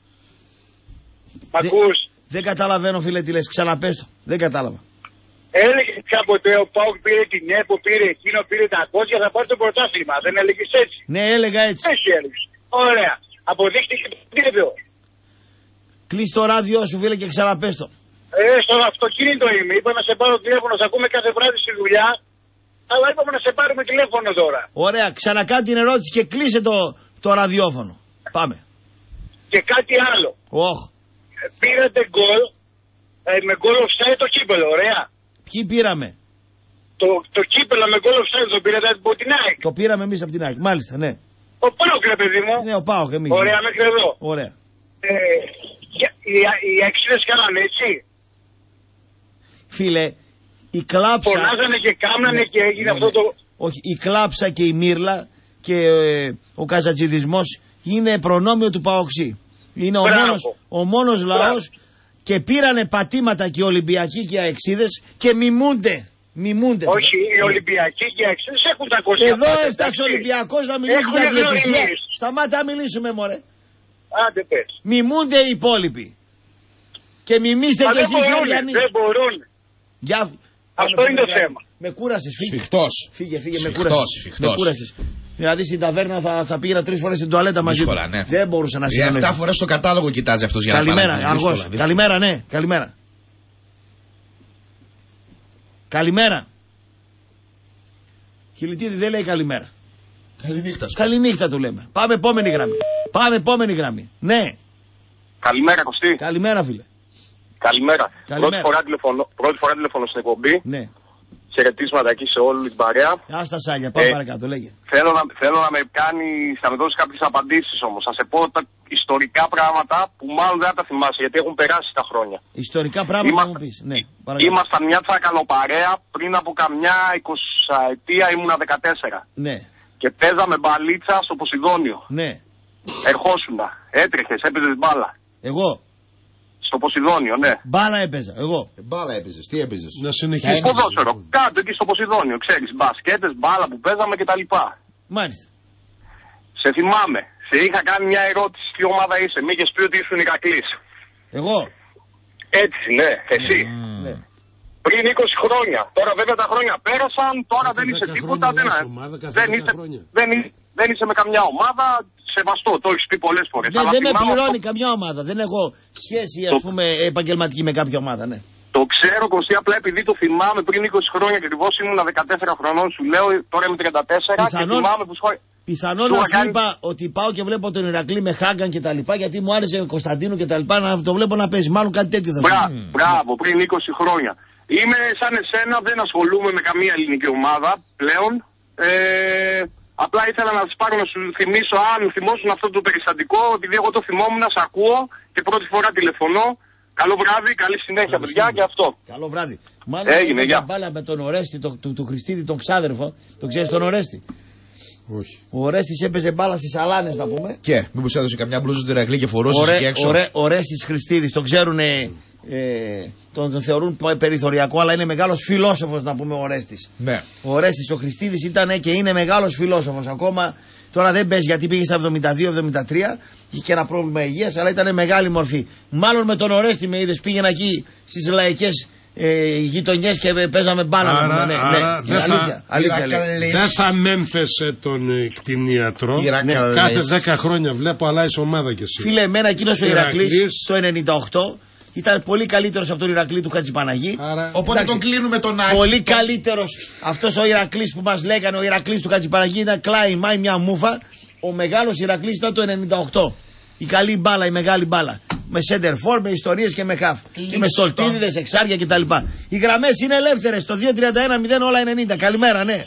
Μ' ακούς. Δεν καταλαβαίνω φίλε τι λες, ξαναπες το. Δεν κατάλαβα. Έλεγε κάποτε ο Πάοκ πήρε την ΕΠΟ, πήρε εκείνο, πήρε τα κόσια, θα πάρει το πρωτάθλημα. Δεν έλεγες έτσι? Ναι, έλεγα έτσι. Έτσι έλεγες. Ωραία. Αποδείχτηκε το αντίθετο. Κλείς το ράδιο σου φίλε και ξαναπες το. Ε, στο αυτοκίνητο είμαι. Είπα να σε πάρω τηλέφωνο, σε ακούμε κάθε βράδυ στη δουλειά. Αλλά είπαμε να σε πάρουμε τηλέφωνο τώρα. Ωραία, ξανακάνει την ερώτηση και κλείσε το, το ραδιόφωνο. Πάμε. Και κάτι άλλο. Όχ. Ε, πήρατε γκολ, ε, με γκολ offside το κύπελο, ωραία. Ποιοι πήραμε? Το, το κύπελο με γκολ offside το πήρατε από την ΑΕΚ. Το πήραμε εμείς από την ΑΕΚ, μάλιστα, ναι. Ο Πάοκ ρε παιδί μου. Ναι, ο Πάοκ εμείς. Ωραία, ναι. Μέχρι εδώ. Ωραία. Ε, οι, οι αξίδες κάνανε έτσι. Φίλε, η κλάψα... Φωνάζανε και κάμνανε ναι, και έγινε ναι, αυτό ναι. το... Όχι, η κλάψα και η μύρλα και ε, ο καζατζιδισμός είναι προνόμιο του Παοξή. Είναι ο μόνος, ο μόνος λαός και πήρανε πατήματα και οι Ολυμπιακοί και οι αεξίδες και μιμούνται. Μιμούνται. Όχι, οι Ολυμπιακοί και οι αεξίδες έχουν τα κόσια. Εδώ έφτασε ο Ολυμπιακός να μιλήσει για διαιτησία. Σταμάτα να μιλήσουμε μωρέ. Άντε πες. Μιμούνται οι υπόλοιποι. Και μιμήστε κι εσείς οι Αριανοί. Δεν μπορούν. Για... Αυτό είναι το θέμα. Με κούρασες, φύγε. Σφιχτός. Φύγε, φύγε, Σφιχτός, με κούρασες. Σφιχτός. Με κούρασες. Δηλαδή στην ταβέρνα θα, θα πήγαινα τρεις φορές στην τουαλέτα μαζί του. Ναι. Δεν μπορούσα να συνεχίσω. Για εφτά φορές το κατάλογο κοιτάζει αυτός για καλημέρα, να πάρει. Καλημέρα, αργός. Καλημέρα, ναι, καλημέρα. Καλημέρα. Χιλιτίδη δεν λέει καλημέρα. Καληνύχτα. Καληνύχτα του λέμε. Πάμε επόμενη γραμμή. Πάμε επόμενη γραμμή. Ναι. Καλημέρα, Κωστή. Καλημέρα, φίλε. Καλημέρα. Καλημέρα. Πρώτη φορά τηλεφωνώ, πρώτη φορά τηλεφωνώ στην εκπομπή. Ναι. Χαιρετίσματα εκεί σε όλη την παρέα. Άστα σάλια, πάμε ε, παρακάτω, λέγε. Θέλω να, θέλω να με κάνει, να με δώσει κάποιες απαντήσεις όμως. Θα σε πω τα ιστορικά πράγματα που μάλλον δεν θα τα θυμάσαι γιατί έχουν περάσει τα χρόνια. Ιστορικά πράγματα Είμα... θα μου πεις, ναι. Παρακάτω. Ήμασταν μια τσακαλοπαρέα πριν από καμιά εικοσαετία, ήμουνα δεκατέσσερα. Ναι. Και παίζαμε μπαλίτσα στο Ποσειδόνιο. Ναι. Ερχόσουνα, έτρεχες, έπαιζες μπάλα. Εγώ. Στο Ποσειδόνιο, ναι. Μπάλα έπαιζα, εγώ. Ε, μπάλα έπαιζες, τι έπαιζες? Να συνεχίσεις. Ποδόσφαιρο, κάτω εκεί στο Ποσειδόνιο, ξέρεις, μπασκέτες, μπάλα που παίζαμε κτλ. Μάλιστα. Σε θυμάμαι, σε είχα κάνει μια ερώτηση, τι ομάδα είσαι, μη είχες πει ότι ήσουν Ηρακλής. Εγώ. Έτσι, ναι, εσύ. Mm. Ναι. Πριν είκοσι χρόνια. Τώρα βέβαια τα χρόνια πέρασαν, τώρα δεν είσαι τίποτα. Δεν, δεν, είσαι, δεν, δεν είσαι με καμιά ομάδα. Σεβαστό, το έχεις πει πολλές φορές. Ναι, δεν με πληρώνει το... καμιά ομάδα. Δεν έχω σχέση, ας το... πούμε, επαγγελματική με κάποια ομάδα, ναι. Το ξέρω, Κωστή, απλά επειδή το θυμάμαι πριν είκοσι χρόνια και ακριβώς ήμουν δεκατέσσερα χρονών, σου λέω τώρα είμαι τριάντα τέσσερα. Πιθανόν, και θυμάμαι που σχόλια. Πιθανόν να σου είπα ότι πάω και βλέπω τον Ηρακλή με Χάγκαν και τα λοιπά, γιατί μου άρεσε ο Κωνσταντίνου και τα λοιπά, να το βλέπω να παίζει. Μάλλον κάτι τέτοιο θα Μπρά, mm. Μπράβο, πριν είκοσι χρόνια. Είμαι σαν εσένα, δεν ασχολούμαι με καμία ελληνική ομάδα πλέον. Ε, απλά ήθελα να σας πάρω να σου θυμίσω, αν θυμώσουν αυτό το περιστατικό, επειδή εγώ το θυμόμουν, σ' ακούω και πρώτη φορά τηλεφωνώ. Καλό βράδυ, καλή συνέχεια, παιδιά, και αυτό. Καλό βράδυ. Μάλλον έγινε, για μπάλα με τον Ορέστη, τον το, το Χριστίδη, τον ξάδερφο. Τον ξέρεις τον Ορέστη? Όχι. Ο Ορέστης έπαιζε μπάλα στις Αλάνες, να πούμε. Και μήπως έδωσε καμιά μπλούζα του Ηρακλή και φορούσε Ωρέ, εκεί έξω. Ο Ορέστης Χριστίδης, τον ξέρουν, ε, τον, τον θεωρούν περιθωριακό, αλλά είναι μεγάλος φιλόσοφος, να πούμε, ο Ορέστης. Ναι. Ο Ορέστης ο Χριστίδης ήταν και είναι μεγάλος φιλόσοφος. Ακόμα τώρα δεν παίζει γιατί πήγε στα εβδομήντα δύο εβδομήντα τρία, είχε και ένα πρόβλημα υγείας, αλλά ήταν μεγάλη μορφή. Μάλλον με τον Ορέστη με είδες, πήγαινα εκεί στις λαϊκές ε, γειτονιές και παίζαμε μπάλα. Άρα, ναι, άρα ναι, δεν αλήθεια, θα, αλήθεια, δεν θα μέμφεσαι τον κτηνίατρο. Ναι, κάθε δέκα χρόνια βλέπω αλλάζει ομάδα κι εσύ. Φίλε, εμένα εκείνος ο Ηρακλής το ενενήντα οκτώ ήταν πολύ καλύτερος από τον Ηρακλή του Χατζηπαναγή. Άρα... Οπότε εντάξει, τον κλείνουμε τον Άκη. Πολύ το... καλύτερος αυτός ο Ηρακλής που μας λέγανε, ο Ηρακλής του Χατζηπαναγή ήταν κλάι μάι μια μούφα. Ο μεγάλος Ηρακλής ήταν το ενενήντα οκτώ. Η καλή μπάλα, η μεγάλη μπάλα. Με center for, με ιστορίες και με χαφ. Και με στολτίδιδες, εξάρια κτλ. Οι γραμμές είναι ελεύθερες. Το δύο τριάντα ένα μηδέν όλα ενενήντα. Καλημέρα, ναι.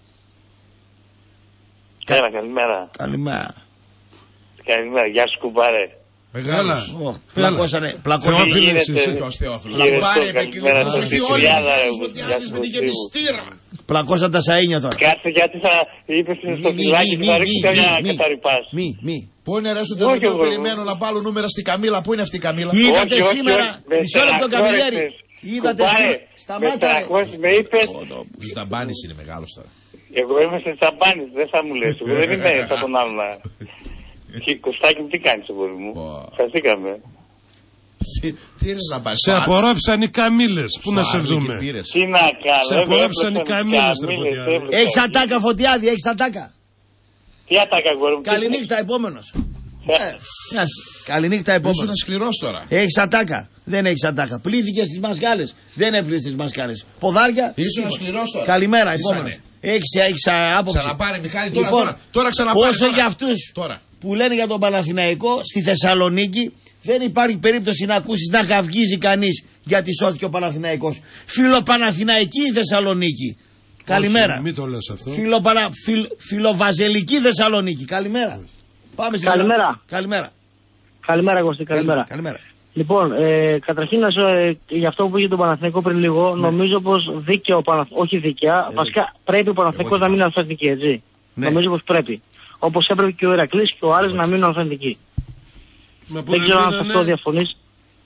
Καλημέρα, καλημέρα. Καλημέρα. Καλημέρα, γεια σου κουμπάρε. Μεγάλα. Πλακώσανε. Πλακώσανε. Λαμπάρε, επικοινωνία. Όχι όλοι με τη γεμιστήρα. Πλακώσαν τα σαΐνια τώρα. Κάτσε, γιατί θα είπες στο φυλάκι και θα ρίξει καμιά καταρρυπάς. Μη, μη. Πού είναι ρε σου τελευταίο, περιμένω να πάρω νούμερα στη Καμίλα. Πού είναι αυτή η Καμίλα? Είδατε σήμερα, μισό λεπτό Καμιλιέρη. Είδατε σήμερα, σταμάτα ρε. Με είπες. Ο Σταμπάνης είναι μεγάλος τώρα. Εγώ είμαι σε Σταμπάνης, δεν θα μου λες. Εγώ δεν είμαι σαν τον άλλον. Κωστάκι μου, τι κάνεις εγώ μου? Χαθήκαμε. Τι είναι να πάρεις? Σε απορρόφησαν οι καμήλες. Πού να σε δούμε? Τι να κάνω? Σε απορρόφησαν οι καμήλες. Έχεις ατάκα Φωτιάδη, έχεις ατάκα? Τι ατάκα γόρι μου? Καληνύχτα επόμενος. Καληνύχτα επόμενος. Ήσουν σκληρός τώρα. Έχεις ατάκα? Δεν έχεις ατάκα. Πλήθηκες στις μασκάλες. Δεν έπληθες στις μασκάλες. Ποδάρια. Ήσουν σκληρός τώρα. Καλημέρα επόμενος. Έχεις, έχεις άποψη. Ξαναπάρε Μιχάλη τώρα, λοιπόν, τώρα, τώρα ξαναπάρε. Όσο για αυτούς τώρα που λένε για τον Παναθηναϊκό στη Θεσσαλονίκη, δεν υπάρχει περίπτωση να ακούσεις να καυγίζει κανείς γιατί σώθηκε ο Παναθηναϊκός. Φιλοπαναθηναϊκή η Θεσσαλονίκη. Καλημέρα. Όχι, μην το λες αυτό. Φιλοπανα... Φιλ... Φιλοβαζελική Θεσσαλονίκη. Καλημέρα. Πάμε στην Καλημέρα. Καλημέρα. Καλημέρα, Κωστή. Καλημέρα. Καλημέρα. Λοιπόν, ε, καταρχήν να σου, ε, για αυτό που είχε τον Παναθηναϊκό πριν λίγο, ναι. Νομίζω πως δίκαιο, όχι δίκαια, ε, βασικά πρέπει ο Παναθηναϊκός να μείνει αλφαβητική, έτσι. Ναι. Νομίζω πως πρέπει. Όπως έπρεπε και ο Ηρακλής και ο Άρης να μείνουν αλφαβητικοί. Δεν ξέρω αν σε αυτό διαφωνείς.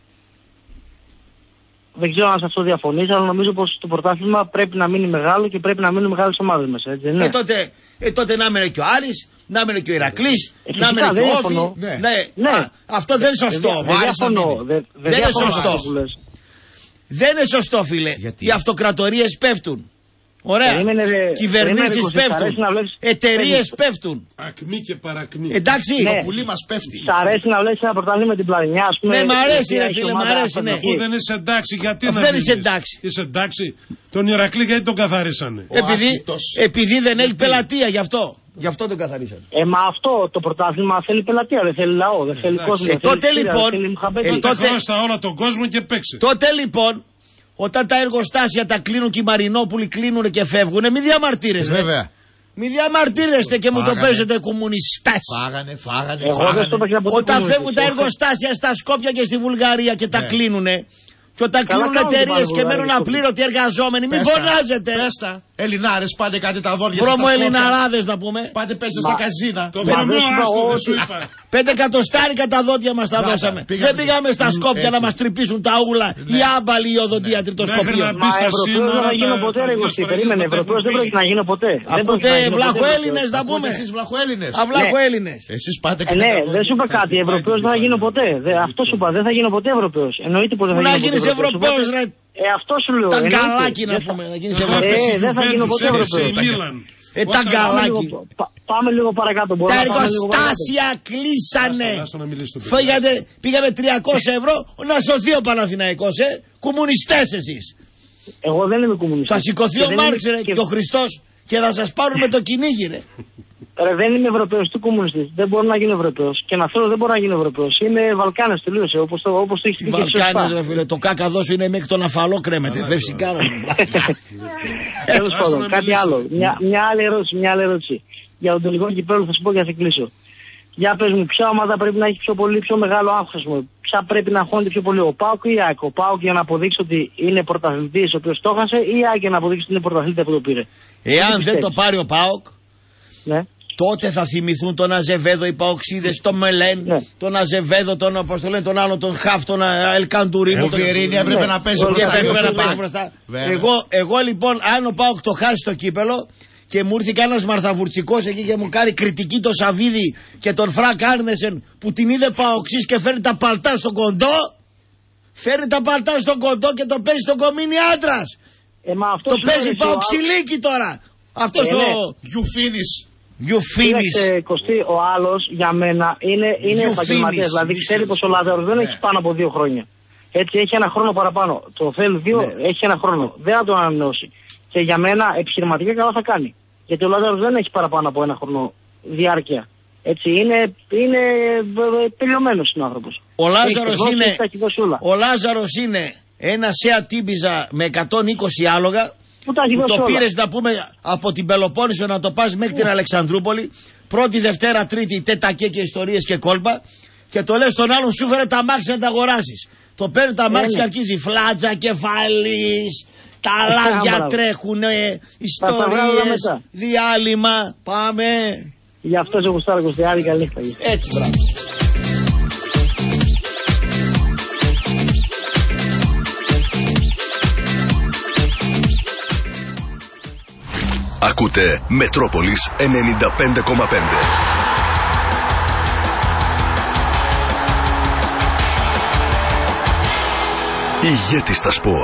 Δεν ξέρω αν σε αυτό διαφωνείς, αλλά νομίζω πως το πρωτάθλημα πρέπει να μείνει μεγάλο και πρέπει να μείνουν μεγάλες ομάδες μέσα, έτσι, ναι. Ε, τότε, ε, τότε να μείνει και ο Άρης, να μείνει και ο Ηρακλής, ε, να μείνει και ο Όφη. Ναι. Ναι. Ναι. Α, αυτό δεν είναι σωστό. Δεν διαφωνώ. Δεν είναι σωστό. Δεν είναι σωστό, φίλε. Γιατί? Οι αυτοκρατορίες πέφτουν. Ωραία. Κυβερνήσεις πέφτουν. Εταιρείες πέφτουν. Ακμή και παρακμή. Εντάξει. Ναι. Το πουλί μας πέφτει. Σ' αρέσει να βλέπεις ένα πρωτάθλημα με την Πλανινιά, ας πούμε? Ναι, μ' αρέσει, ρε φίλε, μ' αρέσει. Ναι. Αφού δεν είσαι εντάξει, γιατί να δεν είσαι εντάξει. Είσαι εντάξει. Τον Ηρακλή γιατί τον καθαρίσανε? Επειδή, επειδή δεν έχει πελατεία, γι' αυτό. Γι' αυτό τον καθαρίσανε. Ε, μα αυτό το πρωτάθλημα θέλει πελατεία, δεν θέλει λαό, δεν θέλει κόσμο. Ε, τότε λοιπόν. Τότε χρώστα όλο τον κόσμο και παίξε. Τότε λοιπόν. Όταν τα εργοστάσια τα κλείνουν και οι Μαρινόπουλοι κλείνουν και φεύγουν, μην διαμαρτύρεστε. Βέβαια. Μην διαμαρτύρεστε και μου το παίζετε κομμουνιστές. Φάγανε, φάγανε, Εγώ φάγανε. Όταν φεύγουν τα εργοστάσια στα Σκόπια και στη Βουλγαρία και τα κλείνουνε, και όταν κλείνουν εταιρείες και μένουν απλήρωτοι εργαζόμενοι, μην φωνάζετε. Πέστα. Ελληνάρες, πάτε κάτι τα δόντια σας. Βρώμο Ελληναράδες να πούμε. Πάτε παίζετε στα καζίνα. Το βρωμό άστο δεν σου είπα. Πέντε εκατοστάρικα τα δόντια μας τα δώσαμε. Δεν πήγαμε στα Σκόπια να μας τρυπήσουν τα ούλα οι άμπαλοι οι οδοντίατροι των Σκοπίων. Μα Ευρωπαίος δεν θα γίνω ποτέ, ρε Γωστή. Περίμενε, Ευρωπαίος δεν πρόκειται να γίνω ποτέ. Ακούτε Βλαχοέλληνες να πούμε. Εσείς Βλαχοέλληνες. Αυλαχοέλληνες. Εσείς πάτε και. Ναι, δεν σου είπα κάτι. Ευρωπαίος δεν θα γίνω ποτέ. Αυτό σου είπα, δεν θα γίνω ποτέ Ευρωπαίος. Εννοείται πως δεν θα γίνω ποτέ. Ευρωπαίος, ρε. Ε, αυτό σου λέω. Τα γκαλάκι να πούμε. Ε, δεν θα γίνω ποτέ Ευρωπαίος. Ε, τα γκαλάκι. Πάμε λίγο παρακάτω. Τα εργοστάσια κλείσανε. Φύγατε, πήγαμε τριακόσια ευρώ να σωθεί ο Παναθηναϊκός, ε. Κομμουνιστές εσείς. Εγώ δεν είμαι κομμουνιστής. Θα σηκωθεί ο Μάρξ, ρε, και ο Χριστός και θα σας πάρουν με το κυνήγι, ρε. Ρε, δεν είμαι Ευρωπαίος, τι κομμουνιστής. Δεν μπορώ να γίνω Ευρωπαίος. Και να θέλω δεν μπορώ να γίνω Ευρωπαίος. Είναι Βαλκάνες, τελείωσε. Όπως το, όπως το έχεις πει και εσύ. Βαλκάνες, ρε φίλε, το κάκαδό σου είναι μέχρι τον αφαλό κρέμεται. Δεν φυσικά. Τέλος πάντων, κάτι άλλο. Μια, μια άλλη ερώτηση, μια άλλη ερώτηση. Για τον τελικό κυπέλλο θα σου πω και θα σε κλείσω. Για πες μου, ποια ομάδα πρέπει να έχει πιο πολύ, πιο μεγάλο άγχος μου. Ποια πρέπει να χώνεται πιο πολύ, ο ΠΑΟΚ ή η ΑΕΚ. Ο ΠΑΟΚ για να αποδείξει ότι είναι πρωταθλητής ο οποίος το έχασε, ή η ΑΕΚ για να αποδείξει ότι είναι πρωταθλητής που το πήρε. Εάν δεν το πάρει ο ΠΑΟΚ, ναι. τότε θα θυμηθούν τον Αζεβέδο, οι Παοξίδες, τον Μελέν, ναι. τον Αζεβέδο, τον, όπως το λένε, τον άλλο, τον Χαφ, τον Ελκαντουρίνο. Ο Βιερίνη έπρεπε να παίζει μπροστά. Εγώ, εγώ λοιπόν, αν ο ΠΑΟΚ το χάσει το κύπελο και μου ήρθε κανένας μαρθαβουρτσικός εκεί και μου κάνει κριτική το Σαβίδι και τον Φρανκ Άρνεσεν που την είδε Παοξής και φέρνει τα παλτά στον κοντό, φέρνει τα παλτά στον κοντό και το παίζει στον κομμίνι άντρας. Ε, το παίζει Παοξιλίκι τώρα. Αυτός ε, ο ναι. Γιουφίνης. Γιουφίνης. Κωστή, ο άλλος για μένα είναι, είναι επαγγελματίας. Δηλαδή ξέρει πως ο Λάζαρος δεν ναι. έχει πάνω από δύο χρόνια. Έτσι έχει ένα χρόνο παραπάνω. Το θέλει δύο, ναι. έχει ένα χρόνο. Δεν θα τον ανανεώσει. Και για μένα επιχειρηματικά καλά θα κάνει. Γιατί ο Λάζαρος δεν έχει παραπάνω από ένα χρόνο διάρκεια. Έτσι είναι, είναι τελειωμένος είναι ο άνθρωπος. Ο Λάζαρος είναι, ο Λάζαρος είναι ένα Σεα Τίμπιζα με εκατόν είκοσι άλογα. Που, που το πήρες να πούμε από την Πελοπόννησο να το πας μέχρι yeah. την Αλεξανδρούπολη. Πρώτη, Δευτέρα, Τρίτη, τέτακε και ιστορίες και κόλπα. Και το λες τον άλλον σου φέρε τα μάξι να τα αγοράσεις. Το παίρνει τα μάξι yeah. και αρχίζει φλάτζα, κεφαλής. Τα λάδια τρέχουνε, ιστορίες, διάλειμμα, πάμε. Γι' αυτό σε γουστάρω Κωστή, άλλη καλή νύχτα. Έτσι, μπράβο. Ακούτε Μετρόπολης ενενήντα πέντε κόμμα πέντε. Ηγέτη στα σπορ.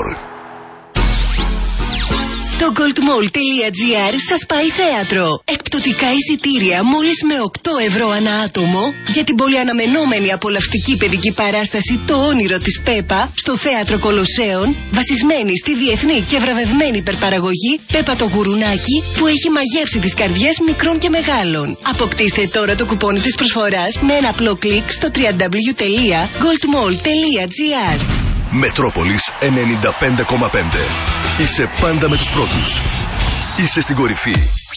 Το goldmall.gr σας πάει θέατρο. Εκπτωτικά εισιτήρια μόλις με οκτώ ευρώ ανά άτομο για την πολυαναμενόμενη απολαυστική παιδική παράσταση «Το όνειρο της Πέπα» στο Θέατρο Κολοσσέων, βασισμένη στη διεθνή και βραβευμένη υπερπαραγωγή Πέπα το Γουρουνάκι που έχει μαγεύσει τις καρδιές μικρών και μεγάλων. Αποκτήστε τώρα το κουπόνι της προσφοράς με ένα απλό κλικ στο double-u double-u double-u τελεία goldmall.gr. Μετρόπολης ενενήντα πέντε κόμμα πέντε. Είσαι πάντα με τους πρώτους. Είσαι στην κορυφή.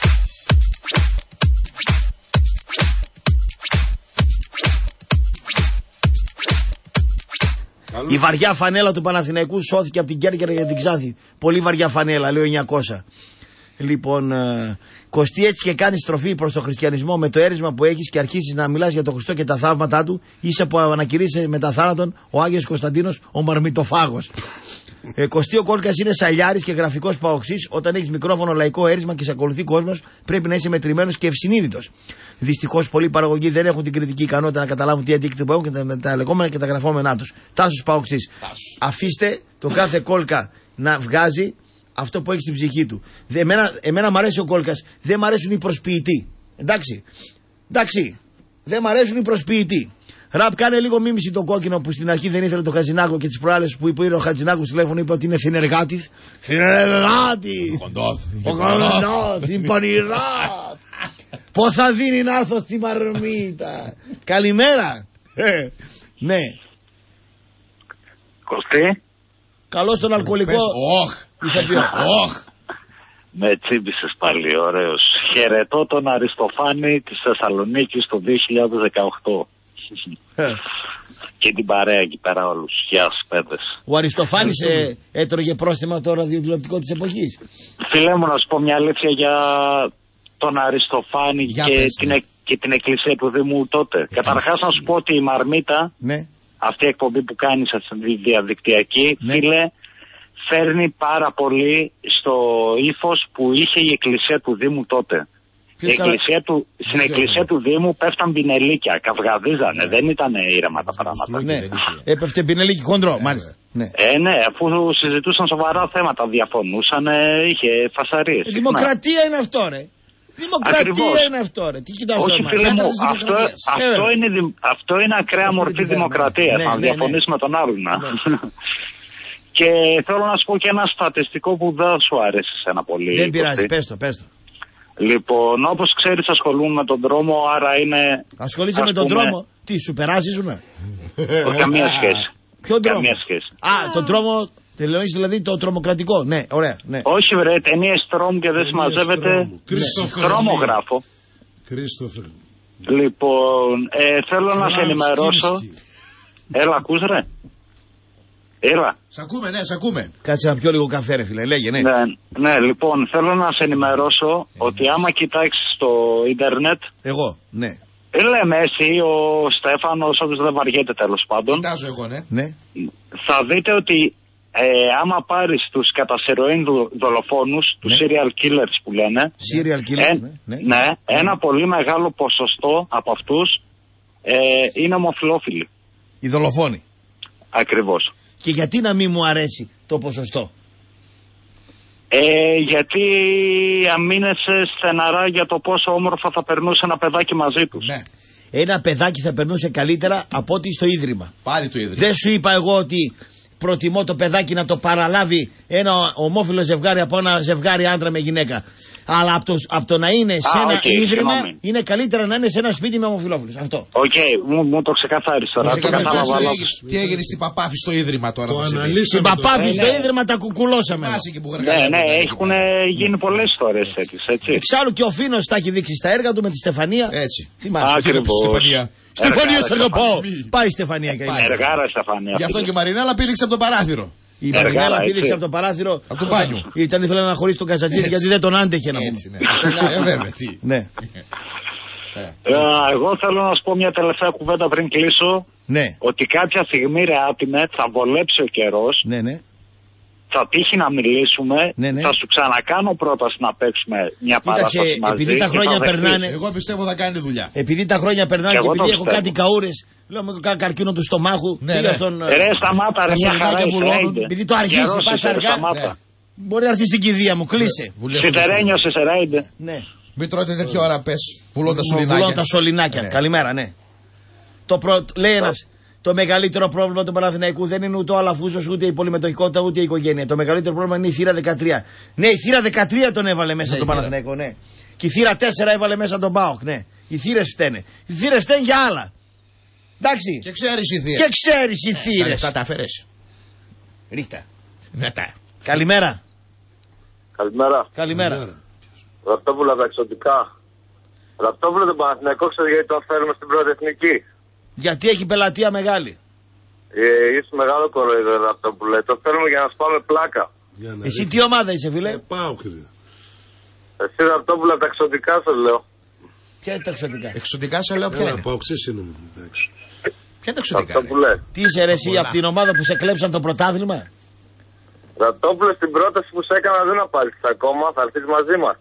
Η βαριά φανέλα του Παναθηναϊκού σώθηκε από την Κέρκυρα για την Ξάνθη. Πολύ βαριά φανέλα, λέω εννιακόσια. Λοιπόν, ε, Κωστή, έτσι και κάνει στροφή προς το χριστιανισμό με το έρισμα που έχεις και αρχίσεις να μιλάς για τον Χριστό και τα θαύματά του, είσαι που ανακηρύσσε μετά θάνατον ο Άγιος Κωνσταντίνος ο Μαρμιτοφάγος. Ε, Κωστή, ο Κόλκας είναι σαλιάρης και γραφικός παοξής. Όταν έχεις μικρόφωνο, λαϊκό έρισμα και σε ακολουθεί κόσμος, πρέπει να είσαι μετρημένος και ευσυνείδητος. Δυστυχώς, πολλοί παραγωγοί δεν έχουν την κριτική ικανότητα να καταλάβουν τι αντίκτυπο έχουν και τα, τα λεγόμενα και τα γραφόμενά τους. Τάσος παοξής. Αφήστε το κάθε Κόλκα να βγάζει αυτό που έχει στην ψυχή του. Δε, εμένα, εμένα μ' αρέσει ο Κόλκας, δεν μ' αρέσουν οι προσποιητοί. Εντάξει. Εντάξει. Δεν μ' αρέσουν οι προσποιητοί. Ραπ, κάνε λίγο μίμηση τον κόκκινο που στην αρχή δεν ήθελε το Χατζηνάκο και τις προάλλες που είπε ο Χατζηνάκος στο τηλέφωνο είπε ότι είναι θυνεργάτης. Θυνεργάτη! Ο κοντός! Η πονηρά! Πώς θα δίνει να έρθω στη Μαρμίτα! Καλημέρα! Ναι. Κωστή. Καλώς τον αλκοολικό. Όχ! Όχ! Με τσίμπησες πάλι, ωραίος. Χαιρετώ τον Αριστοφάνη της Θεσσαλονίκης το δύο χιλιάδες δεκαοκτώ. Και την παρέα εκεί πέρα όλους. Γεια σας παιδες. Ο Αριστοφάνης ε, έτρωγε πρόστιμα το ραδιοτηλεοπτικό της εποχής. Φίλε μου, να σου πω μια αλήθεια για τον Αριστοφάνη και την, ε, και την εκκλησία του Δήμου τότε. Καταρχάς να σου πω ότι η Μαρμίτα, ναι. αυτή η εκπομπή που κάνεις αυτή διαδικτυακή, ναι. φίλε, φέρνει πάρα πολύ στο ύφος που είχε η εκκλησία του Δήμου τότε. Η εκκλησία του, στην εκκλησία του Δήμου πέφταν πινελίκια, καυγαδίζανε, δεν ήταν ήρεμα τα πράγματα. Ναι, έπεφτε πινελίκι χοντρό, μάλιστα. Ναι. Ε, ναι, αφού συζητούσαν σοβαρά θέματα, διαφωνούσαν, είχε φασαρίες. Ε, δημοκρατία είναι αυτό, ρε. Δημοκρατία Ακριβώς. είναι αυτό, ρε. Τι κοιτάς Όχι, τώρα, φίλε μου, αυτό, αυτό, είναι, αυτό είναι ακραία μορφή δημοκρατία. Ναι, να ναι, διαφωνήσει ναι. με τον άλλον. Ναι. Και θέλω να σου πω και ένα στατιστικό που δεν σου αρέσει ένα πολύ. Δεν πειράζει, πες το, πες το. Λοιπόν, όπως ξέρεις ασχολούμαι με τον δρόμο, άρα είναι... Ασχολείσαι με τον πούμε... δρόμο, τι σου περάσισουνε? Καμία σχέση. Ποιο δρόμο? Καμία σχέση. Α, τον δρόμο, τελειώνεις δηλαδή το τρομοκρατικό, ναι, ωραία, ναι. Όχι βρε, ταινίες τρόμου και δεν συμμαζεύεται, τρόμογράφο. Κρίστοφερ. Λοιπόν, ε, θέλω να σε ενημερώσω. Έλα, ακούς ρε. Έλα. Σ' ακούμε, ναι, σ' ακούμε. Κάτσε να πιω λίγο καφέ ρε φίλε, λέγε, ναι. Ναι, ναι, λοιπόν, θέλω να σε ενημερώσω ότι άμα κοιτάξεις στο ίντερνετ. Εγώ, ναι. Λέμε εσύ, ο Στέφανος, όποιος δεν βαριέται τέλος πάντων. Κοιτάζω εγώ, ναι. Ναι. Θα δείτε ότι ε, άμα πάρεις τους κατά σεροίν δολοφόνους, ναι. τους serial killers που λένε. Serial killers, ε, ναι. ναι. Ναι, ένα πολύ μεγάλο ποσοστό από αυτούς ε, είναι ομοφυλόφιλοι. Οι δολοφόνοι. Ακριβώς. Και γιατί να μην μου αρέσει το ποσοστό? Ε, γιατί αμήνεσαι στεναρά για το πόσο όμορφα θα περνούσε ένα παιδάκι μαζί τους. Ναι. Ένα παιδάκι θα περνούσε καλύτερα από ότι στο ίδρυμα. Πάλι το ίδρυμα. Δεν σου είπα εγώ ότι προτιμώ το παιδάκι να το παραλάβει ένα ομόφυλο ζευγάρι από ένα ζευγάρι άντρα με γυναίκα. Αλλά από το, από το να είναι σε Α, ένα okay, ίδρυμα συγγνώμη. είναι καλύτερα να είναι σε ένα σπίτι με ομοφυλόφιλους. Αυτό. Οκ, okay, μου, μου το ξεκαθάρισε τώρα. Το κατάλαβα. Τι έγινε στην Παπάφη στο ίδρυμα τώρα? Το στην Παπάφη στο ίδρυμα τα κουκουλώσαμε. Ναι, ναι, έχουν γίνει πολλές ιστορίες τέτοιες, έτσι. Εξάλλου και ο Φίνος τα έχει δείξει στα έργα του με τη Στεφανία. Έτσι. Ακριβώς. Στεφανία. Στεφανία, σε αγαπάω. Πάει η Στεφανία. Εργάρα Στεφανία. Γι' αυτό και η Μαρινέλα πήδηξε από το παράθυρο. Η Μαρινέλα πήδηξε από το παράθυρο. Από το μπάνιο. Ήταν ήθελε να χωρίσει τον Καζατζίδη γιατί δεν τον άντεχε να πούμε. Ε, βέβαια, τι. Ναι. Εγώ θέλω να σου πω μια τελευταία κουβέντα πριν κλείσω. Ναι. Ότι κάποια στιγμή, ρε άτιμε, θα βολέψει ο καιρός. Ναι, ναι. Θα τύχει να μιλήσουμε. Ναι, ναι. Θα σου ξανακάνω πρόταση να παίξουμε μια παράσταση μαζί. Επειδή τα χρόνια περνάνε. Εγώ πιστεύω θα κάνει δουλειά. Επειδή τα χρόνια περνάνε και, και επειδή έχω κάτι καούρες. Λέω με καρκίνο του στομάχου. Ναι, ναι. Στον... Ρε σταμάτα ρε μια χαρά είσαι. Επειδή το αργήσει πας αργά. Ναι. Μπορεί να έρθει στην κηδεία μου, κλείσε. Σιτερένιος σε ράιντε. Ναι. Μην τρώτε τέτοια ώρα πες. Βουλώντα σωληνάκια. Βουλώντα σωληνάκια. Καλημέρα, ναι. Το προ... Λέει ένας. Το μεγαλύτερο πρόβλημα του Παναθηναϊκού δεν είναι ούτε ο Αλαφούζος, ούτε η πολυμετοχικότητα, ούτε η οικογένεια. Το μεγαλύτερο πρόβλημα είναι η θύρα δεκατρία. Ναι, η θύρα δεκατρία τον έβαλε μέσα ναι, τον Παναθηναϊκό, ναι. Και η θύρα τέσσερα έβαλε μέσα τον ΠΑΟΚ, ναι. Οι θύρες φταίνε. Οι θύρες φταίνε για άλλα. Εντάξει. Και ξέρεις οι θύρες. Και ξέρεις οι θύρες. Θα τα αφαιρέσει. Ρίχτα. Ναι, τα. Καλημέρα. Καλημέρα. Καλημέρα. Ραπτόπουλα τα εξωτικά. Ραπτόπουλα τον Παναθηναϊκό, ξέρετε γιατί το φέρουμε στην πρώτη εθνική? Γιατί έχει πελατεία μεγάλη. Ε, είσαι μεγάλο κοροϊδό Ραπτόπουλα. Το φέρουμε για να σπάμε πλάκα. Εσύ τι ομάδα είσαι, φίλε? Ε, πάω, κύριε. Εσύ Ραπτόπουλα τα εξωτικά σας λέω. Ποια είναι τα εξωτικά? Εξωτικά σε λέω ποια Έλα, είναι. πάω, ξέρεις είναι. Ποια είναι τα εξωτικά? Τι είσαι ρε εσύ από την ομάδα που σε κλέψαν το πρωτάθλημα? Ραπτόπουλα, στην πρόταση που σε έκανα δεν θα πάρεις ακόμα. Θα έρθεις μαζί μας.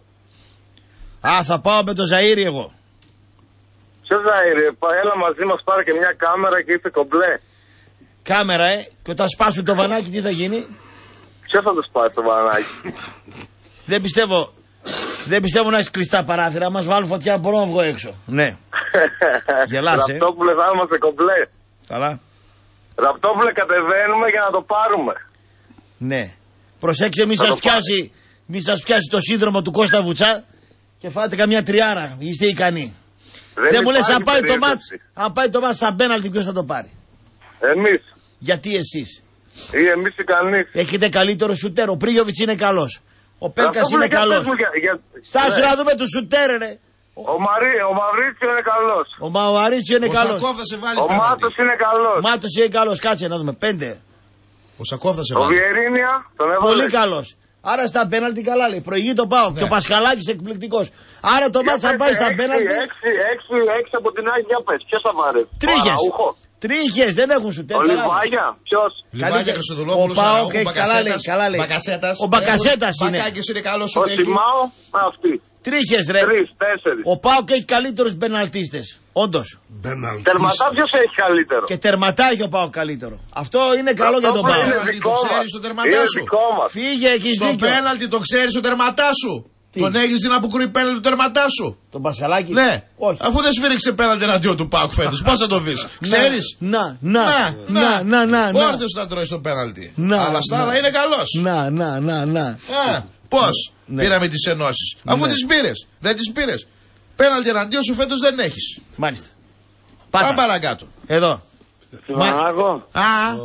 Α, θα πάω με το Ζαΐρι εγώ. Ποιο Ζαΐρι, έλα μαζί μας, πάρε και μια κάμερα και είσαι κομπλέ. Κάμερα, ε, και όταν σπάσουν το βανάκι τι θα γίνει? Ποιος θα το σπάσει το βανάκι? Δεν πιστεύω, δεν πιστεύω να έχεις κλειστά παράθυρα, αν μας βάλουν φωτιά μπορώ να βγω έξω. Ναι. Γελάς, ε. Ραπτόπουλε, θα είμαστε κομπλέ. Καλά. Ραπτόπουλε, κατεβαίνουμε για να το πάρουμε. Ναι. Προσέξτε μη σας πιάσει, μη σας πιάσει το σύνδρομο του Κώστα Βουτσά και φάτε καμιά τριάρα, είστε ικανοί. Δεν, δεν μου λες αν πάει, το μάτς, αν πάει το μάτς στα πέναλτι ποιος θα το πάρει? Εμείς. Γιατί εσείς? Ή εμείς ικανοί. Έχετε καλύτερο σουτέρ, ο Πρίγιοβιτς είναι καλός. Ο Πέλκας είναι καλός. Για, για... Στάσου ναι. να δούμε του σουτέρ ρε. Ο, Μαρί, ο Μαυρίτσιο είναι καλός. Ο Μαουαρίτσιο είναι καλός. Ο Μάτος είναι καλός. Ο Μάτος είναι καλός, κάτσε να δούμε, πέντε. Ο Σακόφ θα σε βάλει. Ο Βιερίνια τον έβαλε. Πολύ καλός. Άρα στα πέναλτι καλά λέει. Προηγεί τον ΠΑΟΚ. Ναι. Και ο Πασχαλάκης εκπληκτικός. Άρα το μάτς θα πάει στα πέναλτι. έξι από την άλλη για πες. Ποιος θα πάρει? Τρίχες. Τρίχες δεν έχουν σου τέλος. Ο Λιβάγια. Ποιος? Λιβάγια Χρυσοδουλόπουλος. Ο ΠΑΟΚ έχει καλά λέει. Καλά λέει. Μπακασέτας. Ο Μπακασέτας είναι. Μπακάκης είναι καλός. Ο Σιμάο. Αυτή. Τρίχες ρε. Τρεις, τέσσερις. Ο ΠΑΟΚ έχει καλύτερους πεναλτίστες. Όντως. Τερματά ποιος έχει καλύτερο? Και τερματά έχει ο ΠΑΟΚ καλύτερο. Αυτό είναι καλό αυτό για τον ΠΑΟΚ. Το ξέρεις το τερματά σου. Φύγε, έχεις στο δίκιο. Στο πέναλτι το ξέρεις το τερματά σου. Τι? Τον έχεις την αποκρούει πέναλτι του τερματά σου. Τον Πασχαλάκη. Ναι. Όχι. Αφού δεν σφύριξε πέναλτι εναντίον του ΠΑΟΚ φέτος. Πώς θα το δεις? Ξέρεις. Να, να, να, να, να. Όρθιος θα τρώει στο πέναλτι. Αλλά στα άλλα είναι καλός. Να, να, να, να. Πώς? Ναι. Πήραμε τις ενώσεις. Ναι. Αφού τις πήρες, δεν τις πήρες. Πέναλτι εναντίον σου φέτος δεν έχεις. Μάλιστα. Πάμε παρακάτω. Εδώ. Μάγο. Α.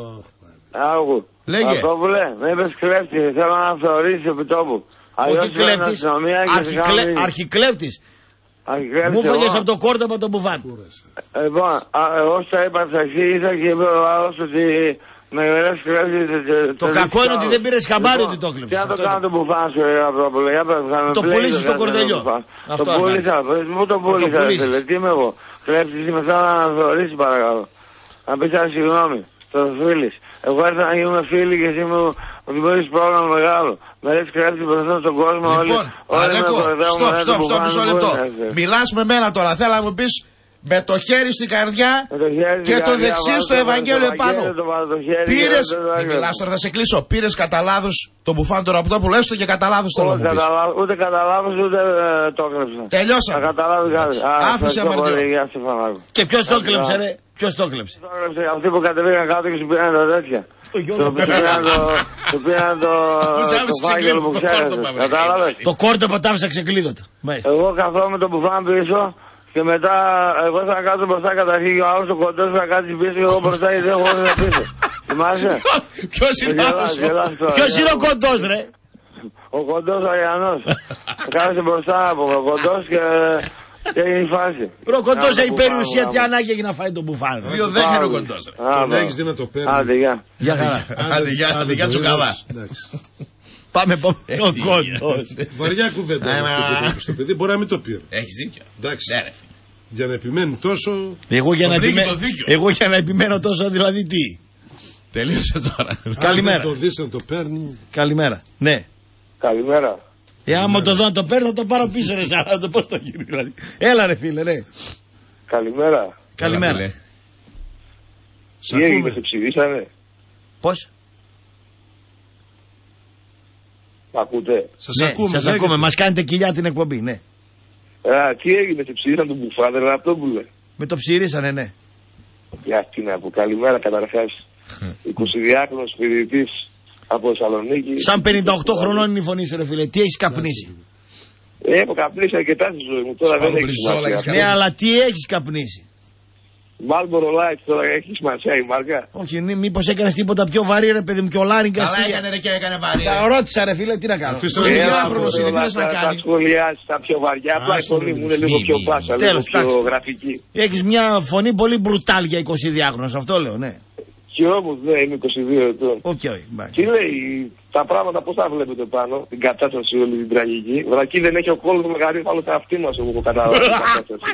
Άκου. Λέγε. Παπαδόπουλε, με είπες κλέφτη, θέλω να θεωρήσεις επί τόπου. Όχι κλέφτης, αρχικλέφτης. Μου φόγες από το κόρτοπα τον μπουφάν. Λοιπόν, εγώ στα είπα στα αρχή, και είπε ο άλλος ότι με γερές κλέφτης... Το κακό είναι ότι δεν πήρες χαμπάρι ότι το κλέφτης. Τι να το κάνω το μπουφάν σου, Παπαδόπουλε, για πες, το πουλήσεις στο κορδελιό. Το πούλησα, μου το πούλησα, φίλε, τι είμαι εγώ. Κλέφτης είμαι, θέλω να θεωρήσεις παρακαλώ. Να πεις ένα συγγνώμη, το φίλεις. Εγώ ήρθα να γίνουμε φίλοι και εσύ μου δημιουργείς πρόβλημα μεγάλο. Με λες κράτηση μπροστά στον κόσμο όλοι. Λοιπόν, Αλέκο, στοπ, στοπ, στοπ, μισό λεπτό. Μιλάς με μένα τώρα, θέλω να μου πεις με το χέρι στην καρδιά και το δεξί στο Ευαγγέλιο επάνω. Πήρες, μιλάς τώρα, θα σε κλείσω, πήρες κατά λάθος το μπουφάν τώρα από το που λες το και κατά λάθος το να μου πεις. Ούτε κατά λάθος ούτε το έκλεψα. Τελειώσαμε. Άφησε αμαρτιό. Και ποιος το έκλεψε ρε, ποιος το έκλεψε. Αυτοί που κατεβήκαν κάτω και σου πήραν τα τέτοια. Το πήραν το φάκελο που ξέρετε. Κατάλαβες. Το κόρτοπα τα άφησα ξεκλείδωτα. Εγώ καθόμουν το μπουφάν πίσω και μετά εγώ θα κάτσω μπροστά καταρχήν και ο άλλος ο κοντός θα κάτσει πίσω και εγώ μπροστά γιατί έχω χωρίς να πίσω. Θυμάσαι. Ποιος είναι άλλος. Ποιος είναι ο κοντός ρε. Ο κοντός ο Αγιανός. Κάθεσε μπροστά από ο κοντός και... Και έγινε η φάση. Ο κοντός έχει περιουσία, τι ανάγκη έχει να φάει τον μπουφάν. Δύο δεν είναι ο κοντός. Τον έχεις δει να το παίρνει. Άντε γεια. Γεια χαρά. Άντε γεια τσουκαλά. Πάμε πάμε ο κοντός. Βαριά κουβέντα στο παιδί, μπορεί να μην το πήρε. Έχεις δίκιο. Εντάξει. Για να επιμένει τόσο. Εγώ για να επιμένω τόσο δηλαδή τι. Τελείωσε τώρα. Καλημέρα. Το δεις να το παίρνει. Καλημέρα. Ναι. Καλημέρα. Ε, άμα το δω να το παίρνω, θα το πάρω πίσω, ρε Σαράντο. Πώς το γίνει, δηλαδή. Έλα, ρε φίλε, ναι. Καλημέρα. Καλημέρα. Έλα, τι έγινε, σε ψηφίσανε. Πώς? Μ' ακούτε. Σας ναι, ακούμε. Σας ακούμε. Μας κάνετε κοιλιά την εκπομπή, ναι. Α, τι έγινε, σε ψηφίσανε τον Μπουφάν, αυτό που λέει. Με το ψηρίσανε, ναι. Για τι να πω. Καλημέρα, καταρχάς. εικοσιδυάχρονος φοιτητής. Από Θεσσαλονίκη. Σαν πενήντα οκτώ χρονών είναι η φωνή σου, ρε φίλε. Τι έχεις καπνίσει? Ε, έχω καπνίσει αρκετά στη ζωή μου. Τώρα δεν έχει σημασία. Ναι, αλλά τι έχεις καπνίσει? Μάλμπορο Light τώρα έχει σημασία η μάρκα. Όχι, μήπως έκανες τίποτα πιο βαρύ, ρε παιδί μου, και ο Λάριγκα. Καλά έκανε ρε και έκανε βαρύ. Τα ρώτησα, ρε φίλε, τι να κάνω. Στο διάχρονο είναι, τι θες να κάνει. Θα σχολιάσει τα πιο βαριά. Απλά η φωνή μου είναι λίγο πιο πάσα, λίγο πιο γραφική. Έχεις μια φωνή πολύ μπρουτάλ για εικοσιδυάχρονος, αυτό λέω, ναι. Και όμως ναι, είμαι είκοσι δύο ετών. Οκ, okay, τι λέει, τα πράγματα πώς τα βλέπετε πάνω, την κατάσταση όλη την τραγική. Βρακή δεν έχει ο κόλλος μεγαλύτερο άλλο τα αυτή μας, εγώ που καταλάβω την κατάσταση.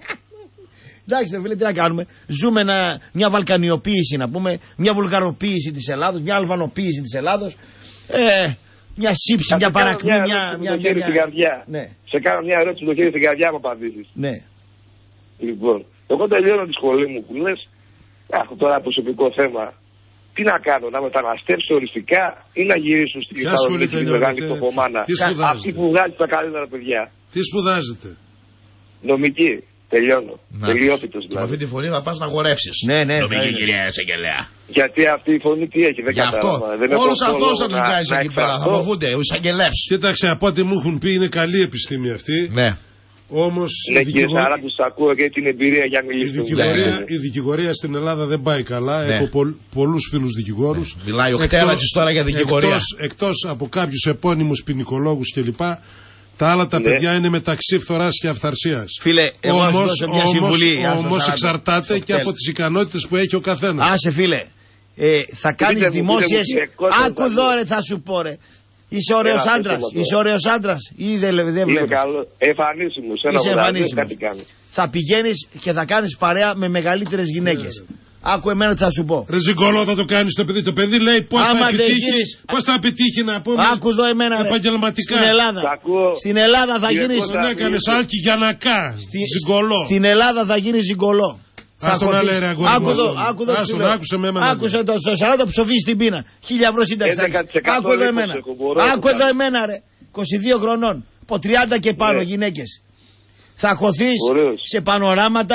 Εντάξει, ρε φίλε, τι να κάνουμε. Ζούμε ένα, μια βαλκανιοποίηση, να πούμε, μια βουλγαροποίηση της Ελλάδος, μια αλβανοποίηση της Ελλάδος. Ε, μια σύψη, μια παρακμή, μια. μια, μια, μια, μια καρδιά. Ναι. Σε κάνω μια ερώτηση με το χέρι στην καρδιά μου απαντήσεις. Ναι. Λοιπόν, εγώ τελειώνω τη σχολή μου που λες. Έχω τώρα προσωπικό θέμα. Τι να κάνω, να μεταναστεύσω οριστικά ή να γυρίσω στη Θεσσαλονίκη τη μεγάλη φτωχομάνα. Αυτή που βγάζει τα καλύτερα παιδιά. Τι σπουδάζετε? Νομική. Τελειώνω. Τελειόπιτος δηλαδή. Με αυτή τη φωνή θα πας να αγορεύσεις. Ναι, ναι. Νομική κυρία εισαγγελέα. Γιατί αυτή η φωνή τι έχει, δεν κατάλαβα. Όλος αυτός θα τους βγάζεις εκεί πέρα. Θα φοβούνται, ο εισαγγελεύς. Κοίταξε, από ό,τι μου έχουν πει είναι καλή επιστήμη αυτή. Ναι. Όμως ναι, η, δικηγορία... Σαρά, τους ακούω και την εμπειρία για η, δικηγορία, η δικηγορία στην Ελλάδα δεν πάει καλά. Ναι. Έχω πο, πολλούς φίλους δικηγόρους. Ναι. Μιλάει ο Χτέλατζης τώρα για δικηγορία. Εκτός, εκτός από κάποιους επώνυμους ποινικολόγους κλπ. Τα άλλα τα ναι. παιδιά είναι μεταξύ φθοράς και αυθαρσίας. Φίλε, εγώ όμως, όμως, μια συμβουλή, όμως εξαρτάται το και από τις ικανότητες που έχει ο καθένας. Άσε φίλε, ε, θα κάνεις δημόσιες... Άκου εδώ ρε, θα σου πω ρε. Είσαι ωραίος άντρας, είσαι ωραίος άντρας ή δεν, δεν βλέπεις? Εμφανίσιμο, σε ένα είσαι θα πηγαίνεις και θα κάνεις παρέα με μεγαλύτερες γυναίκες. Yeah. Άκου εμένα τι θα σου πω. Ρε ζυγκολό θα το κάνεις το παιδί. Το παιδί λέει πώς θα επιτύχει, πώς θα επιτύχει να πούμε. Άκου εδώ εμένα επαγγελματικά. Στην Ελλάδα, στην Ελλάδα θα γίνεις... Τον έκανες άλκη για να κα, ζυγκολό. Στην Ελλάδα θα γίνεις ζυγκολό. Ας τον άλλε ρε αγόρι μου. Άκουσε με εμένα. Άκουσε το σαράντα που ψοφίζει στην πείνα. Χίλια ευρώ σύνταξη. Άκου εδώ εμένα. Άκου εδώ εμένα ρε. είκοσι δύο χρονών. Από τριάντα και πάνω γυναίκες. Θα χωθείς σε πανοράματα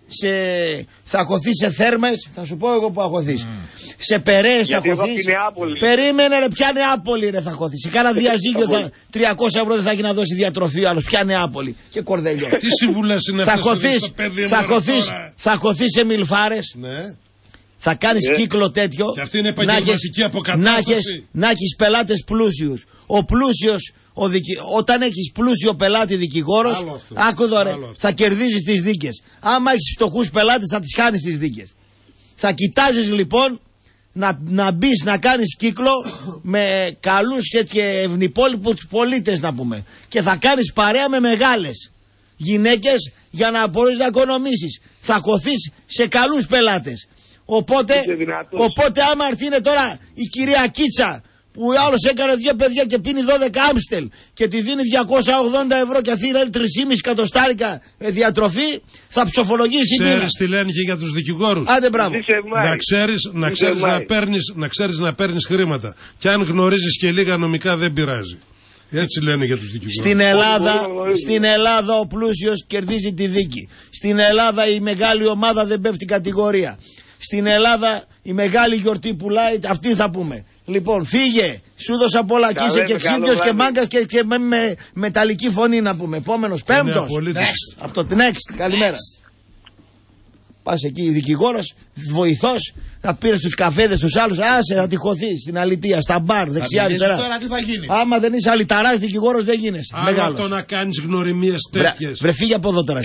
σε... θα χωθείς σε Θέρμες, θα σου πω εγώ που θα χωθείς. Mm. Σε Περαίες θα χωθείς. Περίμενε ρε, ποια Νεάπολη ρε θα χωθείς. Σε κάνα διαζύγιο θα... τριακόσια ευρώ δεν θα έχει να δώσει διατροφή ο άλλος. Ποια Νεάπολη και Κορδέλιο. Τι συμβουλές είναι θα αυτές χωθείς, θα χωθείς, θα χωθείς σε Μιλφάρες. Ναι. Θα κάνεις yeah. κύκλο τέτοιο. Και αυτή είναι επαγγελματική αποκατάσταση. Να έχεις πελάτες πλούσιους. Ο πλούσιος, ο δικη... όταν έχεις πλούσιο πελάτη δικηγόρος, άκου εδώ ρε, θα κερδίζεις τις δίκες. Άμα έχεις φτωχούς πελάτες θα τις χάνεις τις δίκες. Θα κοιτάζεις λοιπόν να, να μπεις να κάνεις κύκλο με καλούς και, και ευνυπόλοιπους πολίτες να πούμε. Και θα κάνεις παρέα με μεγάλες γυναίκες για να μπορείς να οικονομήσεις. Θα χωθείς σε καλούς πελάτες. Οπότε, οπότε άμα έρθει είναι τώρα η κυρία Κίτσα που ο άλλος έκανε δύο παιδιά και πίνει δώδεκα άμστελ και τη δίνει διακόσια ογδόντα ευρώ και αυτή είναι τρία και μισό εκατοστάρικα διατροφή, θα ψοφολογήσει την. Ξέρεις τι λένε και για τους δικηγόρους. Άντε μπράβο. Να ξέρεις να, ξέρεις να, παίρνεις, να ξέρεις να παίρνεις χρήματα. Και αν γνωρίζεις και λίγα νομικά δεν πειράζει. Έτσι λένε για τους δικηγόρους. Στην Ελλάδα, στην Ελλάδα ο πλούσιος κερδίζει τη δίκη. Στην Ελλάδα η μεγάλη ομάδα δεν πέφτει κατηγορία. Στην Ελλάδα η μεγάλη γιορτή πουλάει, αυτή θα πούμε. Λοιπόν, φύγε, σου δώσα πολλά και είσαι και ξύπνιος και μάγκας και, και με, με μεταλλική φωνή να πούμε. Επόμενος, πέμπτος. Next. Από το next, καλημέρα. Πας εκεί, δικηγόρος, βοηθός, θα πήρες τους καφέδες τους άλλους, άσε θα τυχωθείς στην αλητεία, στα μπαρ, δεξιά αριστερά. Τώρα τι θα γίνει. Άμα δεν είσαι αλυταράς δικηγόρος δεν γίνεσαι. Άμα αυτό να κάνεις γνωριμίες τέτοιες. Βρε φύγε από εδώ τώρα.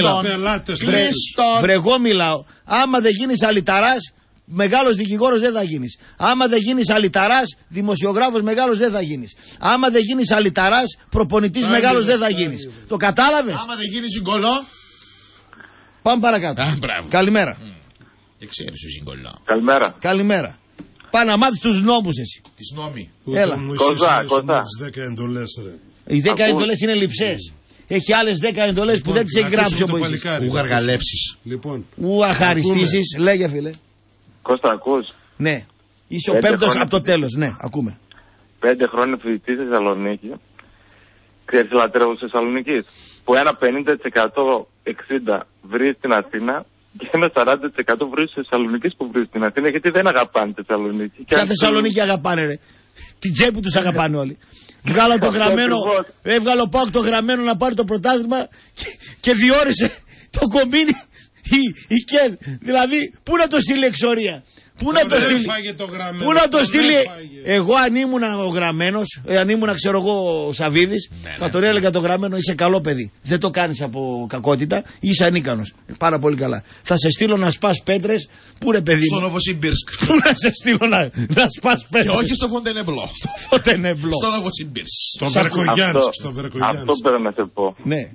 Βρε εγώ μιλάω. Άμα δεν γίνεις αλυταράς, μεγάλος δικηγόρος δεν θα γίνεις. Άμα δεν γίνεις αλυταράς, δημοσιογράφος μεγάλος δεν θα γίνεις. Άμα δεν γίνεις αλυταράς, προπονητής μεγάλος δεν θα γίνεις. Το κατάλαβες. Άμα δεν γίνεις συγκολό. Πάμε παρακάτω. Α, καλημέρα. Δεν ξέρεις ο συγκολό. Καλημέρα. Καλημέρα. Πάμε να μάθεις τους νόμους εσύ. Τις νόμοι. Έλα. Κοντά, κοντά. Οι δέκα εντολές είναι λειψές. Έχει άλλες δέκα εντολές λοιπόν, που δεν τις έχει γράψει ο Μωυσής. Ου γαργαλέψεις. Λοιπόν. Ου αχαριστήσεις. Λέγε φίλε. Κώστα, ακούς. Ναι. Είσαι ο πέμπτος από το τέλος. Ναι, ακούμε. Πέντε χρόνια φοιτητής στη Θεσσαλονίκη. Ξέρεις τι λατρεύω στη Θεσσαλονίκη. Που ένα πενήντα τοις εκατό εξήντα βρει στην Αθήνα και ένα σαράντα τοις εκατό βρει στη Θεσσαλονίκη που βρει στην Αθήνα. Γιατί δεν αγαπάνε τη Θεσσαλονίκη. Ποια Θεσσαλονίκη αγαπάνε ρε. Την τσέπη τους αγαπάνε όλοι. Βγάλω το γραμμένο, έβγαλε ο Πάοκ το γραμμένο να πάρει το πρωτάθλημα και, και διόρισε το κομπίνι η, η ΚΕΔ. Δηλαδή, πού να το στείλει εξορία. Πού να το στείλει. Πού να το στείλει. Εγώ αν ήμουν ο γραμμένος, ε, αν ήμουν ξέρω εγώ ο Σαββίδης, ναι, θα ναι, τον έλεγα το γραμμένο είσαι καλό παιδί. Δεν το κάνεις από κακότητα, είσαι ανίκανος. Πάρα πολύ καλά. Θα σε στείλω να σπάς πέτρες. Πού ρε παιδί. Στο Νοβοσιμπίρσκ. Πού να σε στείλω να, να σπάς πέτρες. Και όχι στο Φοντενεμπλό. Στο Φοντενεμπλό. Στο Νοβοσιμπίρσκ. Στο Βερκογιάνσκ. Αυτό πρέπει να σε πω. Ναι.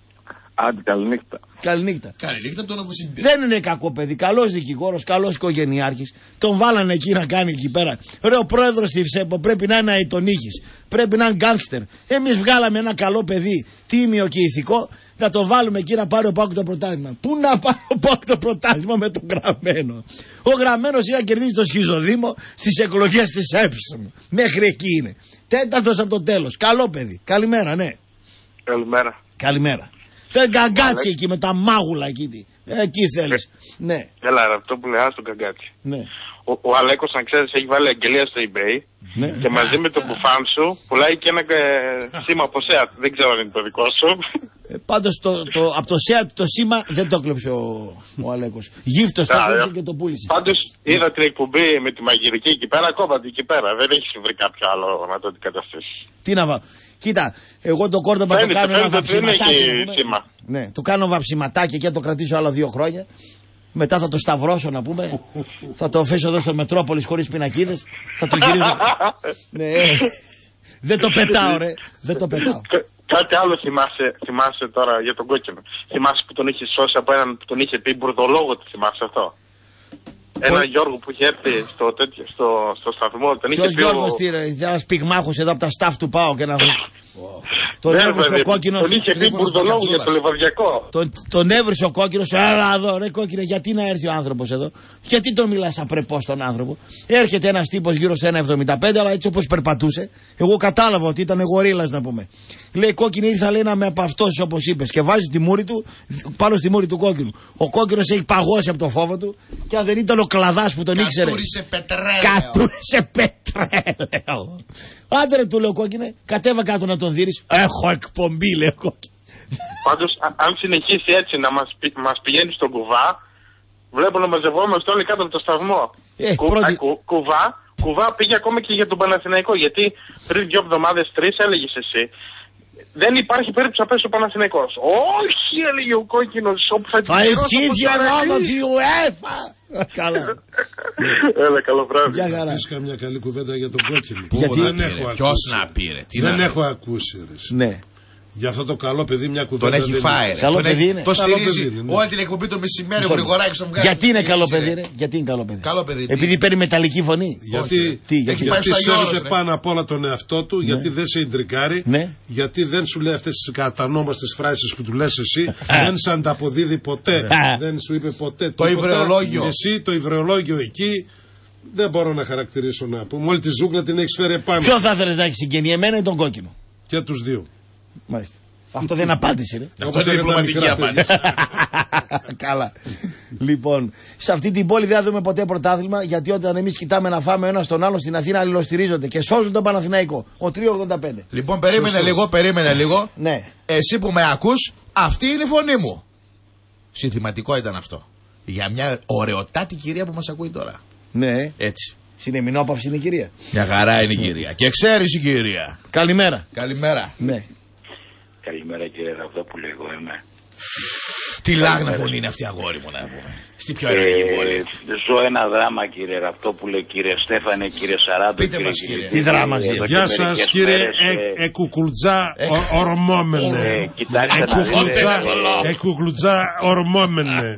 Άντε, καληνύχτα. Καληνύχτα. Καληνύχτα από τον Νοβοσιμπίρσκ. Δεν είναι κακό παιδί. Καλός δικηγόρος, καλός οικογενειάρχης. Τον βάλανε εκεί να κάνει εκεί πέρα. Ρε, ο πρόεδρος της ΣΕΠΟ πρέπει να είναι αιτονίχης. Πρέπει να είναι γκάνγκστερ. Εμείς βγάλαμε ένα καλό παιδί, τίμιο και ηθικό, να το βάλουμε εκεί να πάρει ο Πάοκ το πρωτάθλημα. Πού να πάρει ο Πάοκ το πρωτάθλημα με τον γραμμένο. Ο γραμμένος είναι να κερδίσει το Σχιζοδήμο στις εκλογές της ΕΠΣΜ. Μέχρι εκεί είναι. Τέταρτος από το τέλος. Καλό παιδί. Καλημέρα, ναι. Καλημέρα. Καλημέρα. Θέλει γκαγκάτσι εκεί με τα μάγουλα εκεί. Εκεί θέλεις. Ναι. Έλα, ρε, αυτό που λέει, άστο γκαγκάτσι. Ναι. Ο, ο Αλέκος, να ξέρεις, έχει βάλει αγγελία στο eBay ναι. και μαζί με τον μπουφάν σου πουλάει και ένα ε, σήμα από ΣΕΑΤ. Δεν ξέρω αν είναι το δικό σου. Ε, πάντως το, το, από το ΣΕΑΤ το σήμα δεν το κλέψε ο, ο Αλέκος. Γύφτος το κλέψε και το πούλησε. Πάντως είδα την εκπομπή με τη μαγειρική εκεί πέρα, κόβατε εκεί πέρα. Δεν έχει βρει κάποιο άλλο να το αντικαταστήσει. Τι να βάλω. Κοίτα, εγώ το κόρδομα το κάνω ένα βαψιματάκι. Ναι, το κάνω βαψιματάκι και θα το κρατήσω άλλα δύο χρόνια. Μετά θα το σταυρώσω να πούμε. Θα το αφήσω εδώ στο Μετρόπολης χωρίς πινακίδες. Θα το γυρίζω. Ναι, δεν το πετάω ρε. Δεν το πετάω. Κάτι άλλο θυμάσαι, θυμάσαι τώρα για τον κόκκινο. Θυμάσαι που τον είχε σώσει από έναν που τον είχε πει μπουρδολόγο, τι θυμάσαι αυτό. Ένα Γιώργο που είχε έρθει στο, τέτοιο, στο, στο σταθμό. Ποιος Γιώργος τι ρε, ένας πυγμάχος εδώ από τα staff του ΠΑΟ και να βρει. Τον έβρισε ο κόκκινος. Τον είχε πει μπουρδολόγου για το λιβαδιακό. Τον, τον έβρισε ο κόκκινος. Έλα εδώ, ρε κόκκινε, γιατί να έρθει ο άνθρωπος εδώ. Γιατί τον μιλάς απρεπώς τον άνθρωπο. Έρχεται ένας τύπος γύρω στο ένα εβδομήντα πέντε, αλλά έτσι όπως περπατούσε, εγώ κατάλαβα ότι ήταν γορίλας να πούμε. Λέει κόκκινη ήρθα λέει να με απαυτώσει όπως είπες. Και βάζει τη μούρη του πάνω στη μούρη του κόκκινου. Ο κόκκινος έχει παγώσει από το φόβο του και αν δεν ήταν ο κλαδάς που τον ήξερε. Κατούρισε πετρέλαιο. Κατούρισε πετρέλαιο. Άντε ρε του λέω κόκκινε, κατέβα κάτω να τον δεις. Έχω εκπομπή λέει κόκκινε. Πάντως αν συνεχίσει έτσι να μας, πη, μας πηγαίνει στον κουβά, βλέπω να μαζευόμαστε όλοι κάτω από το σταθμό. Ε, Κου, πρώτη... α, κου, κουβά, κουβά πήγε ακόμα και για τον Παναθηναϊκό. Γιατί πριν δύο εβδομάδες, τρεις έλεγες εσύ. Δεν υπάρχει περίπτωση να πέσει ο Παναθηναϊκός. Όχι, έλεγε ο κόκκινος. Όπου θα θα ευχήθει ονόματι UEFA. Καλά. Έλα, καλό βράδυ. Για χαρά. Πες καμιά καλή κουβέντα για τον κόκκινο. Γιατί δεν έχω ακούσει. Ποιος να πήρε. Δεν έχω ακούσει. Ναι. Για αυτό το καλό παιδί μια κουβέντα. Τον έχει φάει. Καλό παιδί είναι. Το στηρίζει όλη την εκπομπή το μεσημέρι ο Γρηγοράκης τον βγάζει. Γιατί είναι καλό παιδί, ρε. Γιατί είναι καλό παιδί. Καλό παιδί. Επειδή παίρνει μεταλλική φωνή. Γιατί, τι, γιατί, γιατί σέβεται πάνω απ' όλα τον εαυτό του, ναι. Γιατί δεν σε ιντρικάρει, ναι. Γιατί δεν σου λέει αυτές τις κατανόμαστες φράσεις που του λες εσύ, δεν σε ανταποδίδει ποτέ, δεν σου είπε ποτέ το υβρεολόγιο. Εσύ το υβρεολόγιο εκεί. Δεν μπορώ να χαρακτηρίσω να πούμε. Όλη τη ζούγκλα την έχεις φέρει επάνω. Ποιο θα ήθελες να έχεις συγγενή, εμένα ή τον κόκκινο. Και τους δύο. Μάλιστα. Αυτό δεν είναι απάντηση, ρε. Αυτό είναι διπλωματική απάντηση. Καλά. Λοιπόν, σε αυτή την πόλη δεν θα δούμε ποτέ πρωτάθλημα, γιατί όταν εμείς κοιτάμε να φάμε ένα στον άλλο στην Αθήνα αλληλοστηρίζονται και σώζουν τον Παναθηναϊκό. Ο τρία ογδόντα πέντε. Λοιπόν, περίμενε Σωστό. λίγο, περίμενε λίγο. Ναι. Εσύ που με ακούς, αυτή είναι η φωνή μου. Συνθηματικό ήταν αυτό. Για μια ωραιοτάτη κυρία που μας ακούει τώρα. Ναι. Έτσι. Συνεμινόπαυση είναι η κυρία. Μια χαρά είναι η κυρία. Και ξέρεις η κυρία. Καλημέρα. Καλημέρα. Ναι. Καλημέρα κύριε Ραβδόπουλε, εγώ είμαι. Τι λάγνα φωνή είναι αυτή αγόρι μου να πούμε. Στη πιο ελληνική πόλη. Ζω ένα δράμα κύριε Ραβδόπουλε, κύριε Στέφανε, κύριε Σαράντο. Πείτε μας κύριε. Τι δράμα ζει. Γεια σας κύριε Εκουκλουτζά ορμόμενε. Εκουκλουτζά ορμόμενε.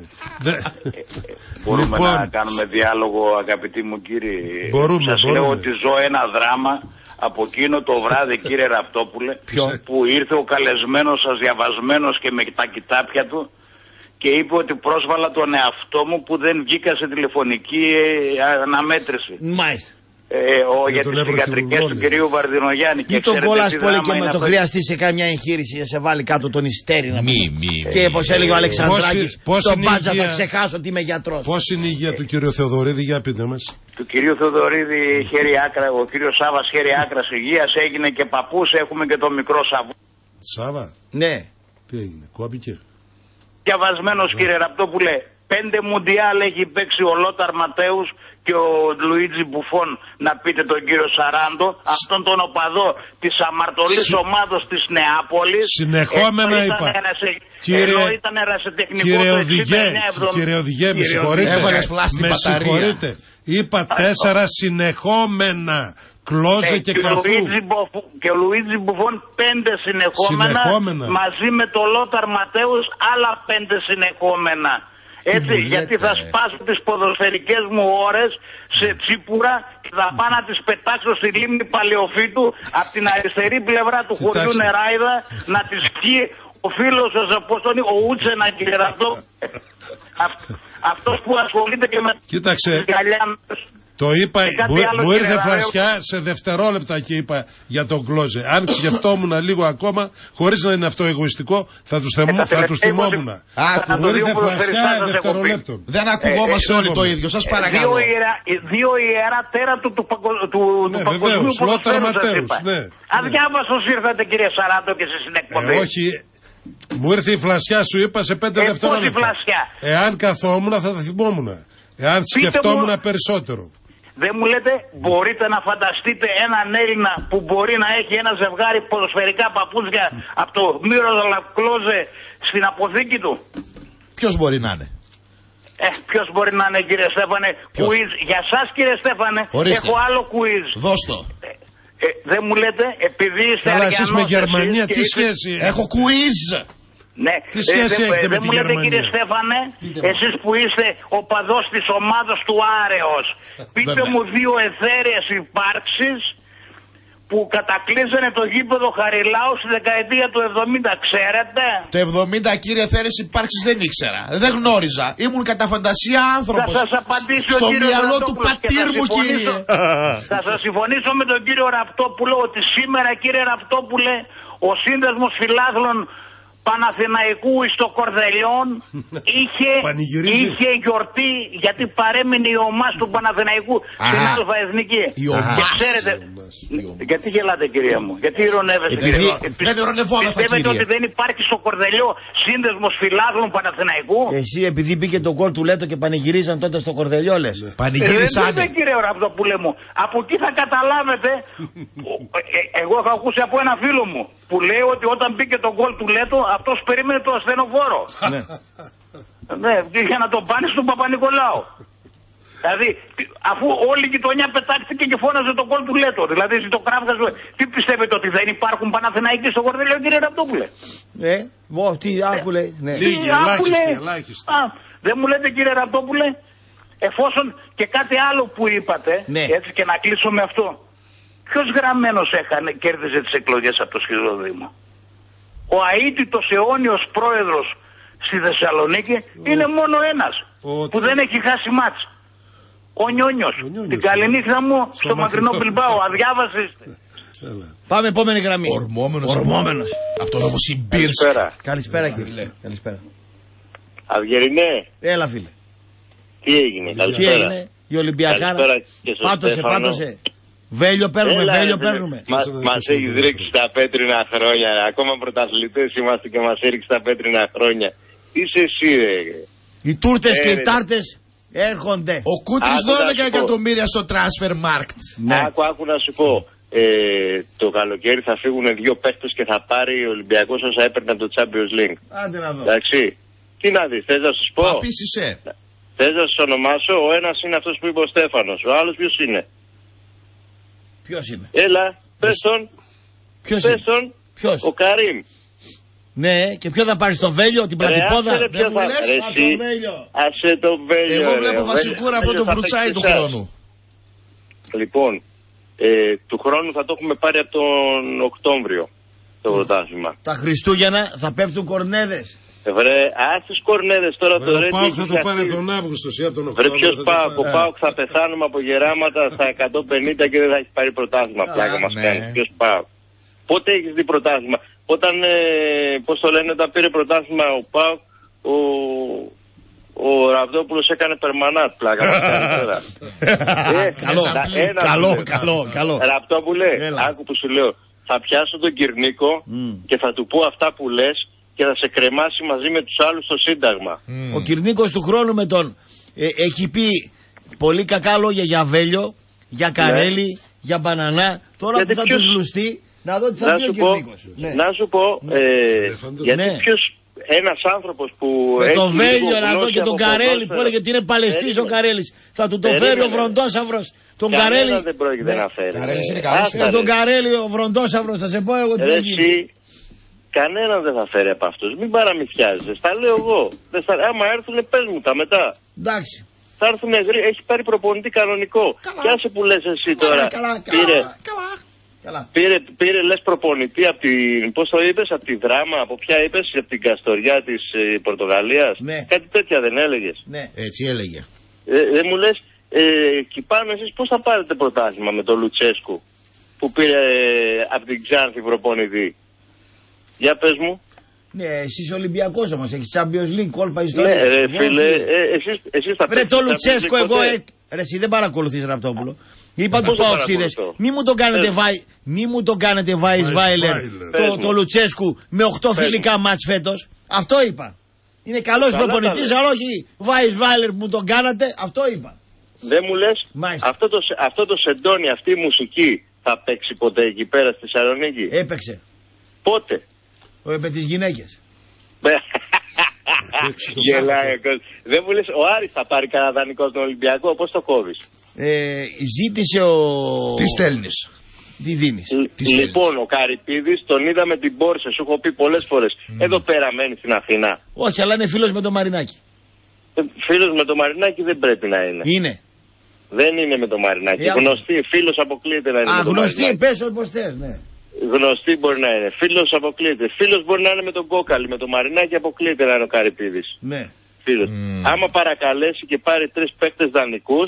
Μπορούμε να κάνουμε διάλογο αγαπητοί μου κύριοι. Μπορούμε. Σας λέω ότι ζω ένα δράμα. Από εκείνο το βράδυ κύριε Ραπτόπουλε που ήρθε ο καλεσμένος σας διαβασμένος και με τα κοιτάπια του και είπε ότι πρόσβαλα τον εαυτό μου που δεν βγήκα σε τηλεφωνική αναμέτρηση. Μάλιστα. Ε, ο, για, για τις θηγατρικές του κυρίου Βαρδινογιάννη. Μην τον κόλλας πολύ και με το χρειαστεί σε κάμια εγχείρηση να σε βάλει κάτω τον ιστέρι να μη, μη, και όπως έλεγε ο Αλεξανδράκης στον μπάτζα θα υγεία... ξεχάσω ότι είμαι γιατρός. Πώς είναι η υγεία του κύριου Θεοδωρίδη, για πείτε μας. Του κυρίου Θεοδωρίδη χέρι άκρα, ο κύριος Σάβας χέρι άκρας υγείας, έγινε και παππούς, έχουμε και το μικρό Σαββού. Σάβα. Ναι. Τι έγινε, κόπηκε. Διαβασμένος κύριε Ραπτόπουλε, πέντε μουντιάλ έχει παίξει ο Λόταρ Ματέους και ο Λουίτζι Μπουφόν, να πείτε τον κύριο Σαράντο, αυτόν τον οπαδό της αμαρτωλής ομάδος της Νεάπολης. Συνεχόμενα είπα. Ερασε, κύριε, ενώ ήταν ερασιτεχνικό κύριε το Οδηγέ, κύριε Οδηγέ, με συγχωρείτε. Με συγχωρείτε. Είπα τέσσερα συνεχόμενα. Κλόζε ε, και, και καφού. Και ο Λουίτζι Μπουφόν πέντε συνεχόμενα, συνεχόμενα. Μαζί με το Λόταρ Ματέους άλλα πέντε συνεχόμενα. Έτσι, γιατί θα σπάσω τις ποδοσφαιρικές μου ώρες σε τσίπουρα και θα πάω να τις πετάξω στη λίμνη Παλαιοφύτου από την αριστερή πλευρά του χωριού Νεράιδα να τις πιει ο φίλος σας, πώς τον είπε, ο Ούτσενα κύριε Ραπτό. Αυτός που ασχολείται και με Κοίταξε. Το είπα, μου, μου ήρθε φρασιά σε δευτερόλεπτα και είπα για τον Κλόζε. Αν σκεφτόμουν λίγο ακόμα, χωρίς να είναι αυτό εγωιστικό, θα τους, θεμ, ε, θα τους θυμόμουν. Μου ήρθε φρασιά δευτερολέπτων. Δεν ακουγόμαστε ε, ε, όλοι το ίδιο, σας παρακαλώ. Δύο, ιερα, δύο ιερά τέρατα του, του, του, ναι, του παγκοσμίου ποδοσφαίρου σας είπα. Ναι, αδιάβαστος ναι. ήρθατε κύριε Σαράντο και εσείς στην εκπομπή. Ε, όχι, μου ήρθε η φλασιά σου είπα σε πέντε ε, δευτερόλεπτα. Εάν καθόμουν θα τα θυμόμουν. Εάν σκεφτόμουν περισσότερο. Δεν μου λέτε, μπορείτε να φανταστείτε έναν Έλληνα που μπορεί να έχει ένα ζευγάρι ποδοσφαιρικά παπούτσια από το Μύροσλαβ Κλόζε στην αποθήκη του. Ποιος μπορεί να είναι. Ε, ποιος μπορεί να είναι κύριε Στέφανε. Κουίζ. Για σας κύριε Στέφανε, ορίστε. Έχω άλλο κουίζ. Δώσ' το. Ε, ε, δεν μου λέτε, επειδή είστε Καλά, εσείς με Γερμανία τι είστε... σχέση. Έχω κουίζ. Ναι, τι σχέση ε, έχετε δεν με μου τη λέτε Γερμανία. κύριε Στέφανε, εσείς που είστε ο παδός της ομάδας του Άρεος, πείτε Βέβαια. μου δύο εθέρειες υπάρξεις που κατακλείσανε το γήπεδο Χαριλάου στη δεκαετία του εβδομήντα, ξέρετε? Το εβδομήντα, κύριε Θέρες, υπάρξεις δεν ήξερα. Δεν γνώριζα. Ήμουν κατά φαντασία άνθρωπος. Θα σας απαντήσει ο Στο κύριος μυαλό του Ραπτόπουλος και πατήρ θα μου, συμφωνήσω- κύριε. Θα σας συμφωνήσω με τον κύριο Ραπτόπουλο ότι σήμερα, κύριε Ραπτόπουλε, ο σύνδεσμος φιλάθλων Παναθηναϊκού στο Κορδελιόν είχε, είχε γιορτή γιατί παρέμεινε η ομάς του Παναθηναϊκού στην Αλφα Εθνική. Και ξέρετε, γιατί γελάτε κυρία μου, γιατί ηρωνεύεστε? Επειδή δεν ηρωνευόμεθα, Πιστεύετε κύριε. ότι δεν υπάρχει στο Κορδελιό σύνδεσμος φιλάθλων Παναθηναϊκού? Εσύ επειδή μπήκε το γκολ του Λέτο και πανηγυρίζαν τότε στο Κορδελιό, λες. Πανηγύρισαν. Δεν κύριε Ραπτόπουλε μου. Από εκεί θα καταλάβετε. ε, εγώ έχω ακούσει από ένα φίλο μου που λέει ότι όταν μπήκε το γκολ του Λέτο αυτός περίμενε το ασθενοφόρο. Ναι. Ναι, είχε να τον πάνε στον Παπα-Νικολάου. Δηλαδή, αφού όλη η γειτονιά πετάχτηκε και φώναζε τον γκολ του Λέτο. Δηλαδή, το κράφγαζε. Τι πιστεύετε ότι δεν υπάρχουν Παναθηναϊκοί στο Κορδελιό, κύριε Ραπτόπουλε? Ε, βο, τι άκου λέει. Ναι. Λίγοι, άκου, ελάχιστοι, λέει. ελάχιστοι. Α, δεν μου λέτε κύριε Ραπτόπουλε, εφόσον και κάτι άλλο που είπατε, Ναι. έτσι και να κλείσω με αυτό. Ποιος γραμμένος έχανε, κέρδιζε τις εκλογές από το Σχηδροδήμα? Ο αίτητος αιώνιος πρόεδρος στη Θεσσαλονίκη είναι μόνο ένας που δεν έχει χάσει μάτς. Ο Νιόνιος. Την καληνύχτα μου στο μακρινό Μπιλμπάο. Αδιάβασες? Πάμε επόμενη γραμμή. Ορμόμενος. Ορμόμενος. Από το Νοβοσιμπίρσκ. Καλησπέρα. Καλησπέρα κύριε. Καλησπέρα. Αυγερινέ, Έλα φίλε. τι έγινε? Τι Καλησπέρα. έγινε, η Ολυμπιακάρα. Καλησπέρα και στον Πάτωσε, Στέφανο. πάτωσε. Βέλιο παίρνουμε, Έλα, βέλιο ρε, παίρνουμε. Μα, μας έχεις ρίξει τα πέτρινα χρόνια. ρε. Ακόμα πρωταθλητές είμαστε και μας έριξε τα πέτρινα χρόνια. Είσαι εσύ ρε. Οι τούρτες Ε, και οι ρε. τάρτες έρχονται. Ο Κούτρις Άκου να δώδεκα σου πω. εκατομμύρια στο transfer market. Ναι. Άκου, άκου να σου πω. Ε, το καλοκαίρι θα φύγουν δύο παίχτες και θα πάρει ο Ολυμπιακός όσα έπαιρνε από το Champions League. Άντε να δω. Εντάξει. Τι να δεις, θες να σου πω? Παπίσισε. Θες να σου ονομάσω? Ο ένας είναι αυτός που είπε ο Στέφανος. Ο άλλος ποιος είναι? Ποιος είναι? Έλα, πες τον. Ποιος Πες είναι? τον. Ποιος? Ο Καρίμ. Ναι, και ποιο θα πάρει στο Βέλιο, την Ρε, πλατυπόδα. άσε, ρε, ποιος θα- λες, ρε, Α, εσύ. το Βέλιο. Άσε το Βέλιο. Εγώ ρε, βλέπω ο βασικούρα αυτό Βέλιος το θα βρουτσάι παίξει του εσάς. χρόνου. Λοιπόν, ε, του χρόνου θα το έχουμε πάρει από τον Οκτώβριο το πρωτάθλημα. Τα Χριστούγεννα θα πέφτουν κορνέδες. Ε, Βρε, ας τους κορνέδες τώρα το Ο ρε. Πάοκ τι θα έχει το πάρει χαθεί. τον Αύγουστο ή από τον Βρε, Οκτώβριο. ποιος θα το Πάοκ? Ο πάρει. Πάοκ θα πεθάνουμε από γεράματα στα εκατόν πενήντα και δεν θα έχει πάρει πρωτάθλημα. Πλάκα μας ναι. κάνει. Ποιος Πάοκ? Πότε έχεις δει πρωτάθλημα? Όταν, ε, πώς το λένε, όταν πήρε πρωτάθλημα ο Πάοκ, ο, ο Ραβδόπουλος έκανε περμανάτ. Πλάκα μας κάνει τώρα. Ε, Καλό, ένα- ένα καλό, σου λέω. καλό, καλό. Ραπτόπουλε, Έλα. άκου που σου λέω. Θα πιάσω τον Κυρνίκο και θα του πω αυτά που λες και θα σε κρεμάσει μαζί με τους άλλους στο Σύνταγμα. Ο Κυρνίκος του χρόνου με τον ε, έχει πει πολύ κακά λόγια για Βέλιο, για Καρέλη, για Μπανανά. Τώρα Γιατί που θα ποιος- τους λουστεί, να δω τι θα Να πει ο σου πω, Κυρνίκος. Ναι. να σου πω ε, γιατί Ναι. ποιος ένας άνθρωπος που Με έχει τον λίγο Βέλιο να δω γνώση και τον από Καρέλη ποδόσφαιρο. που έλεγε ότι είναι παλαιστής ο Περίμενε. Καρέλης. Θα του το Περίμενε. φέρει ο Βροντόσαυρος. Τον Κανένα Καρέλη. δεν πρόκειται Ναι. να φέρει. Καρέλης είναι Ε, καλός. άστα, Με τον ρε. Καρέλη ο Βροντόσαυρος θα σε πω εγώ τι Ρε, θα γίνει. εσύ, κανέναν δεν θα φέρει από αυτούς. Μην παραμυθιάζεσαι. Στα λέω εγώ. Δεν στα... Άμα έρθουνε πες μου τα μετά. Εντάξει. Θα έρθουνε γρήγορα. Έχει πάρει προπονητή κανονικό. Και άσε που λες εσύ τώρα. Καλά, καλά, Πήρε, καλά. Καλά. πήρε, πήρε λες προπονητή από την, πώς το είπες, από τη Δράμα, από ποια είπες, από την Καστοριά της ε, Πορτογαλίας. Ναι. Κάτι τέτοια δεν έλεγες. Ναι. Έτσι έλεγε. Ε, δεν μου λες, ε, εκεί πάνω εσείς πώς θα πάρετε πρωτάθλημα με τον Λουτσέσκου που πήρε ε, από την Ξάνθη προπονητή. Για πες μου. Ναι, εσείς Ολυμπιακός όμως, έχεις Champions League, κόλπα Ναι, ιστορία. ρε Εγώ, φίλε, τι- ε, εσείς, εσείς θα Βρε παίξετε το Champions Λουτσέσκο League εγώ, ποτέ. ε, ρε εσύ δεν παρακολουθείς Ραπτόπουλο. Είπα Πώς τους δεν Παοξίδες, παρακολουθώ. μη μου το κάνετε Ε. βάι, μη μου το κάνετε Βάις Βάιλερ, Πες το, μου. το Λουτσέσκου με οκτώ Πες φιλικά μάτς φέτος. Αυτό είπα. Είναι καλός Καλά προπονητής, τα αλλά όχι Βάις Βάιλερ που μου τον κάνατε, αυτό είπα. Δεν μου λες, Μάλιστα. αυτό το, σε- αυτό το σεντόνι, αυτή η μουσική θα παίξει ποτέ εκεί πέρα στη Θεσσαλονίκη. Έπαιξε Πότε. ε, με τις γυναίκες. Γελάει ο κόσμος. Δεν μου λες, ο Άρης θα πάρει κανένα δανεικό στον Ολυμπιακό, πώς το κόβεις. Ε, ζήτησε ο... Τι στέλνεις. τι δίνεις. Λοιπόν, ο Καρυπίδης τον είδα με την Πόρσε, σου έχω πει πολλές φορές. Mm. Εδώ πέρα μένει στην Αθήνα. Όχι, αλλά είναι φίλος με το Μαρινάκι. Ε, φίλος με το Μαρινάκι δεν πρέπει να είναι. Είναι. Δεν είναι με το Μαρινάκι. Ε, γνωστή, φίλος αποκλείεται να είναι. Α, με το γνωστή, πες όπως θες, ναι. Γνωστή μπορεί να είναι. Φίλος αποκλείεται. Φίλος μπορεί να είναι με τον Κόκαλη. Με το Μαρινάκι αποκλείεται να είναι ο Καρυπίδης. Ναι. Φίλος. Mm. Άμα παρακαλέσει και πάρει τρεις παίκτες δανεικούς,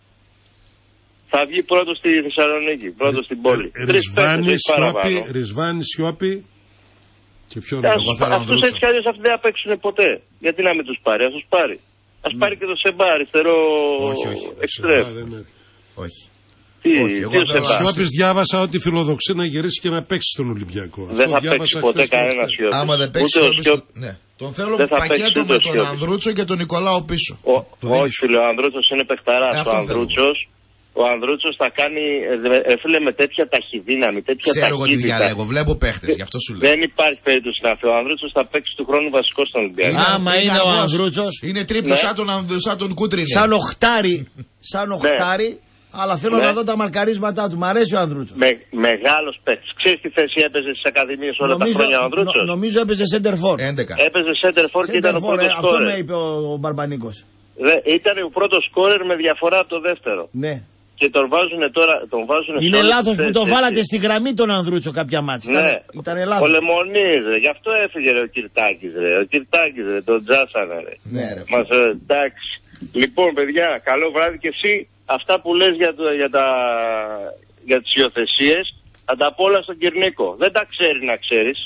θα βγει πρώτο στη Θεσσαλονίκη, πρώτο στην πόλη. Ε, Ρισβάνη, Σιώπη, Ρισβάνη, Σιώπη και ποιον είναι. Αυτούς έτσι κι αλλιώς αυτοί δεν θα παίξουν ποτέ. Γιατί να μην τους πάρει, ας τους πάρει. Ας mm. πάρει και το Σεμπά, αριστερό εξτρέμ. Όχι. Τι, όχι, τι ο Σιώπης διάβασα ότι φιλοδοξεί να γυρίσει και να παίξει στον Ολυμπιακό. Δεν θα παίξει ποτέ κανένα Σιώπης. Άμα δεν παίξει ναι. Τον θέλω πακέτο με τον Ανδρούτσο και τον Νικολάου πίσω. Όχι φίλε, ο Ανδρούτσος είναι παιχταράς. Ο Ανδρούτσος Ο Ανδρούτσος θα κάνει, έφυλε με τέτοια ταχυδύναμη, τέτοια Ξέρω ταχύτητα. Ξέρω εγώ τι διαλέγω, βλέπω παίχτες, γι' αυτό σου λέω. Δεν υπάρχει περίπτωση να φύγει. Ο Ανδρούτσος θα παίξει του χρόνου βασικό στον Ολυμπιακό. Άμα είναι, είναι ο Ανδρούτσος. Είναι τρίπλος, ναι. σαν, τον, σαν τον Κούτρινη. Σαν οχτάρι, σαν οχτάρι, ναι. αλλά θέλω ναι. να δω τα μαρκαρίσματά του. Μ' αρέσει ο Ανδρούτσος. Με, μεγάλος παίκτης. Ξέρεις τι θέση έπαιζε στις ακαδημίες όλα νομίζω, τα χρόνια ο Ανδρούτσος. Νο, νομίζω έπαιζε center for. Έπαιζε center for και ήταν ο πρώτος σκόρερ. Αυτό με είπε ο, ο Μπαρμπανίκος. Ήταν ο πρώτος σκόρερ με διαφορά από το δεύτερο. Ναι. Και τον βάζουν τώρα. Τον βάζουν είναι λάθος που τον βάλατε στη γραμμή τον Ανδρούτσο κάποια μάτια. Ναι, ήταν λάθος. Ο Λεμονής, ρε. Γι' αυτό έφυγε ρε, ο Κυρτάκης, ρε. Ο Κυρτάκης, ρε. Τον τζάσανε, ρε. Ναι, ρε. Μας, ε, εντάξει. Λοιπόν, παιδιά, καλό βράδυ και εσύ. Αυτά που λες για, το, για, τα, για τις υιοθεσίες, θα τα πω όλα στον Κυρνίκο. Δεν τα ξέρει να ξέρεις.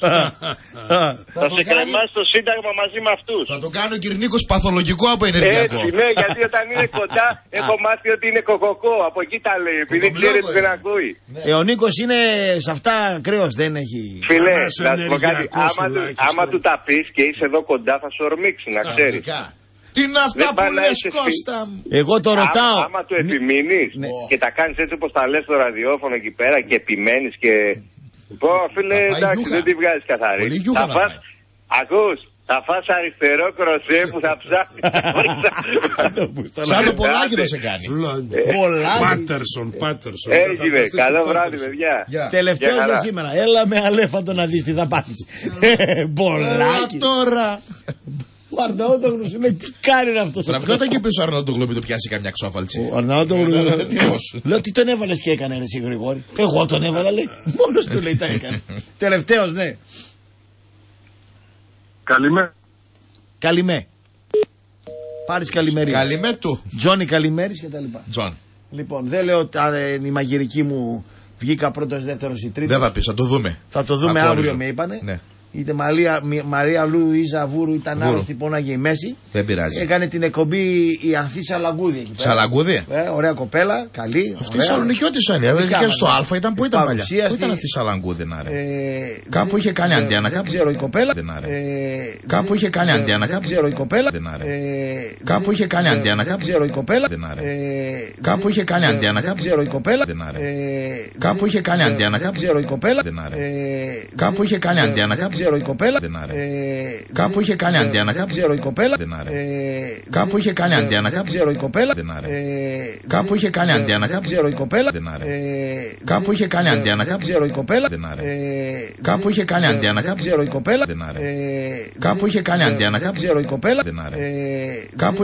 Θα σε κρεμάσει το Σύνταγμα μαζί με αυτούς. Θα το κάνει ο Κυρνίκος παθολογικό από ενεργειακό. Έτσι, ναι, γιατί όταν είναι κοντά έχω μάθει ότι είναι κοκοκό. Από εκεί τα λέει, επειδή ξέρει ότι δεν ακούει. Ε, ο Νίκος είναι σε αυτά κρέος, δεν έχει. Φίλε, να σου πω κάτι. Άμα του τα πεις και είσαι εδώ κοντά θα σου ορμήξει, να ξέρεις. Τι είναι αυτά που λες Κώστα μου. Εγώ το ρωτάω. Άμα, άμα το επιμείνεις ναι. και τα κάνεις έτσι όπως τα λες στο ραδιόφωνο εκεί πέρα και επιμένεις και... Πω φίλε εντάξει δεν τη βγάζεις καθαρή. Θα φας, ακούς, θα φας αριστερό κροσέ που θα ψάχνεις. Σαν το Πολάκι δεν σε κάνει. Πάτερσον, Πάτερσον. Έγινε, καλό βράδυ παιδιά. Τελευταίο για σήμερα. Έλα με αλέφαντο να δεις τι θα πάθεις. Πολάκι. Τώρα. Ο Αρναούτογλου σου λέει τι κάνει αυτός. Τραβιόταν και πίσω ο Αρναούτογλου μην το πιάσει καμιά ξόφαλτση. Ο Αρναούτογλου λέω τι τον έβαλες και έκανε εσύ Γρηγόρη. Εγώ τον έβαλα λέει. Μόνος του λέει τα έκανε. Τελευταίος ναι. Καλημέ. Καλημέ. Πάρεις καλημέρι. Καλημέ του. Τζόνι καλημέρις και τα λοιπά. Τζον. Λοιπόν δεν λέω η μαγειρική μου βγήκα πρώτος, δεύτερος ή τρίτος. Δεν θα πεις, θα το δούμε. Θα το δούμε αύριο με είπανε. Ναι. Είτε Μαρία, Μαρία Λουίζα Βούρου ήταν άρρωστη, πόναγε η μέση. Δεν πειράζει. Έκανε την εκπομπή η Ανθή Σαλαγκούδη εκεί πέρα. Σαλαγκούδη. Ε, ωραία κοπέλα, καλή. Αυτή η Σαλονικιώτης άλλη. Και στο Α ήταν που ήταν παλιά. Πού ήταν αυτή η Σαλαγκούδη να ρε. Ε, κάπου είχε κάνει αντιάνα. Δεν ξέρω η κοπέλα. Ε, κάπου είχε κάνει αντιάνα. Δεν ξέρω η κοπέλα. Ε, κάπου είχε κάνει αντιάνα. Δεν ξέρω η κοπέλα. Ε, κάπου είχε κάνει αντιάνα. Δεν ξέρω η κοπέλα. Ε, κάπου είχε κάνει αντιάνα. Δεν ξέρω η κοπέλα. Ε, κάπου είχε κάνει αντιάνα. Δεν ξέρω η κοπέλα. Ε, κάπου είχε κάνει αντιάνα. Δεν ξέρω η κοπέλα. Ε, κάπου είχε κάνει αντιάνα. Δεν ξέρω η κοπέλα. Ε, κάπου είχε κάνει αντιάνα. Δεν ξέρω η κοπέλα. Ε, κάπου είχε κάνει αντιάνα. Δεν ξέρω η κοπέλα. Ε, κάπου είχε κάνει αντιάνα. Δεν ξέρω η κοπέλα. Ε, κάπου είχε κάνει αντιάνα. Δεν ξέρω η κοπέλα. Ε, κάπου